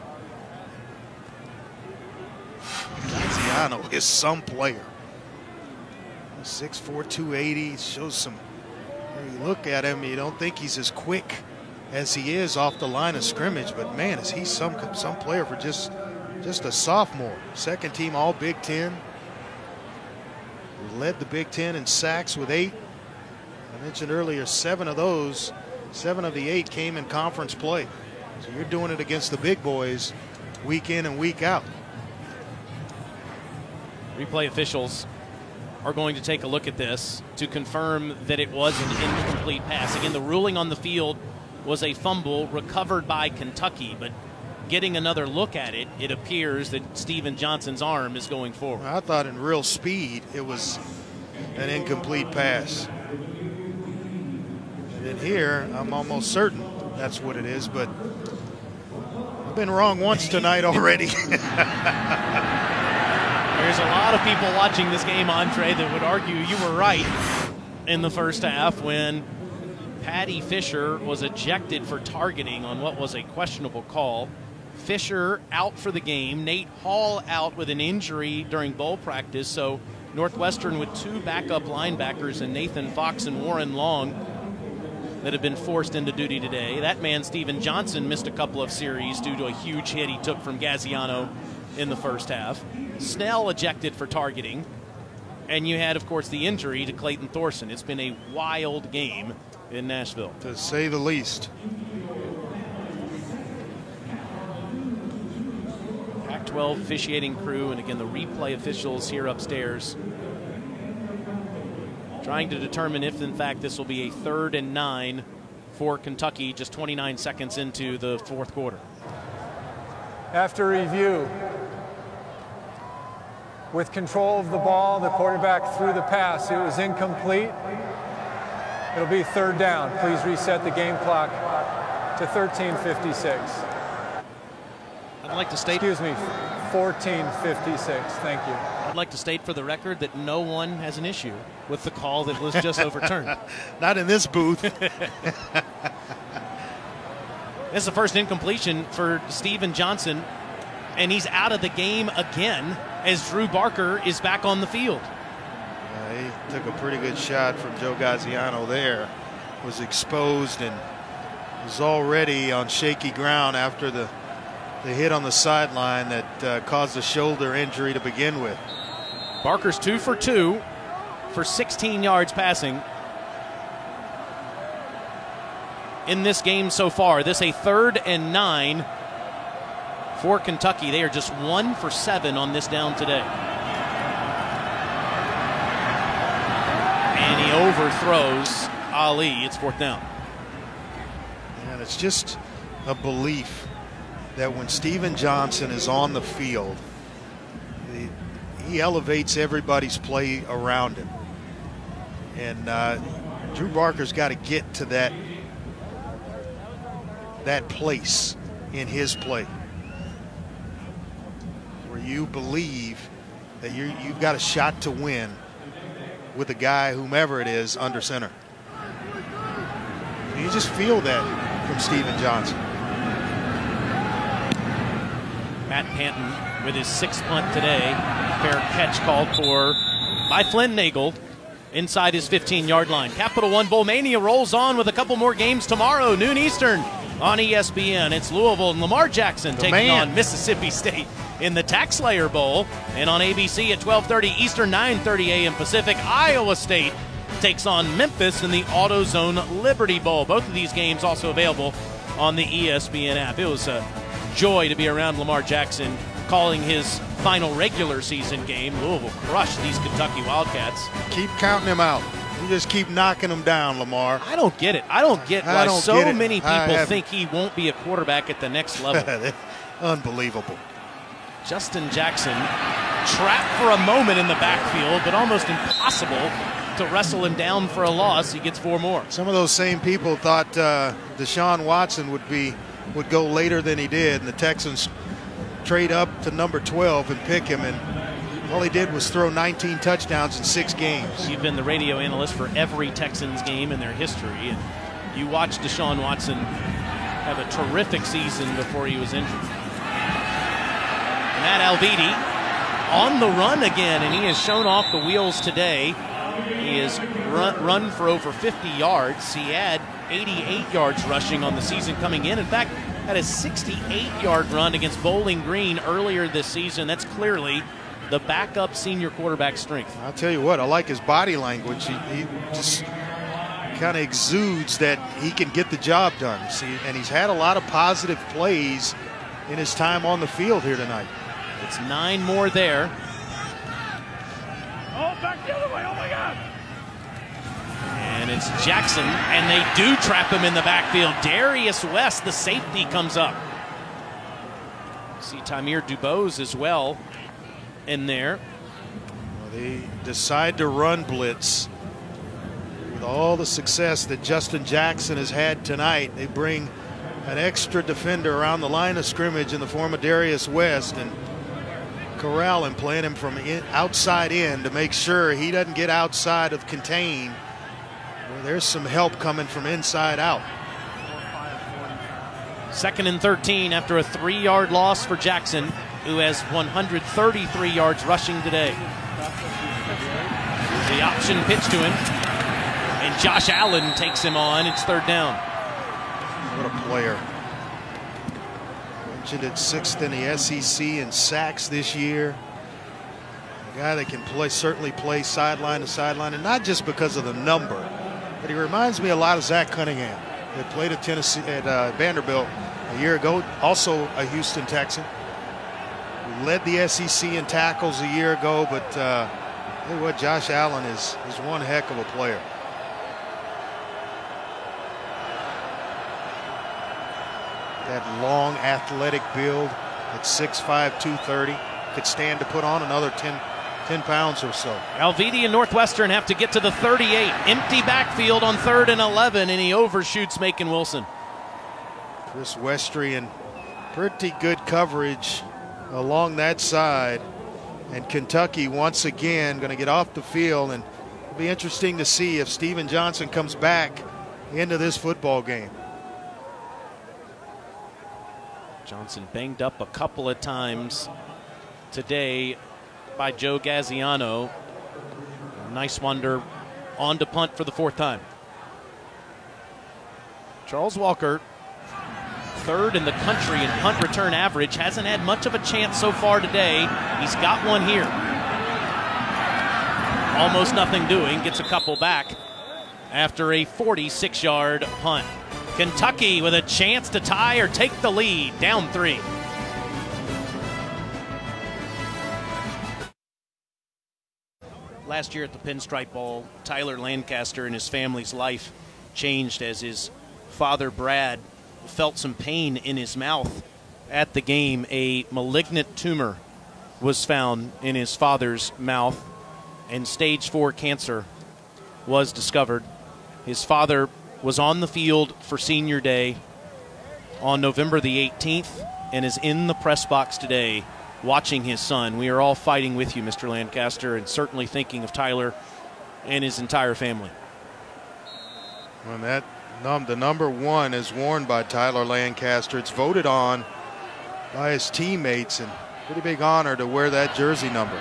Gaziano is some player. six four, two eighty, shows some, when you look at him, you don't think he's as quick as he is off the line of scrimmage, but man, is he some some player for just just a sophomore. Second team all Big Ten. Led the Big Ten in sacks with eight. I mentioned earlier, seven of those, seven of the eight came in conference play. So you're doing it against the big boys week in and week out. Replay officials are going to take a look at this to confirm that it was an incomplete pass. Again, the ruling on the field was a fumble recovered by Kentucky, but getting another look at it, it appears that Steven Johnson's arm is going forward. I thought in real speed it was an incomplete pass. And here, I'm almost certain that's what it is, but I've been wrong once tonight already. There's a lot of people watching this game, Andre, that would argue you were right in the first half when Patty Fisher was ejected for targeting on what was a questionable call. Fisher out for the game. Nate Hall out with an injury during bowl practice. So Northwestern with two backup linebackers in Nathan Fox and Warren Long that have been forced into duty today. That man, Steven Johnson, missed a couple of series due to a huge hit he took from Gaziano in the first half. Snell ejected for targeting. And you had, of course, the injury to Clayton Thorson. It's been a wild game in Nashville, to say the least. Pac twelve officiating crew, and again the replay officials here upstairs trying to determine if in fact this will be a third and nine for Kentucky just twenty-nine seconds into the fourth quarter. After review, with control of the ball, the quarterback threw the pass. It was incomplete. It'll be third down. Please reset the game clock to thirteen fifty-six. I'd like to state. Excuse me, fourteen fifty-six. Thank you. I'd like to state for the record that no one has an issue with the call that was just overturned. Not in this booth. This is the first incompletion for Steven Johnson, and he's out of the game again as Drew Barker is back on the field. He took a pretty good shot from Joe Gaziano there. Was exposed and was already on shaky ground after the, the hit on the sideline that uh, caused a shoulder injury to begin with. Barker's two for two for sixteen yards passing in this game so far. This a third and nine for Kentucky. They are just one for seven on this down today. And he overthrows Ali. It's fourth down. And it's just a belief that when Steven Johnson is on the field, he, he elevates everybody's play around him. And uh, Drew Barker's got to get to that, that place in his play where you believe that you're, you've got a shot to win with a guy, whomever it is, under center. You just feel that from Steven Johnson. Matt Panton with his sixth punt today. Fair catch called for by Flynn Nagel inside his fifteen-yard line. Capital One Bowl Mania rolls on with a couple more games tomorrow, noon Eastern on E S P N. It's Louisville and Lamar Jackson the taking man. on Mississippi State in the Tax Slayer Bowl. And on A B C at twelve thirty Eastern, nine thirty a m Pacific, Iowa State takes on Memphis in the AutoZone Liberty Bowl. Both of these games also available on the E S P N app. It was a joy to be around Lamar Jackson calling his final regular season game. Louisville crushed these Kentucky Wildcats. Keep counting them out. You just keep knocking them down, Lamar. I don't get it. I don't get I why don't so get it. many people have... think he won't be a quarterback at the next level. Unbelievable. Justin Jackson trapped for a moment in the backfield, but almost impossible to wrestle him down for a loss. He gets four more. Some of those same people thought uh, Deshaun Watson would be would go later than he did, and the Texans trade up to number twelve and pick him, and all he did was throw nineteen touchdowns in six games. You've been the radio analyst for every Texans game in their history, and you watched Deshaun Watson have a terrific season before he was injured. Matt Alviti on the run again, and he has shown off the wheels today. He has run, run for over fifty yards. He had eighty-eight yards rushing on the season coming in. In fact, had a sixty-eight yard run against Bowling Green earlier this season. That's clearly the backup senior quarterback strength. I'll tell you what, I like his body language. He, he just kind of exudes that he can get the job done. See, and he's had a lot of positive plays in his time on the field here tonight. It's nine more there. Oh, back the other way. Oh, my God. And it's Jackson, and they do trap him in the backfield. Darius West, the safety, comes up. See Tamir Dubose as well in there. Well, they decide to run blitz. With all the success that Justin Jackson has had tonight, they bring an extra defender around the line of scrimmage in the form of Darius West and corral him, playing him from in, outside in to make sure he doesn't get outside of contain. Well, there's some help coming from inside out. Second and thirteen after a three yard loss for Jackson, who has one hundred thirty-three yards rushing today. The option pitch to him, and Josh Allen takes him on. It's third down. What a player. Mentioned at sixth in the S E C in sacks this year. A guy that can play, certainly play sideline to sideline, and not just because of the number, but he reminds me a lot of Zach Cunningham, that played at Tennessee at uh, Vanderbilt a year ago, also a Houston Texan. He led the S E C in tackles a year ago, but uh, tell you what, Josh Allen is is one heck of a player. That long athletic build at six five, two thirty could stand to put on another ten, ten pounds or so. Alviti and Northwestern have to get to the thirty-eight. Empty backfield on third and eleven, and he overshoots Macon Wilson. Chris Westry in pretty good coverage along that side. And Kentucky once again going to get off the field, and it'll be interesting to see if Steven Johnson comes back into this football game. Johnson banged up a couple of times today by Joe Gaziano. Nice wonder on to punt for the fourth time. Charles Walker, third in the country in punt return average, hasn't had much of a chance so far today. He's got one here. Almost nothing doing, gets a couple back after a forty-six yard punt. Kentucky with a chance to tie or take the lead, down three. Last year at the Pinstripe Bowl, Tyler Lancaster and his family's life changed as his father, Brad, felt some pain in his mouth at the game. A malignant tumor was found in his father's mouth, and stage four cancer was discovered. His father was on the field for senior day on November the eighteenth and is in the press box today watching his son. We are all fighting with you, Mister Lancaster, and certainly thinking of Tyler and his entire family. Well, that num the number one is worn by Tyler Lancaster. It's voted on by his teammates, and pretty big honor to wear that jersey number.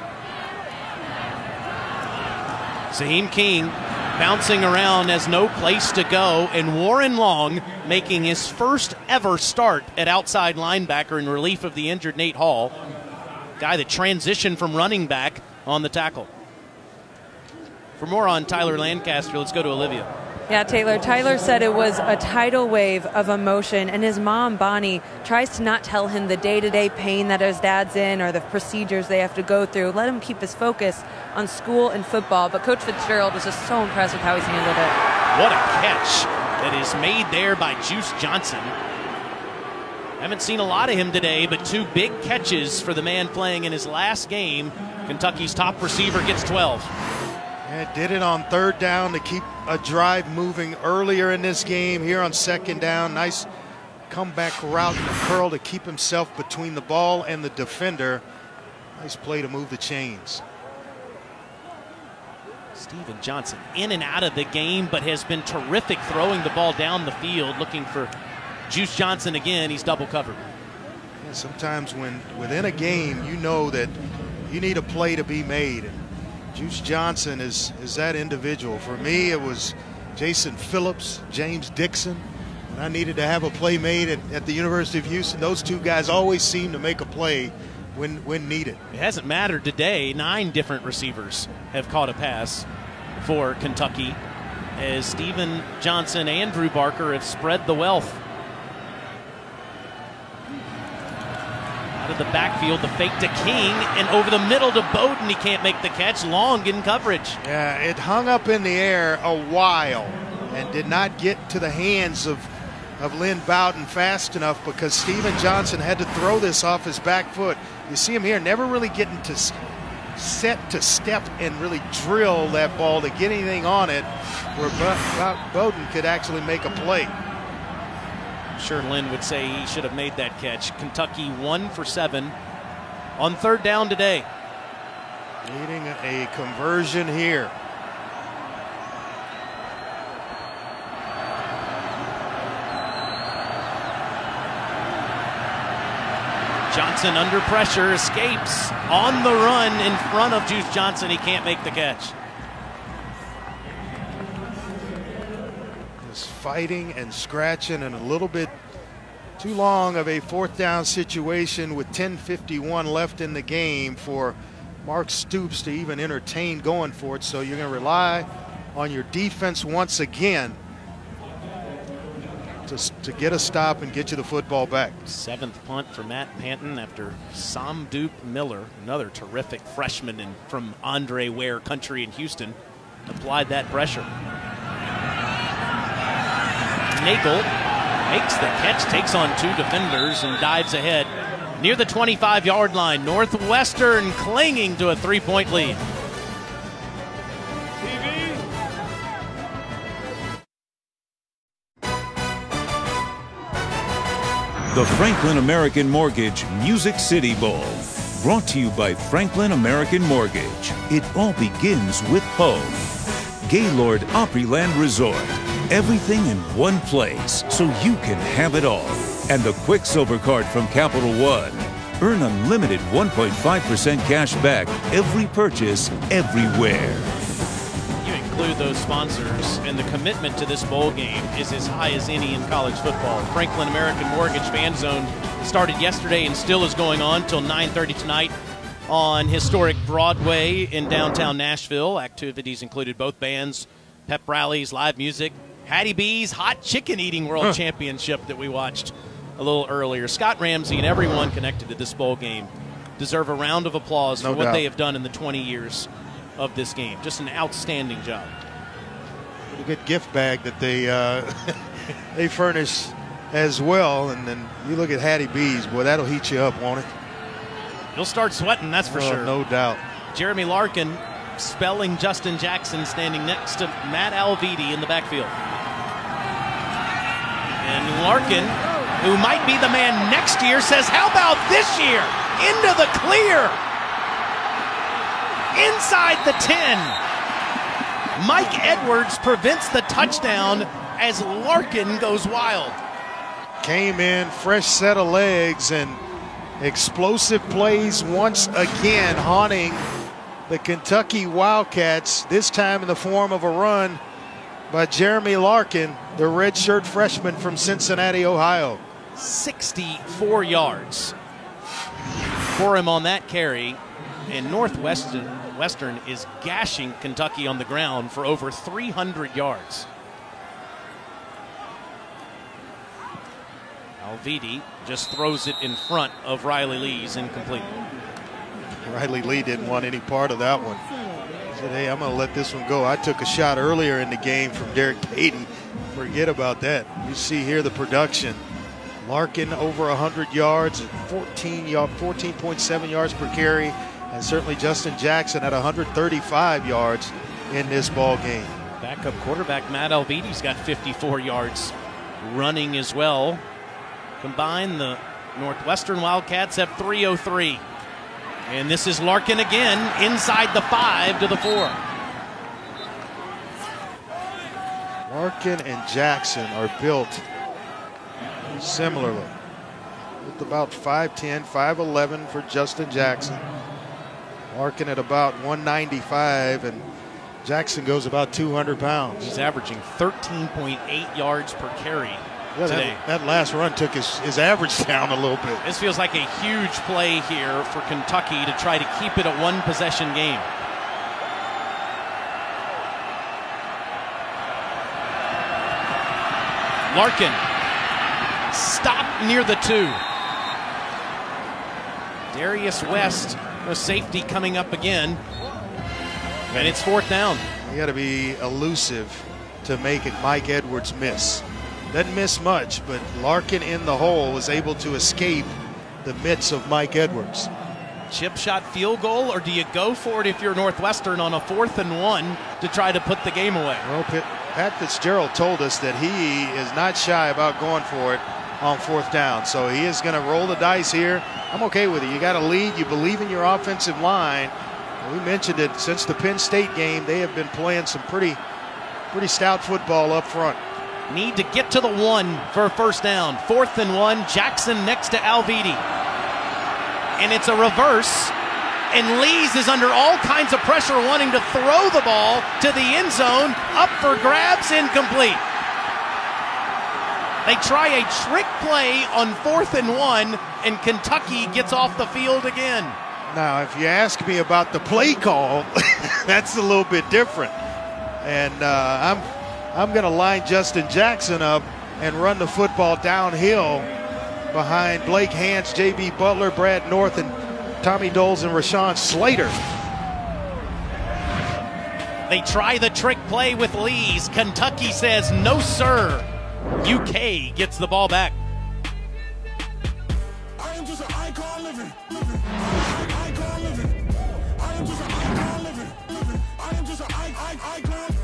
Zaheem King bouncing around, has no place to go, and Warren Long making his first ever start at outside linebacker in relief of the injured Nate Hall, guy that transitioned from running back on the tackle. For more on Tyler Lancaster, let's go to Olivia. Yeah, Taylor. Tyler said it was a tidal wave of emotion, and his mom, Bonnie, tries to not tell him the day-to-day pain that his dad's in or the procedures they have to go through. Let him keep his focus on school and football. But Coach Fitzgerald was just so impressed with how he's handled it. What a catch that is made there by Juice Johnson. Haven't seen a lot of him today, but two big catches for the man playing in his last game. Kentucky's top receiver gets twelve. Yeah, did it on third down to keep a drive moving earlier in this game. Here on second down, nice comeback route and a curl to keep himself between the ball and the defender. Nice play to move the chains. Steven Johnson in and out of the game, but has been terrific throwing the ball down the field, looking for Juice Johnson again. He's double covered. Yeah, sometimes when within a game, you know that you need a play to be made. Juice Johnson is, is that individual. For me, it was Jason Phillips, James Dixon. When I needed to have a play made at, at the University of Houston, those two guys always seem to make a play when, when needed. It hasn't mattered today. Nine different receivers have caught a pass for Kentucky as Steven Johnson and Drew Barker have spread the wealth. Out of the backfield, the fake to King, and over the middle to Bowden. He can't make the catch. Long in coverage. Yeah, it hung up in the air a while and did not get to the hands of, of Lynn Bowden fast enough because Steven Johnson had to throw this off his back foot. You see him here, never really getting to set to step and really drill that ball to get anything on it where Bowden could actually make a play. I'm sure Lynn would say he should have made that catch. Kentucky one for seven on third down today. Needing a conversion here. Johnson under pressure, escapes on the run in front of Juice Johnson. He can't make the catch. Just fighting and scratching, and a little bit too long of a fourth down situation with ten fifty-one left in the game for Mark Stoops to even entertain going for it. So you're going to rely on your defense once again to, to get a stop and get you the football back. Seventh punt for Matt Panton after Samdup Miller, another terrific freshman in, from Andre Ware country in Houston, applied that pressure. Nagel makes the catch, takes on two defenders, and dives ahead near the twenty-five yard line. Northwestern clinging to a three-point lead. The Franklin American Mortgage Music City Bowl, brought to you by Franklin American Mortgage. It all begins with home. Gaylord Opryland Resort. Everything in one place so you can have it all. And the Quicksilver Card from Capital One. Earn unlimited one point five percent cash back every purchase, everywhere. You include those sponsors, and the commitment to this bowl game is as high as any in college football. Franklin American Mortgage Fan Zone started yesterday and still is going on till nine thirty tonight on historic Broadway in downtown Nashville. Activities included both bands, pep rallies, live music, Hattie B's Hot Chicken Eating World huh. Championship that we watched a little earlier. Scott Ramsey and everyone connected to this bowl game deserve a round of applause no for what doubt. they have done in the twenty years of this game. Just an outstanding job. Pretty good gift bag that they uh, they furnish as well. And then you look at Hattie B's, boy, that'll heat you up, won't it? You'll start sweating, that's for oh, sure. No doubt. Jeremy Larkin spelling Justin Jackson, standing next to Matt Alviti in the backfield. And Larkin, who might be the man next year, says, how about this year? Into the clear. Inside the ten. Mike Edwards prevents the touchdown as Larkin goes wild. Came in, fresh set of legs, and explosive plays once again haunting the Kentucky Wildcats, this time in the form of a run by Jeremy Larkin, the redshirt freshman from Cincinnati, Ohio. sixty-four yards for him on that carry, and Northwestern Northwestern is gashing Kentucky on the ground for over three hundred yards. Alvidi just throws it in front of Riley Lee's incomplete. Riley Lee didn't want any part of that one. He said, hey, I'm going to let this one go. I took a shot earlier in the game from Derek Beatty. Forget about that. You see here the production. Larkin over one hundred yards, fourteen point seven yards per carry, and certainly Justin Jackson at one hundred thirty-five yards in this ball game. Backup quarterback Matt Alvidi's got fifty-four yards running as well. Combined, the Northwestern Wildcats have three oh three. And this is Larkin again, inside the five to the four. Larkin and Jackson are built similarly. With about five ten, five eleven for Justin Jackson. Larkin at about one ninety-five, and Jackson goes about two hundred pounds. He's averaging thirteen point eight yards per carry yeah, today. That, that last run took his, his average down a little bit. This feels like a huge play here for Kentucky to try to keep it a one-possession game. Larkin stopped near the two. Darius West, the safety, coming up again. And it's fourth down. You got to be elusive to make it Mike Edwards miss. Doesn't miss much, but Larkin in the hole was able to escape the mitts of Mike Edwards. Chip shot field goal, or do you go for it if you're Northwestern on a fourth and one to try to put the game away? Well, Pat Fitzgerald told us that he is not shy about going for it on fourth down. So he is going to roll the dice here. I'm okay with it. You got a lead. You believe in your offensive line. We mentioned it since the Penn State game. They have been playing some pretty, pretty stout football up front. Need to get to the one for a first down. Fourth and one. Jackson next to Alvidi. And it's a reverse. And Lees is under all kinds of pressure, wanting to throw the ball to the end zone. Up for grabs, incomplete. They try a trick play on fourth and one, and Kentucky gets off the field again. Now, if you ask me about the play call, that's a little bit different. And uh, I'm I'm going to line Justin Jackson up and run the football downhill behind Blake Hance, J B Butler, Brad North, and Tommy Doles and Rashawn Slater. They try the trick play with Lees. Kentucky says, no, sir. U K gets the ball back. I am just an icon living, living. I am icon living. I am just an icon living, living. I am just an icon.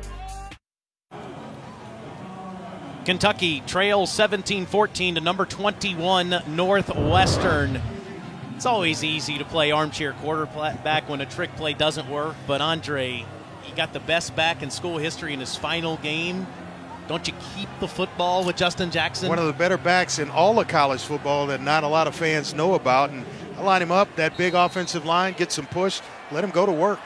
Kentucky trails seventeen fourteen to number twenty-one Northwestern. It's always easy to play armchair quarterback when a trick play doesn't work, but Andre, he got the best back in school history in his final game. Don't you keep the football with Justin Jackson? One of the better backs in all of college football that not a lot of fans know about. And I line him up, that big offensive line, get some push, let him go to work.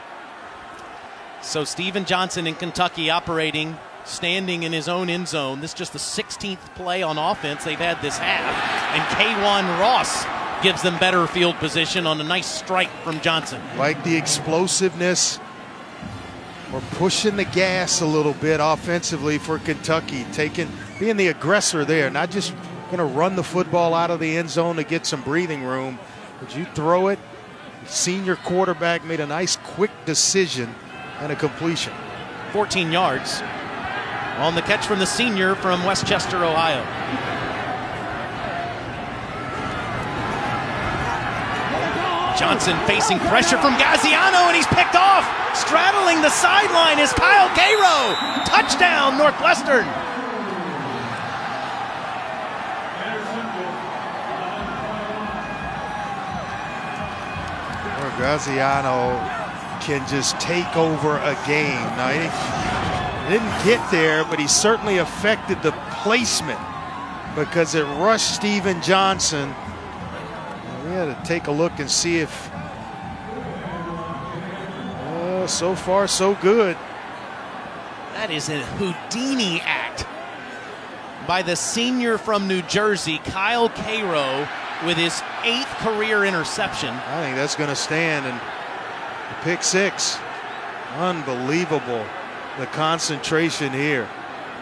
So Steven Johnson in Kentucky operating, standing in his own end zone. This is just the sixteenth play on offense they've had this half. And K'Wan Ross gives them better field position on a nice strike from Johnson. Like the explosiveness. We're pushing the gas a little bit offensively for Kentucky, taking, being the aggressor there, not just going to run the football out of the end zone to get some breathing room. But you throw it, senior quarterback made a nice quick decision and a completion. fourteen yards on the catch from the senior from Westchester, Ohio. Johnson facing pressure from Gaziano, and he's picked off. Straddling the sideline is Kyle Cairo. Touchdown, Northwestern. Or Gaziano can just take over a game. Now, he didn't get there, but he certainly affected the placement because it rushed Steven Johnson. We had to take a look and see if, uh, so far so good. That is a Houdini act by the senior from New Jersey, Kyle Cairo, with his eighth career interception. I think that's going to stand, and Pick six. Unbelievable, the concentration here.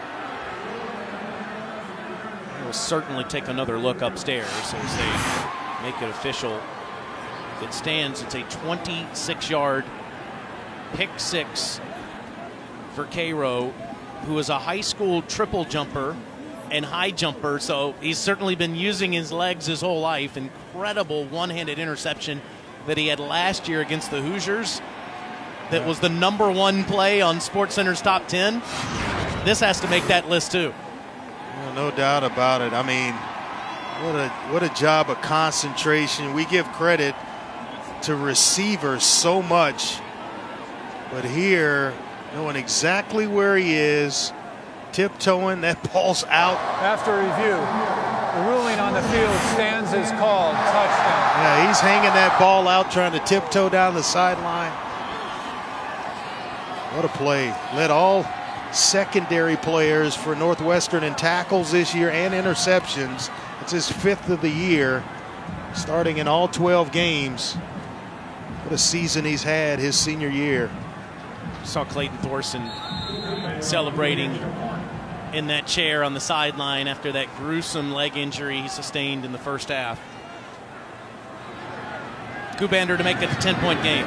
We'll certainly take another look upstairs as they make it official. If it stands, it's a twenty-six yard pick six for Cairo, who is a high school triple jumper and high jumper, so he's certainly been using his legs his whole life. Incredible one-handed interception that he had last year against the Hoosiers. That was the number one play on SportsCenter's top ten. This has to make that list too. Well, no doubt about it. I mean, what a what a job of concentration. We give credit to receivers so much, but here, knowing exactly where he is, tiptoeing, that ball's out. After review, the ruling on the field stands as called. Touchdown. Yeah, he's hanging that ball out, trying to tiptoe down the sideline. What a play. Led all secondary players for Northwestern in tackles this year and interceptions. It's his fifth of the year, starting in all twelve games. What a season he's had his senior year. Saw Clayton Thorson celebrating in that chair on the sideline after that gruesome leg injury he sustained in the first half. Kubander to make it a ten-point game.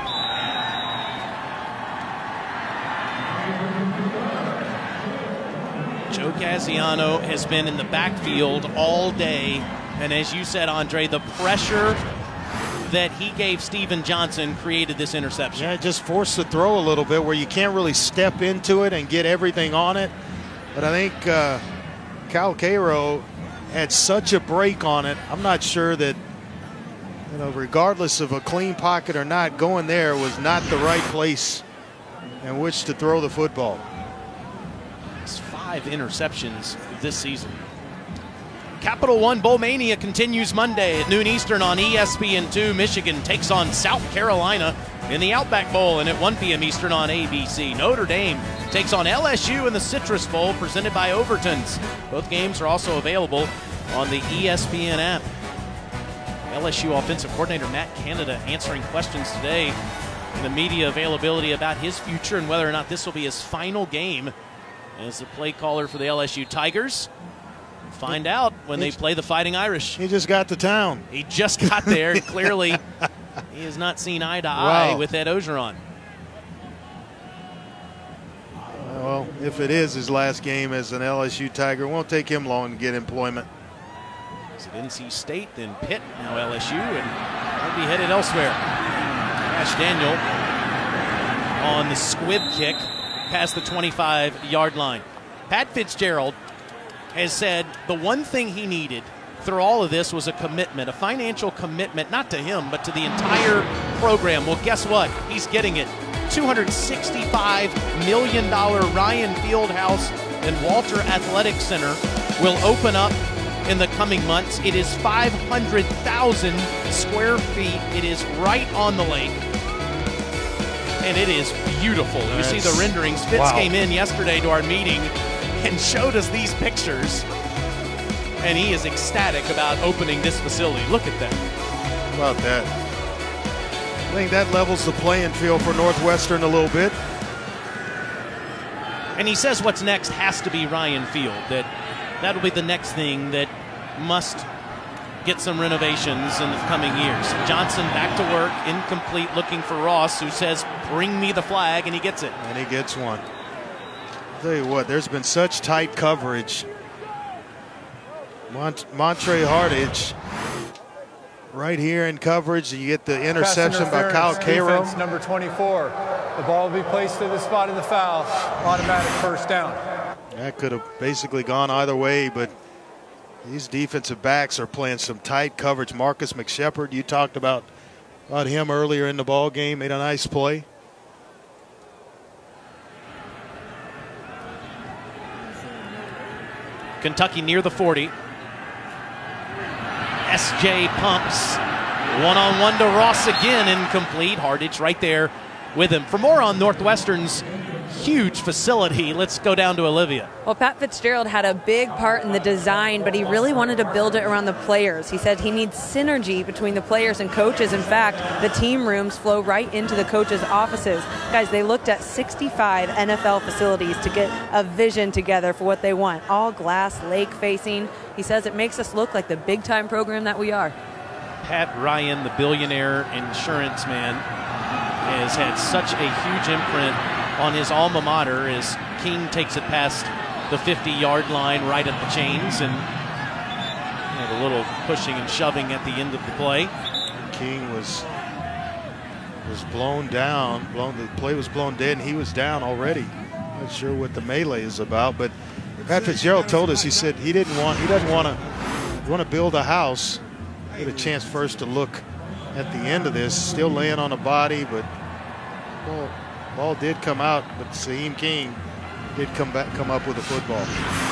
Joe Casiano has been in the backfield all day, and as you said, Andre, the pressure that he gave Steven Johnson created this interception. Yeah, just forced the throw a little bit where you can't really step into it and get everything on it. But I think uh, Cal Cairo had such a break on it. I'm not sure that, you know, regardless of a clean pocket or not, going there was not the right place in which to throw the football. It's five interceptions this season. Capital One Bowl Mania continues Monday at noon Eastern on E S P N two. Michigan takes on South Carolina in the Outback Bowl, and at one p m Eastern on A B C. Notre Dame takes on L S U in the Citrus Bowl presented by Overton's. Both games are also available on the E S P N app. L S U offensive coordinator Matt Canada answering questions today in the media availability about his future and whether or not this will be his final game as the play caller for the L S U Tigers. Find out when they play the Fighting Irish. He just got to town. He just got there. Clearly, he has not seen eye to eye wow. with Ed Ogeron. Well, if it is his last game as an L S U Tiger, it won't take him long to get employment. Is it N C State, then Pitt, now L S U, and might be headed elsewhere. Ash Daniel on the squib kick past the twenty-five yard line. Pat Fitzgerald has said the one thing he needed through all of this was a commitment, a financial commitment, not to him, but to the entire program. Well, guess what? He's getting it. two hundred sixty-five million dollars Ryan Fieldhouse and Walter Athletic Center will open up in the coming months. It is five hundred thousand square feet. It is right on the lake. And it is beautiful. That's, you see the renderings. Fitz wow. came in yesterday to our meeting and showed us these pictures, and he is ecstatic about opening this facility. Look at that. How about that? I think that levels the playing field for Northwestern a little bit. And he says what's next has to be Ryan Field, that that'll be the next thing that must get some renovations in the coming years. Johnson back to work, incomplete, looking for Ross, who says, bring me the flag, and he gets it. And he gets one. Tell you what, there's been such tight coverage. Mont Montre Hardage right here in coverage, and you get the interception by Kyle Cairo. Defense number twenty-four. The ball will be placed to the spot of the foul. Automatic first down. That could have basically gone either way, but these defensive backs are playing some tight coverage. Marcus McShepard, you talked about, about him earlier in the ball game, made a nice play. Kentucky near the forty. S J pumps. One-on-one to Ross again, incomplete. Hardage right there with him. For more on Northwestern's huge facility. Let's go down to Olivia. Well, Pat Fitzgerald had a big part in the design, but he really wanted to build it around the players. He said he needs synergy between the players and coaches. In fact, the team rooms flow right into the coaches' offices. Guys, they looked at sixty-five N F L facilities to get a vision together for what they want. All glass, lake facing. He says it makes us look like the big-time program that we are. Pat Ryan, the billionaire insurance man, has had such a huge imprint on his alma mater as King takes it past the fifty-yard line right at the chains, and you know, a little pushing and shoving at the end of the play. King was was blown down. Blown. The play was blown dead, and he was down already. Not sure what the melee is about, but Pat Fitzgerald told us, he said he didn't want, he doesn't want to want to build a house. Get a chance first to look at the end of this. Still laying on a body, but ball, ball did come out. But Saheem King did come back, come up with the football.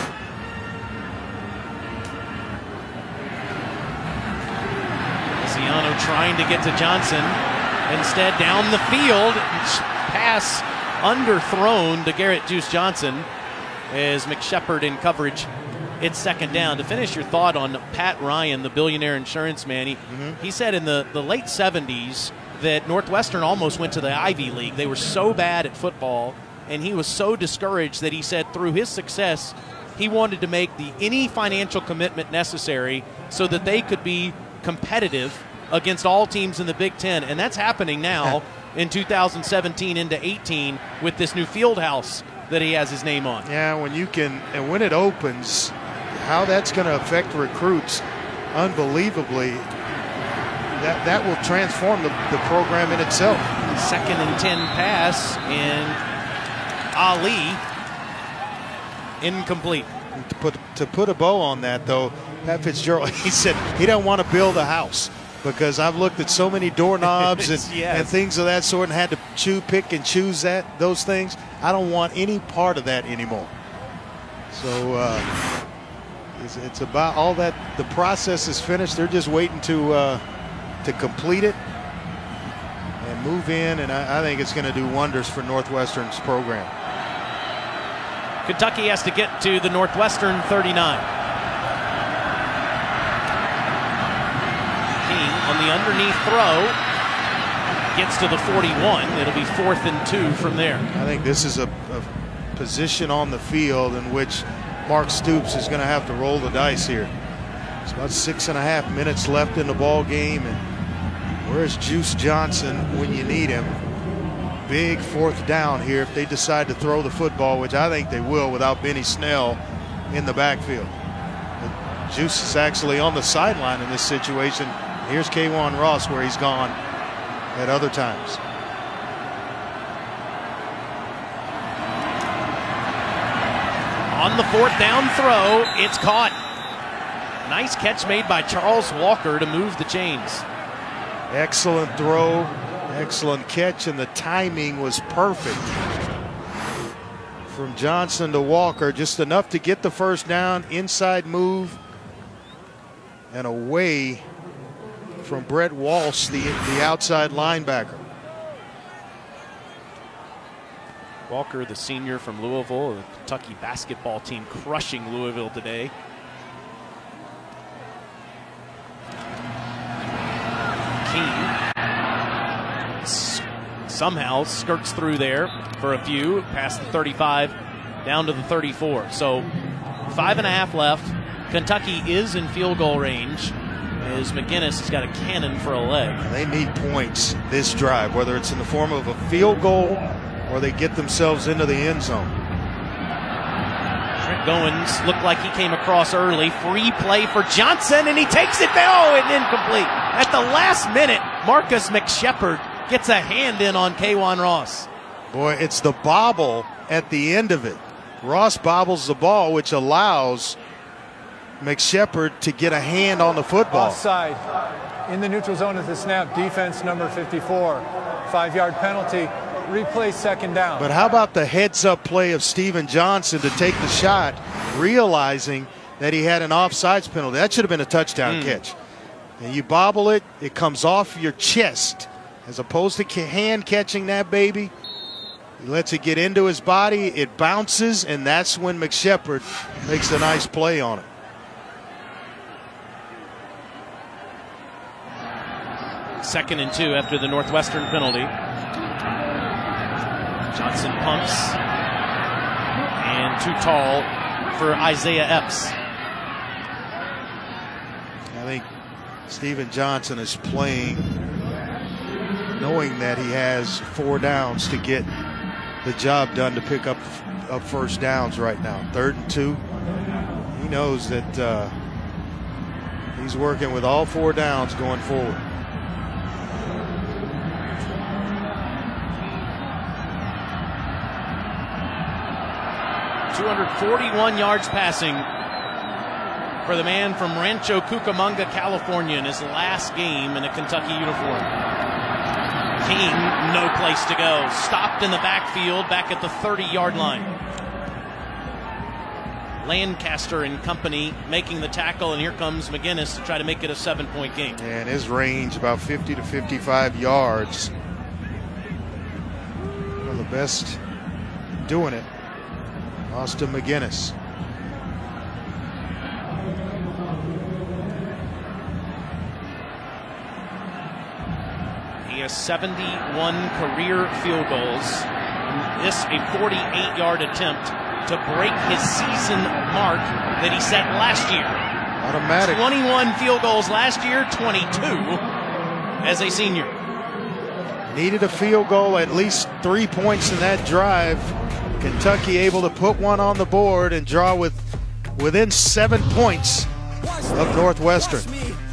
Luciano trying to get to Johnson. Instead, down the field, pass underthrown to Garrett Juice Johnson as McShepard in coverage. It's second down. To finish your thought on Pat Ryan, the billionaire insurance man, he, mm-hmm. he said in the, the late seventies that Northwestern almost went to the Ivy League. They were so bad at football, and he was so discouraged that he said through his success, he wanted to make the any financial commitment necessary so that they could be competitive against all teams in the Big Ten. And that's happening now in two thousand seventeen into eighteen with this new field house that he has his name on. Yeah, when you can, and when it opens, how that's going to affect recruits unbelievably, that, that will transform the, the program in itself. Second and ten pass, and Ali incomplete. To put, to put a bow on that, though, Pat Fitzgerald, he said he don't want to build a house because I've looked at so many doorknobs and, yes. and things of that sort and had to chew, pick and choose that those things. I don't want any part of that anymore. So uh, it's, it's about all that. The process is finished. They're just waiting to uh, to complete it and move in, and I, I think it's going to do wonders for Northwestern's program. Kentucky has to get to the Northwestern thirty-nine. King on the underneath throw gets to the forty-one. It'll be fourth and two from there. I think this is a, a position on the field in which Mark Stoops is going to have to roll the dice here. It's about six and a half minutes left in the ball game, and where's Juice Johnson when you need him? Big fourth down here if they decide to throw the football, which I think they will without Benny Snell in the backfield. But Juice is actually on the sideline in this situation. Here's K'Wan Ross where he's gone at other times. On the fourth down throw, it's caught. Nice catch made by Charles Walker to move the chains. Excellent throw, excellent catch, and the timing was perfect. From Johnson to Walker, just enough to get the first down, inside move, and away from Brett Walsh, the, the outside linebacker. Walker, the senior from Louisville, the Kentucky basketball team crushing Louisville today. King somehow skirts through there for a few, past the thirty-five, down to the thirty-four. So five and a half left. Kentucky is in field goal range, as McGinnis has got a cannon for a leg. They need points this drive, whether it's in the form of a field goal or they get themselves into the end zone. Trent Goins looked like he came across early. Free play for Johnson, and he takes it. Oh, and incomplete. At the last minute, Marcus McShepard gets a hand in on K'Wan Ross. Boy, it's the bobble at the end of it. Ross bobbles the ball, which allows McShepard to get a hand on the football. Offside. In the neutral zone at the snap. Defense number fifty-four. Five-yard penalty. Replay second down. But how about the heads-up play of Steven Johnson to take the shot, realizing that he had an offsides penalty? That should have been a touchdown mm. catch. And you bobble it, it comes off your chest. As opposed to hand catching that baby, He lets it get into his body, it bounces, and that's when McShepard makes a nice play on it. Second and two after the Northwestern penalty. Johnson pumps. And too tall for Isaiah Epps. I think Steven Johnson is playing knowing that he has four downs to get the job done to pick up, up first downs right now. Third and two. He knows that uh, he's working with all four downs going forward. two hundred forty-one yards passing for the man from Rancho Cucamonga, California, in his last game in a Kentucky uniform. King, no place to go. Stopped in the backfield, back at the thirty-yard line. Lancaster and company making the tackle, and here comes McGinnis to try to make it a seven-point game. And his range about fifty to fifty-five yards. One of the best doing it. Austin McGinnis. He has seventy-one career field goals. This a forty-eight yard attempt to break his season mark that he set last year. Automatic. twenty-one field goals last year, twenty-two as a senior. Needed a field goal, at least three points in that drive. Kentucky able to put one on the board and draw with within seven points of Northwestern.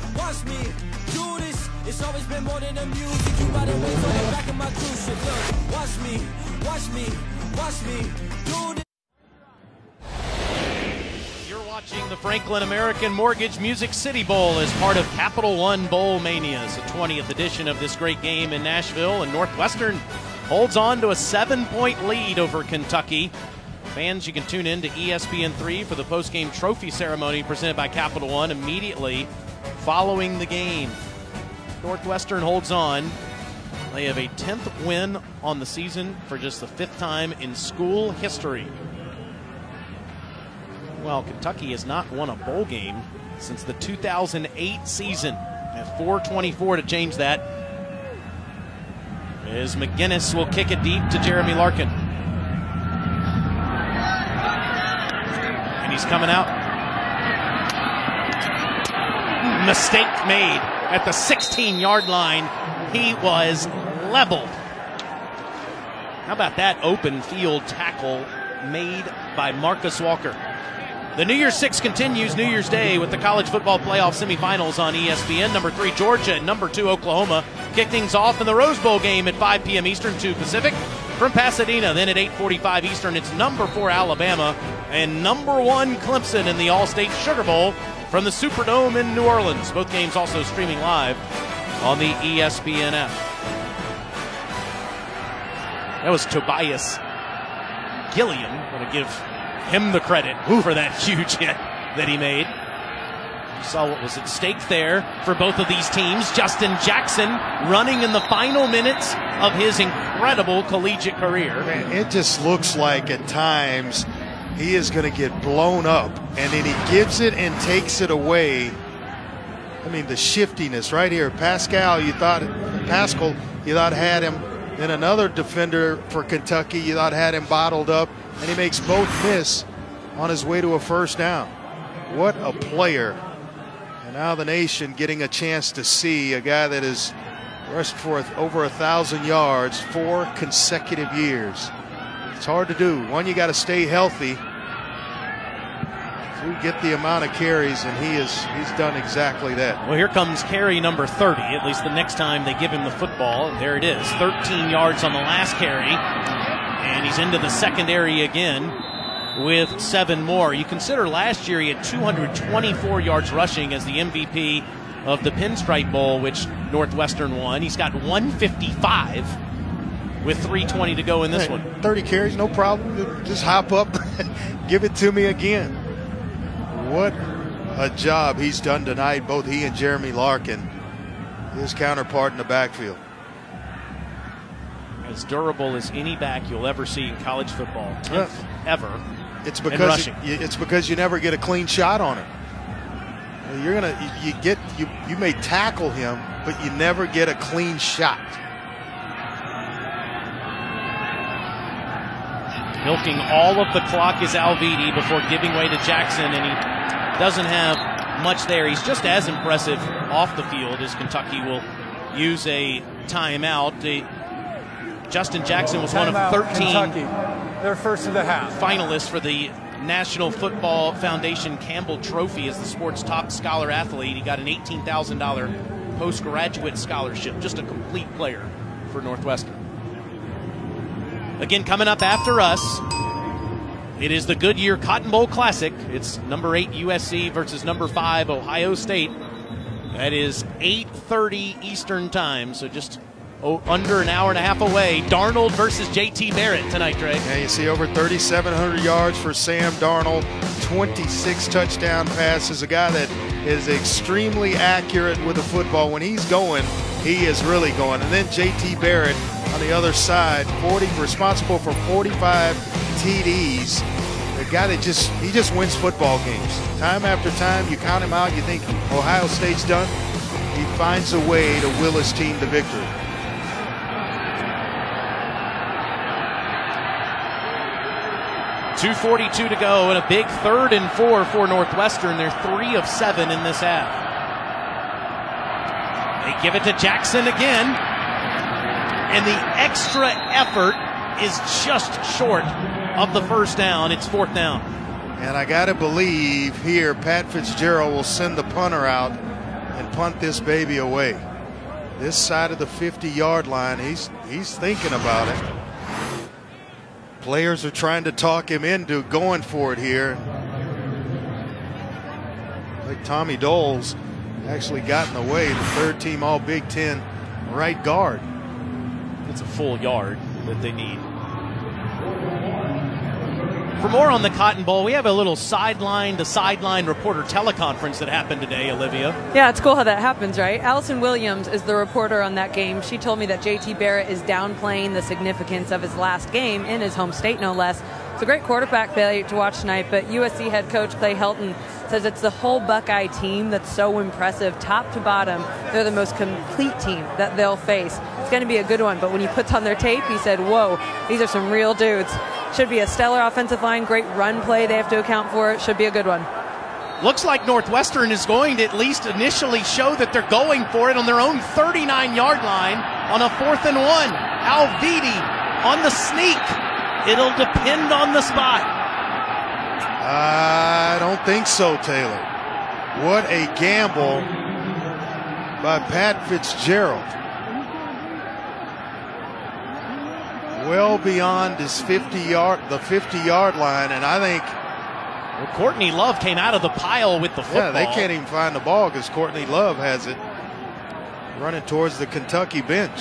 You're watching the Franklin American Mortgage Music City Bowl as part of Capital One Bowl Manias, the twentieth edition of this great game in Nashville, and Northwestern holds on to a seven-point lead over Kentucky. Fans, you can tune in to E S P N three for the post-game trophy ceremony presented by Capital One immediately following the game. Northwestern holds on. They have a tenth win on the season for just the fifth time in school history. Well, Kentucky has not won a bowl game since the two thousand eight season. At four twenty-four to change that. As McGinnis will kick it deep to Jeremy Larkin. And he's coming out. Mistake made at the sixteen-yard line. He was leveled. How about that open field tackle made by Marcus Walker? The New Year's Six continues New Year's Day with the college football playoff semifinals on E S P N. Number three, Georgia, and number two, Oklahoma kick things off in the Rose Bowl game at five p m Eastern, two Pacific. From Pasadena, then at eight forty-five Eastern, it's number four, Alabama, and number one, Clemson in the All-State Sugar Bowl from the Superdome in New Orleans. Both games also streaming live on the E S P N app. That was Tobias Gilliam. I'm going to give him the credit for that huge hit that he made. You saw what was at stake there for both of these teams. Justin Jackson running in the final minutes of his incredible collegiate career. Man, it just looks like at times he is going to get blown up, and then he gives it and takes it away. I mean, the shiftiness right here. Pascal, you thought, Pascal, you thought had him. Then another defender for Kentucky, you thought had him bottled up, and he makes both miss on his way to a first down. What a player. And now the nation getting a chance to see a guy that has rushed for over a thousand yards four consecutive years. It's hard to do. One, you got to stay healthy. We get the amount of carries, and he is he's done exactly that. Well, here comes carry number thirty, at least the next time they give him the football. There it is, thirteen yards on the last carry, and he's into the secondary again with seven more. You consider last year he had two hundred twenty-four yards rushing as the M V P of the Pinstripe Bowl, which Northwestern won. He's got one fifty-five with three twenty to go in this hey, one. thirty carries, no problem. Just hop up, give it to me again. What a job he's done tonight, both he and Jeremy Larkin, his counterpart in the backfield. As as durable as any back you'll ever see in college football. tenth Yeah. ever. It's in because rushing. you, it's because you never get a clean shot on him. You're gonna you, you get you you may tackle him, but you never get a clean shot. Milking all of the clock is Alvidi before giving way to Jackson, and he doesn't have much there. He's just as impressive off the field as Kentucky will use a timeout. The, Justin Jackson was one of Timeout, thirteen Kentucky. They're first of the half. finalists for the National Football Foundation Campbell Trophy as the sport's top scholar athlete. He got an eighteen thousand dollars postgraduate scholarship. Just a complete player for Northwestern. Again, coming up after us, it is the Goodyear Cotton Bowl Classic. It's number eight U S C versus number five Ohio State. That is eight thirty Eastern time, so just oh, under an hour and a half away. Darnold versus J T Barrett tonight, Trey. Yeah, you see over thirty-seven hundred yards for Sam Darnold, twenty-six touchdown passes, a guy that is extremely accurate with the football. When he's going, he is really going. And then J T Barrett on the other side, forty, responsible for forty-five T Ds. The guy that just, he just wins football games. Time after time, you count him out, you think Ohio State's done. He finds a way to will his team to victory. two forty-two to go and a big third and four for Northwestern. They're three of seven in this half. They give it to Jackson again, and the extra effort is just short of the first down. It's fourth down. And I got to believe here Pat Fitzgerald will send the punter out and punt this baby away. This side of the fifty-yard line, he's he's thinking about it. Players are trying to talk him into going for it here. Like Tommy Dole's actually gotten away, the third team All Big Ten right guard. It's a full yard that they need. For more on the Cotton Bowl, we have a little sideline to sideline reporter teleconference that happened today, Olivia. Yeah, it's cool how that happens, right? Allison Williams is the reporter on that game. She told me that J T Barrett is downplaying the significance of his last game in his home state, no less. It's a great quarterback play to watch tonight, but U S C head coach Clay Helton says it's the whole Buckeye team that's so impressive, top to bottom. They're the most complete team that they'll face. It's going to be a good one, but when he puts on their tape, he said, whoa, these are some real dudes. Should be a stellar offensive line, great run play they have to account for. It should be a good one. Looks like Northwestern is going to at least initially show that they're going for it on their own thirty-nine-yard line on a fourth and one. Alvidi on the sneak. It'll depend on the spot. I don't think so, Taylor. What a gamble by Pat Fitzgerald. Well beyond his fifty-yard, the fifty-yard line, and I think well, Courtney Love came out of the pile with the football. Yeah, they can't even find the ball because Courtney Love has it running towards the Kentucky bench.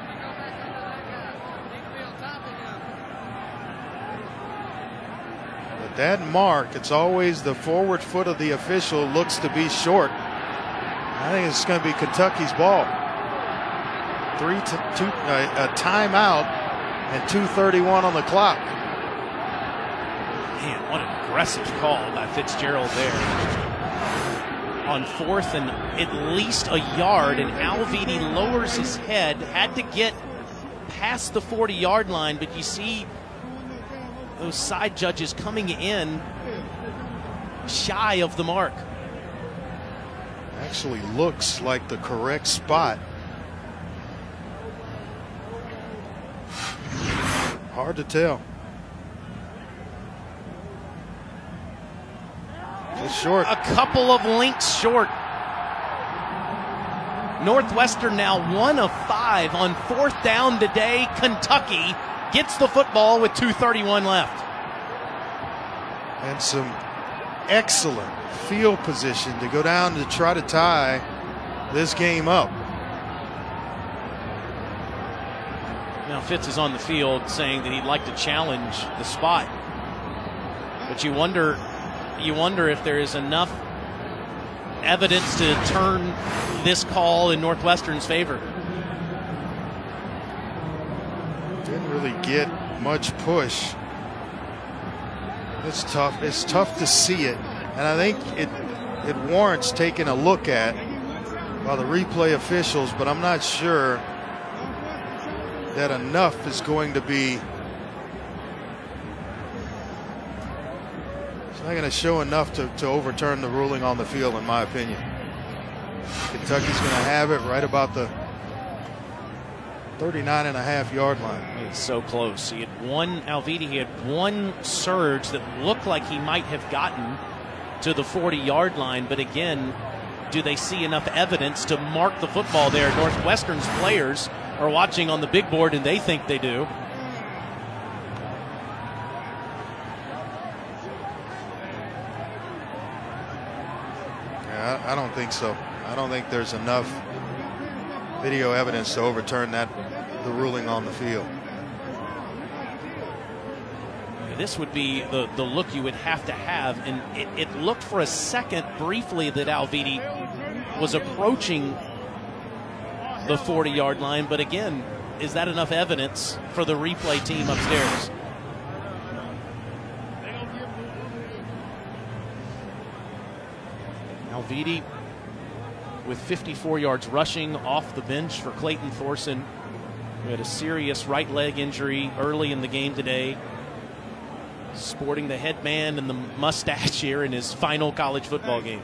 But that mark, it's always the forward foot of the official looks to be short. I think it's going to be Kentucky's ball. Three to two, uh, a timeout, and two thirty-one on the clock. Man, what an aggressive call by Fitzgerald there. On fourth and at least a yard, and Alvidi lowers his head, had to get past the forty-yard line, but you see those side judges coming in shy of the mark. Actually looks like the correct spot. Hard to tell. Just short. A couple of links short. Northwestern now one of five on fourth down today. Kentucky gets the football with two thirty-one left. And some excellent field position to go down to try to tie this game up. Now Fitz is on the field saying that he'd like to challenge the spot. But you wonder, you wonder if there is enough evidence to turn this call in Northwestern's favor. Didn't really get much push. It's tough. It's tough to see it, and I think it it warrants taking a look at by the replay officials, but I'm not sure that enough is going to be. It's not going to show enough to, to overturn the ruling on the field, in my opinion. Kentucky's going to have it right about the thirty-nine and a half yard line. It's so close. He had one, Alviti, he had one surge that looked like he might have gotten to the forty yard line, but again, do they see enough evidence to mark the football there? Northwestern's players are watching on the big board and they think they do. Yeah, I, I don't think so. I don't think there's enough video evidence to overturn that, the ruling on the field. This would be the, the look you would have to have, and it, it looked for a second briefly that Alviti was approaching the forty yard line, but again, is that enough evidence for the replay team upstairs? Alviti with fifty-four yards rushing off the bench for Clayton Thorson, who had a serious right leg injury early in the game today. Sporting the headband and the mustache here in his final college football game.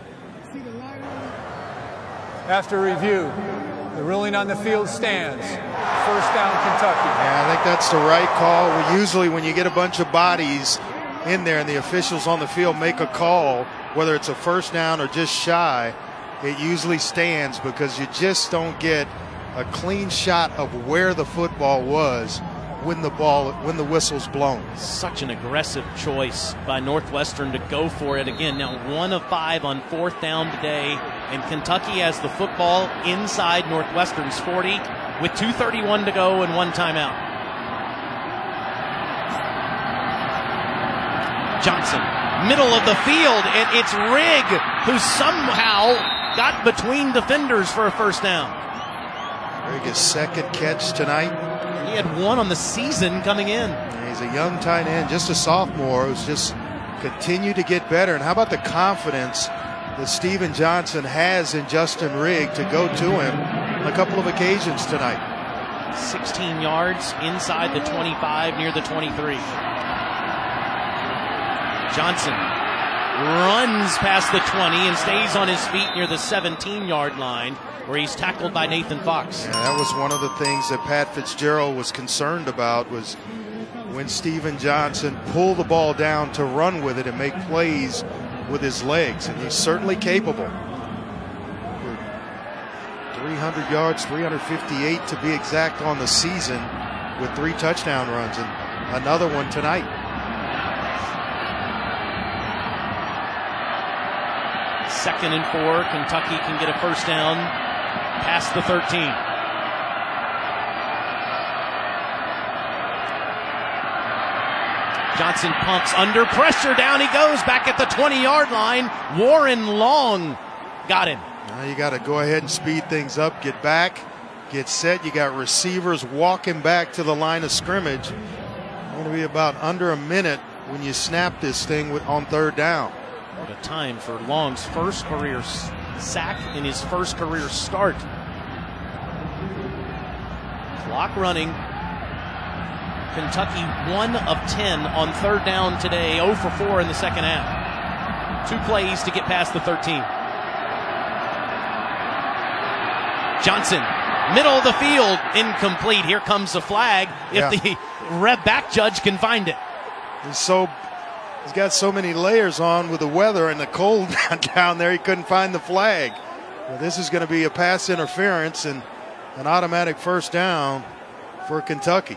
After review, the ruling on the field stands. First down, Kentucky. Yeah, I think that's the right call. We usually, when you get a bunch of bodies in there and the officials on the field make a call, whether it's a first down or just shy, it usually stands because you just don't get a clean shot of where the football was when the ball, when the whistle's blown. Such an aggressive choice by Northwestern to go for it again. Now one of five on fourth down today, and Kentucky has the football inside Northwestern's forty with two thirty-one to go and one timeout. Johnson, middle of the field, and it's Rigg who somehow got between defenders for a first down. Rigg, his second catch tonight. He had one on the season coming in. Yeah, he's a young tight end, just a sophomore, who's just continued to get better. And how about the confidence that Steven Johnson has in Justin Rigg to go to him on a couple of occasions tonight? sixteen yards inside the twenty-five, near the twenty-three. Johnson runs past the twenty and stays on his feet near the seventeen yard line, where he's tackled by Nathan Fox. Yeah, that was one of the things that Pat Fitzgerald was concerned about, was when Steven Johnson pulled the ball down to run with it and make plays with his legs, and he's certainly capable. three hundred yards, three hundred fifty-eight to be exact on the season, with three touchdown runs, and another one tonight. Second and four, Kentucky can get a first down past the thirteen. Johnson pumps under pressure, down he goes, back at the twenty yard line. Warren Long got him. Now you got to go ahead and speed things up, get back, get set. You got receivers walking back to the line of scrimmage. It's going to be about under a minute when you snap this thing with, on third down. What a time for Long's first career sack in his first career start. Clock running. Kentucky one of ten on third down today, zero for four in the second half. Two plays to get past the thirteen. Johnson, middle of the field, incomplete. Here comes the flag if Yeah. the rep back judge can find it. He's so He's got so many layers on with the weather and the cold down there, he couldn't find the flag. Well, this is going to be a pass interference and an automatic first down for Kentucky.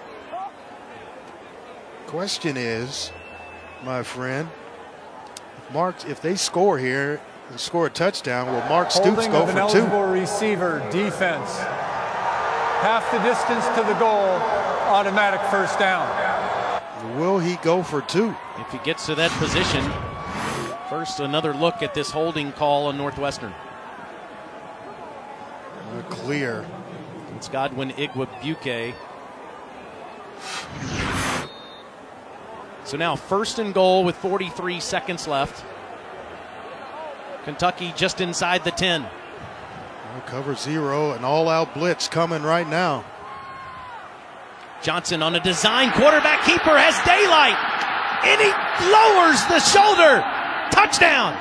Question is, my friend, if Mark, if they score here and score a touchdown, will Mark Stoops Holding go of an for eligible two? receiver, defense. Half the distance to the goal, automatic first down. Will he go for two? If he gets to that position, first another look at this holding call on Northwestern. Uh, clear. It's Godwin Igwebuike. So now first and goal with forty-three seconds left. Kentucky just inside the ten. Well, cover zero, an all-out blitz coming right now. Johnson on a design, quarterback keeper has daylight, and he lowers the shoulder. Touchdown.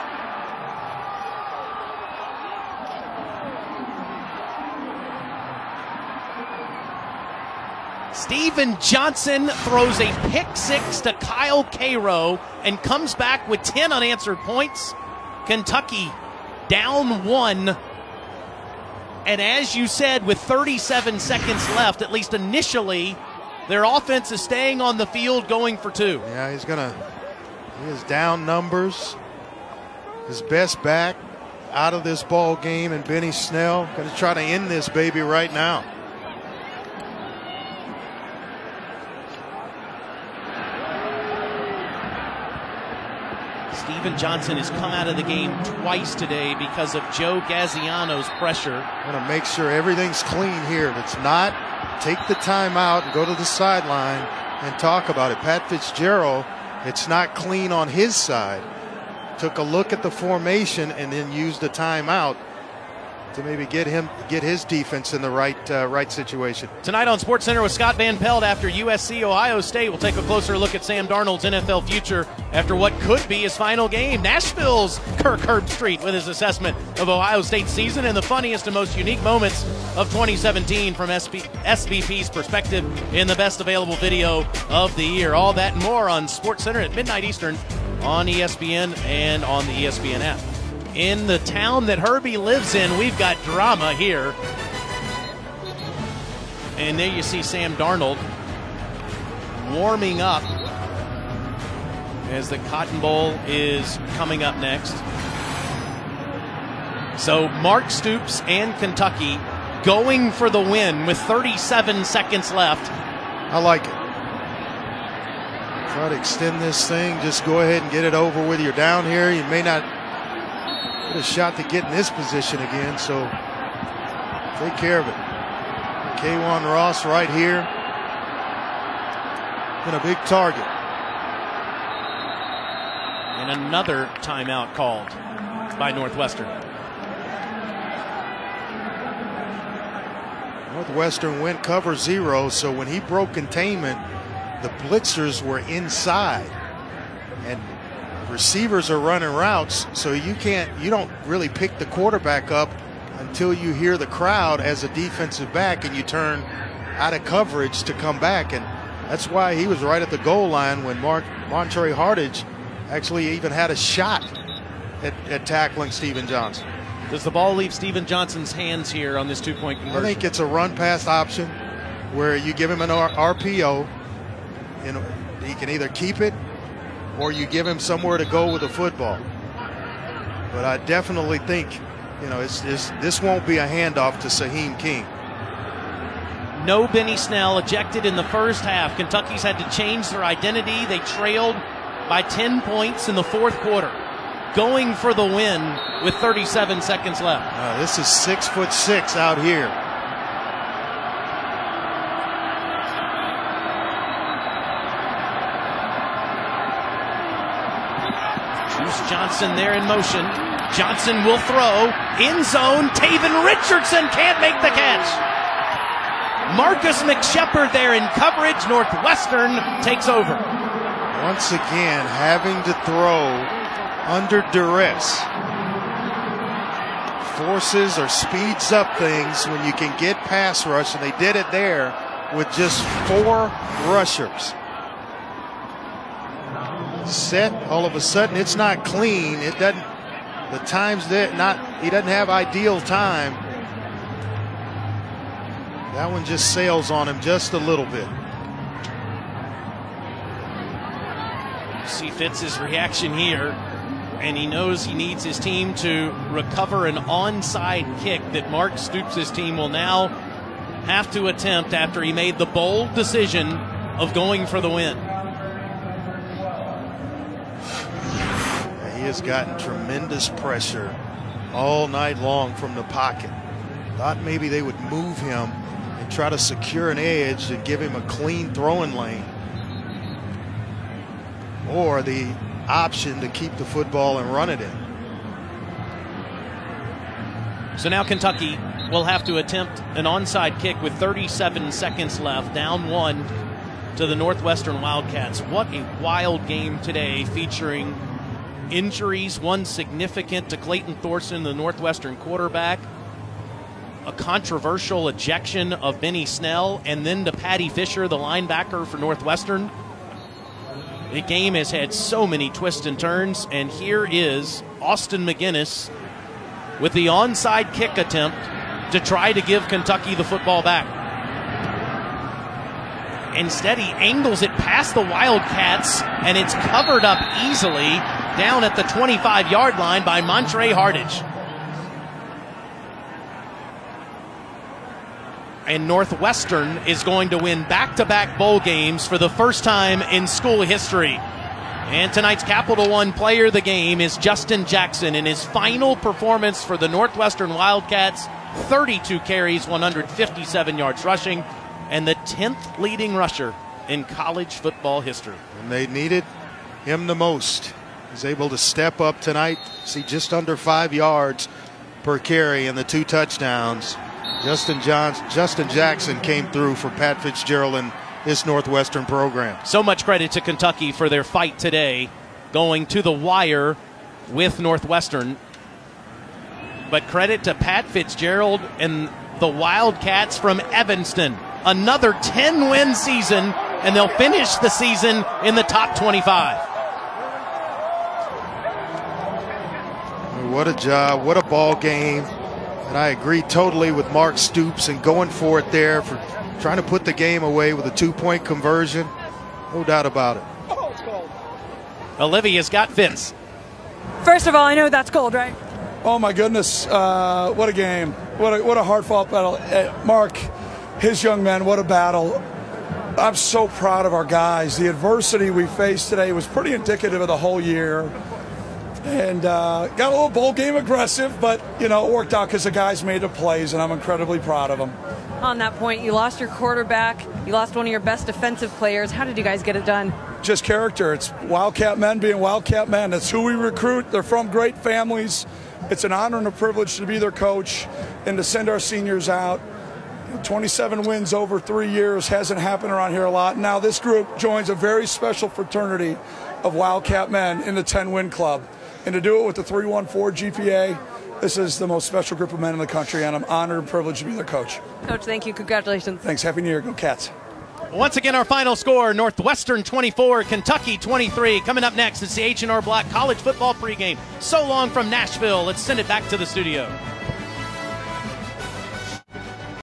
Steven Johnson throws a pick six to Kyle Cairo and comes back with ten unanswered points. Kentucky down one. And as you said, with thirty-seven seconds left, at least initially, their offense is staying on the field going for two. Yeah, he's going to, he has down numbers. His best back out of this ball game, and Benny Snell going to try to end this baby right now. Steven Johnson has come out of the game twice today because of Joe Gaziano's pressure. Want to make sure everything's clean here. If it's not, take the timeout and go to the sideline and talk about it. Pat Fitzgerald, it's not clean on his side. Took a look at the formation and then used the timeout to maybe get him, get his defense in the right uh, right situation. Tonight on SportsCenter with Scott Van Pelt after U S C Ohio State, we'll take a closer look at Sam Darnold's N F L future after what could be his final game. Nashville's Kirk Herbstreit with his assessment of Ohio State's season and the funniest and most unique moments of twenty seventeen from S V P's perspective in the best available video of the year. All that and more on SportsCenter at midnight Eastern on E S P N and on the E S P N app. In the town that Herbie lives in, we've got drama here. And there you see Sam Darnold warming up as the Cotton Bowl is coming up next. So Mark Stoops and Kentucky going for the win with thirty-seven seconds left. I like it. Try to extend this thing. Just go ahead and get it over with. You're down here. You may not get a shot to get in this position again, so take care of it. K'Wan Ross right here. Been a big target. And another timeout called by Northwestern. Northwestern went cover zero, so when he broke containment, the blitzers were inside. And receivers are running routes, so you can't, you don't really pick the quarterback up until you hear the crowd as a defensive back and you turn out of coverage to come back. And that's why he was right at the goal line when Mark, Montre Hardage actually even had a shot at, at tackling Steven Johnson. Does the ball leave Steven Johnson's hands here on this two-point conversion? I think it's a run-pass option where you give him an R P O, and he can either keep it or you give him somewhere to go with the football. But I definitely think, you know, it's, it's, this won't be a handoff to Saheem King. No Benny Snell ejected in the first half. Kentucky's had to change their identity. They trailed by ten points in the fourth quarter, going for the win with thirty-seven seconds left. Uh, this is six foot six out here. Juice Johnson there in motion. Johnson will throw. End zone. Taven Richardson can't make the catch. Marcus McShepard there in coverage. Northwestern takes over. Once again, having to throw under duress forces or speeds up things when you can get pass rush, and they did it there with just four rushers. Set, all of a sudden it's not clean. It doesn't, the time's that not, he doesn't have ideal time. That one just sails on him just a little bit. See Fitz's reaction here, and he knows he needs his team to recover an onside kick that Mark Stoops' team will now have to attempt after he made the bold decision of going for the win. He has gotten tremendous pressure all night long from the pocket. Thought maybe they would move him and try to secure an edge and give him a clean throwing lane, or the option to keep the football and run it in. So now Kentucky will have to attempt an onside kick with thirty-seven seconds left, down one to the Northwestern Wildcats. What a wild game today, featuring injuries, one significant to Clayton Thorson, the Northwestern quarterback, a controversial ejection of Benny Snell, and then to Patty Fisher, the linebacker for Northwestern. The game has had so many twists and turns, and here is Austin McGinnis with the onside kick attempt to try to give Kentucky the football back. Instead, he angles it past the Wildcats, and it's covered up easily down at the twenty-five yard line by Montre Hardage. And Northwestern is going to win back-to-back bowl games for the first time in school history. And tonight's Capital One player of the game is Justin Jackson in his final performance for the Northwestern Wildcats. thirty-two carries, one hundred fifty-seven yards rushing, and the tenth leading rusher in college football history. And they needed him the most. He's able to step up tonight, see just under five yards per carry and the two touchdowns. Justin Johns, Justin Jackson came through for Pat Fitzgerald and this Northwestern program. So much credit to Kentucky for their fight today, going to the wire with Northwestern. But credit to Pat Fitzgerald and the Wildcats from Evanston. Another ten win season, and they'll finish the season in the top twenty-five. What a job, what a ball game. And I agree totally with Mark Stoops and going for it there, for trying to put the game away with a two-point conversion. No doubt about it. Oh, it's cold. Olivia's got Fitz. First of all, I know that's cold, right? Oh, my goodness. Uh, what a game. What a, what a hard-fought battle. Uh, Mark, his young men, what a battle. I'm so proud of our guys. The adversity we faced today was pretty indicative of the whole year. And uh, got a little bowl game aggressive, but, you know, it worked out because the guys made the plays, and I'm incredibly proud of them. On that point, you lost your quarterback. You lost one of your best defensive players. How did you guys get it done? Just character. It's Wildcat men being Wildcat men. That's who we recruit. They're from great families. It's an honor and a privilege to be their coach and to send our seniors out. twenty-seven wins over three years hasn't happened around here a lot. Now this group joins a very special fraternity of Wildcat men in the ten win club. And to do it with the three one four G P A, this is the most special group of men in the country, and I'm honored and privileged to be their coach. Coach, thank you. Congratulations. Thanks. Happy New Year. Go Cats. Once again, our final score, Northwestern twenty-four, Kentucky twenty-three. Coming up next, it's the H and R Block College Football pregame. So long from Nashville. Let's send it back to the studio.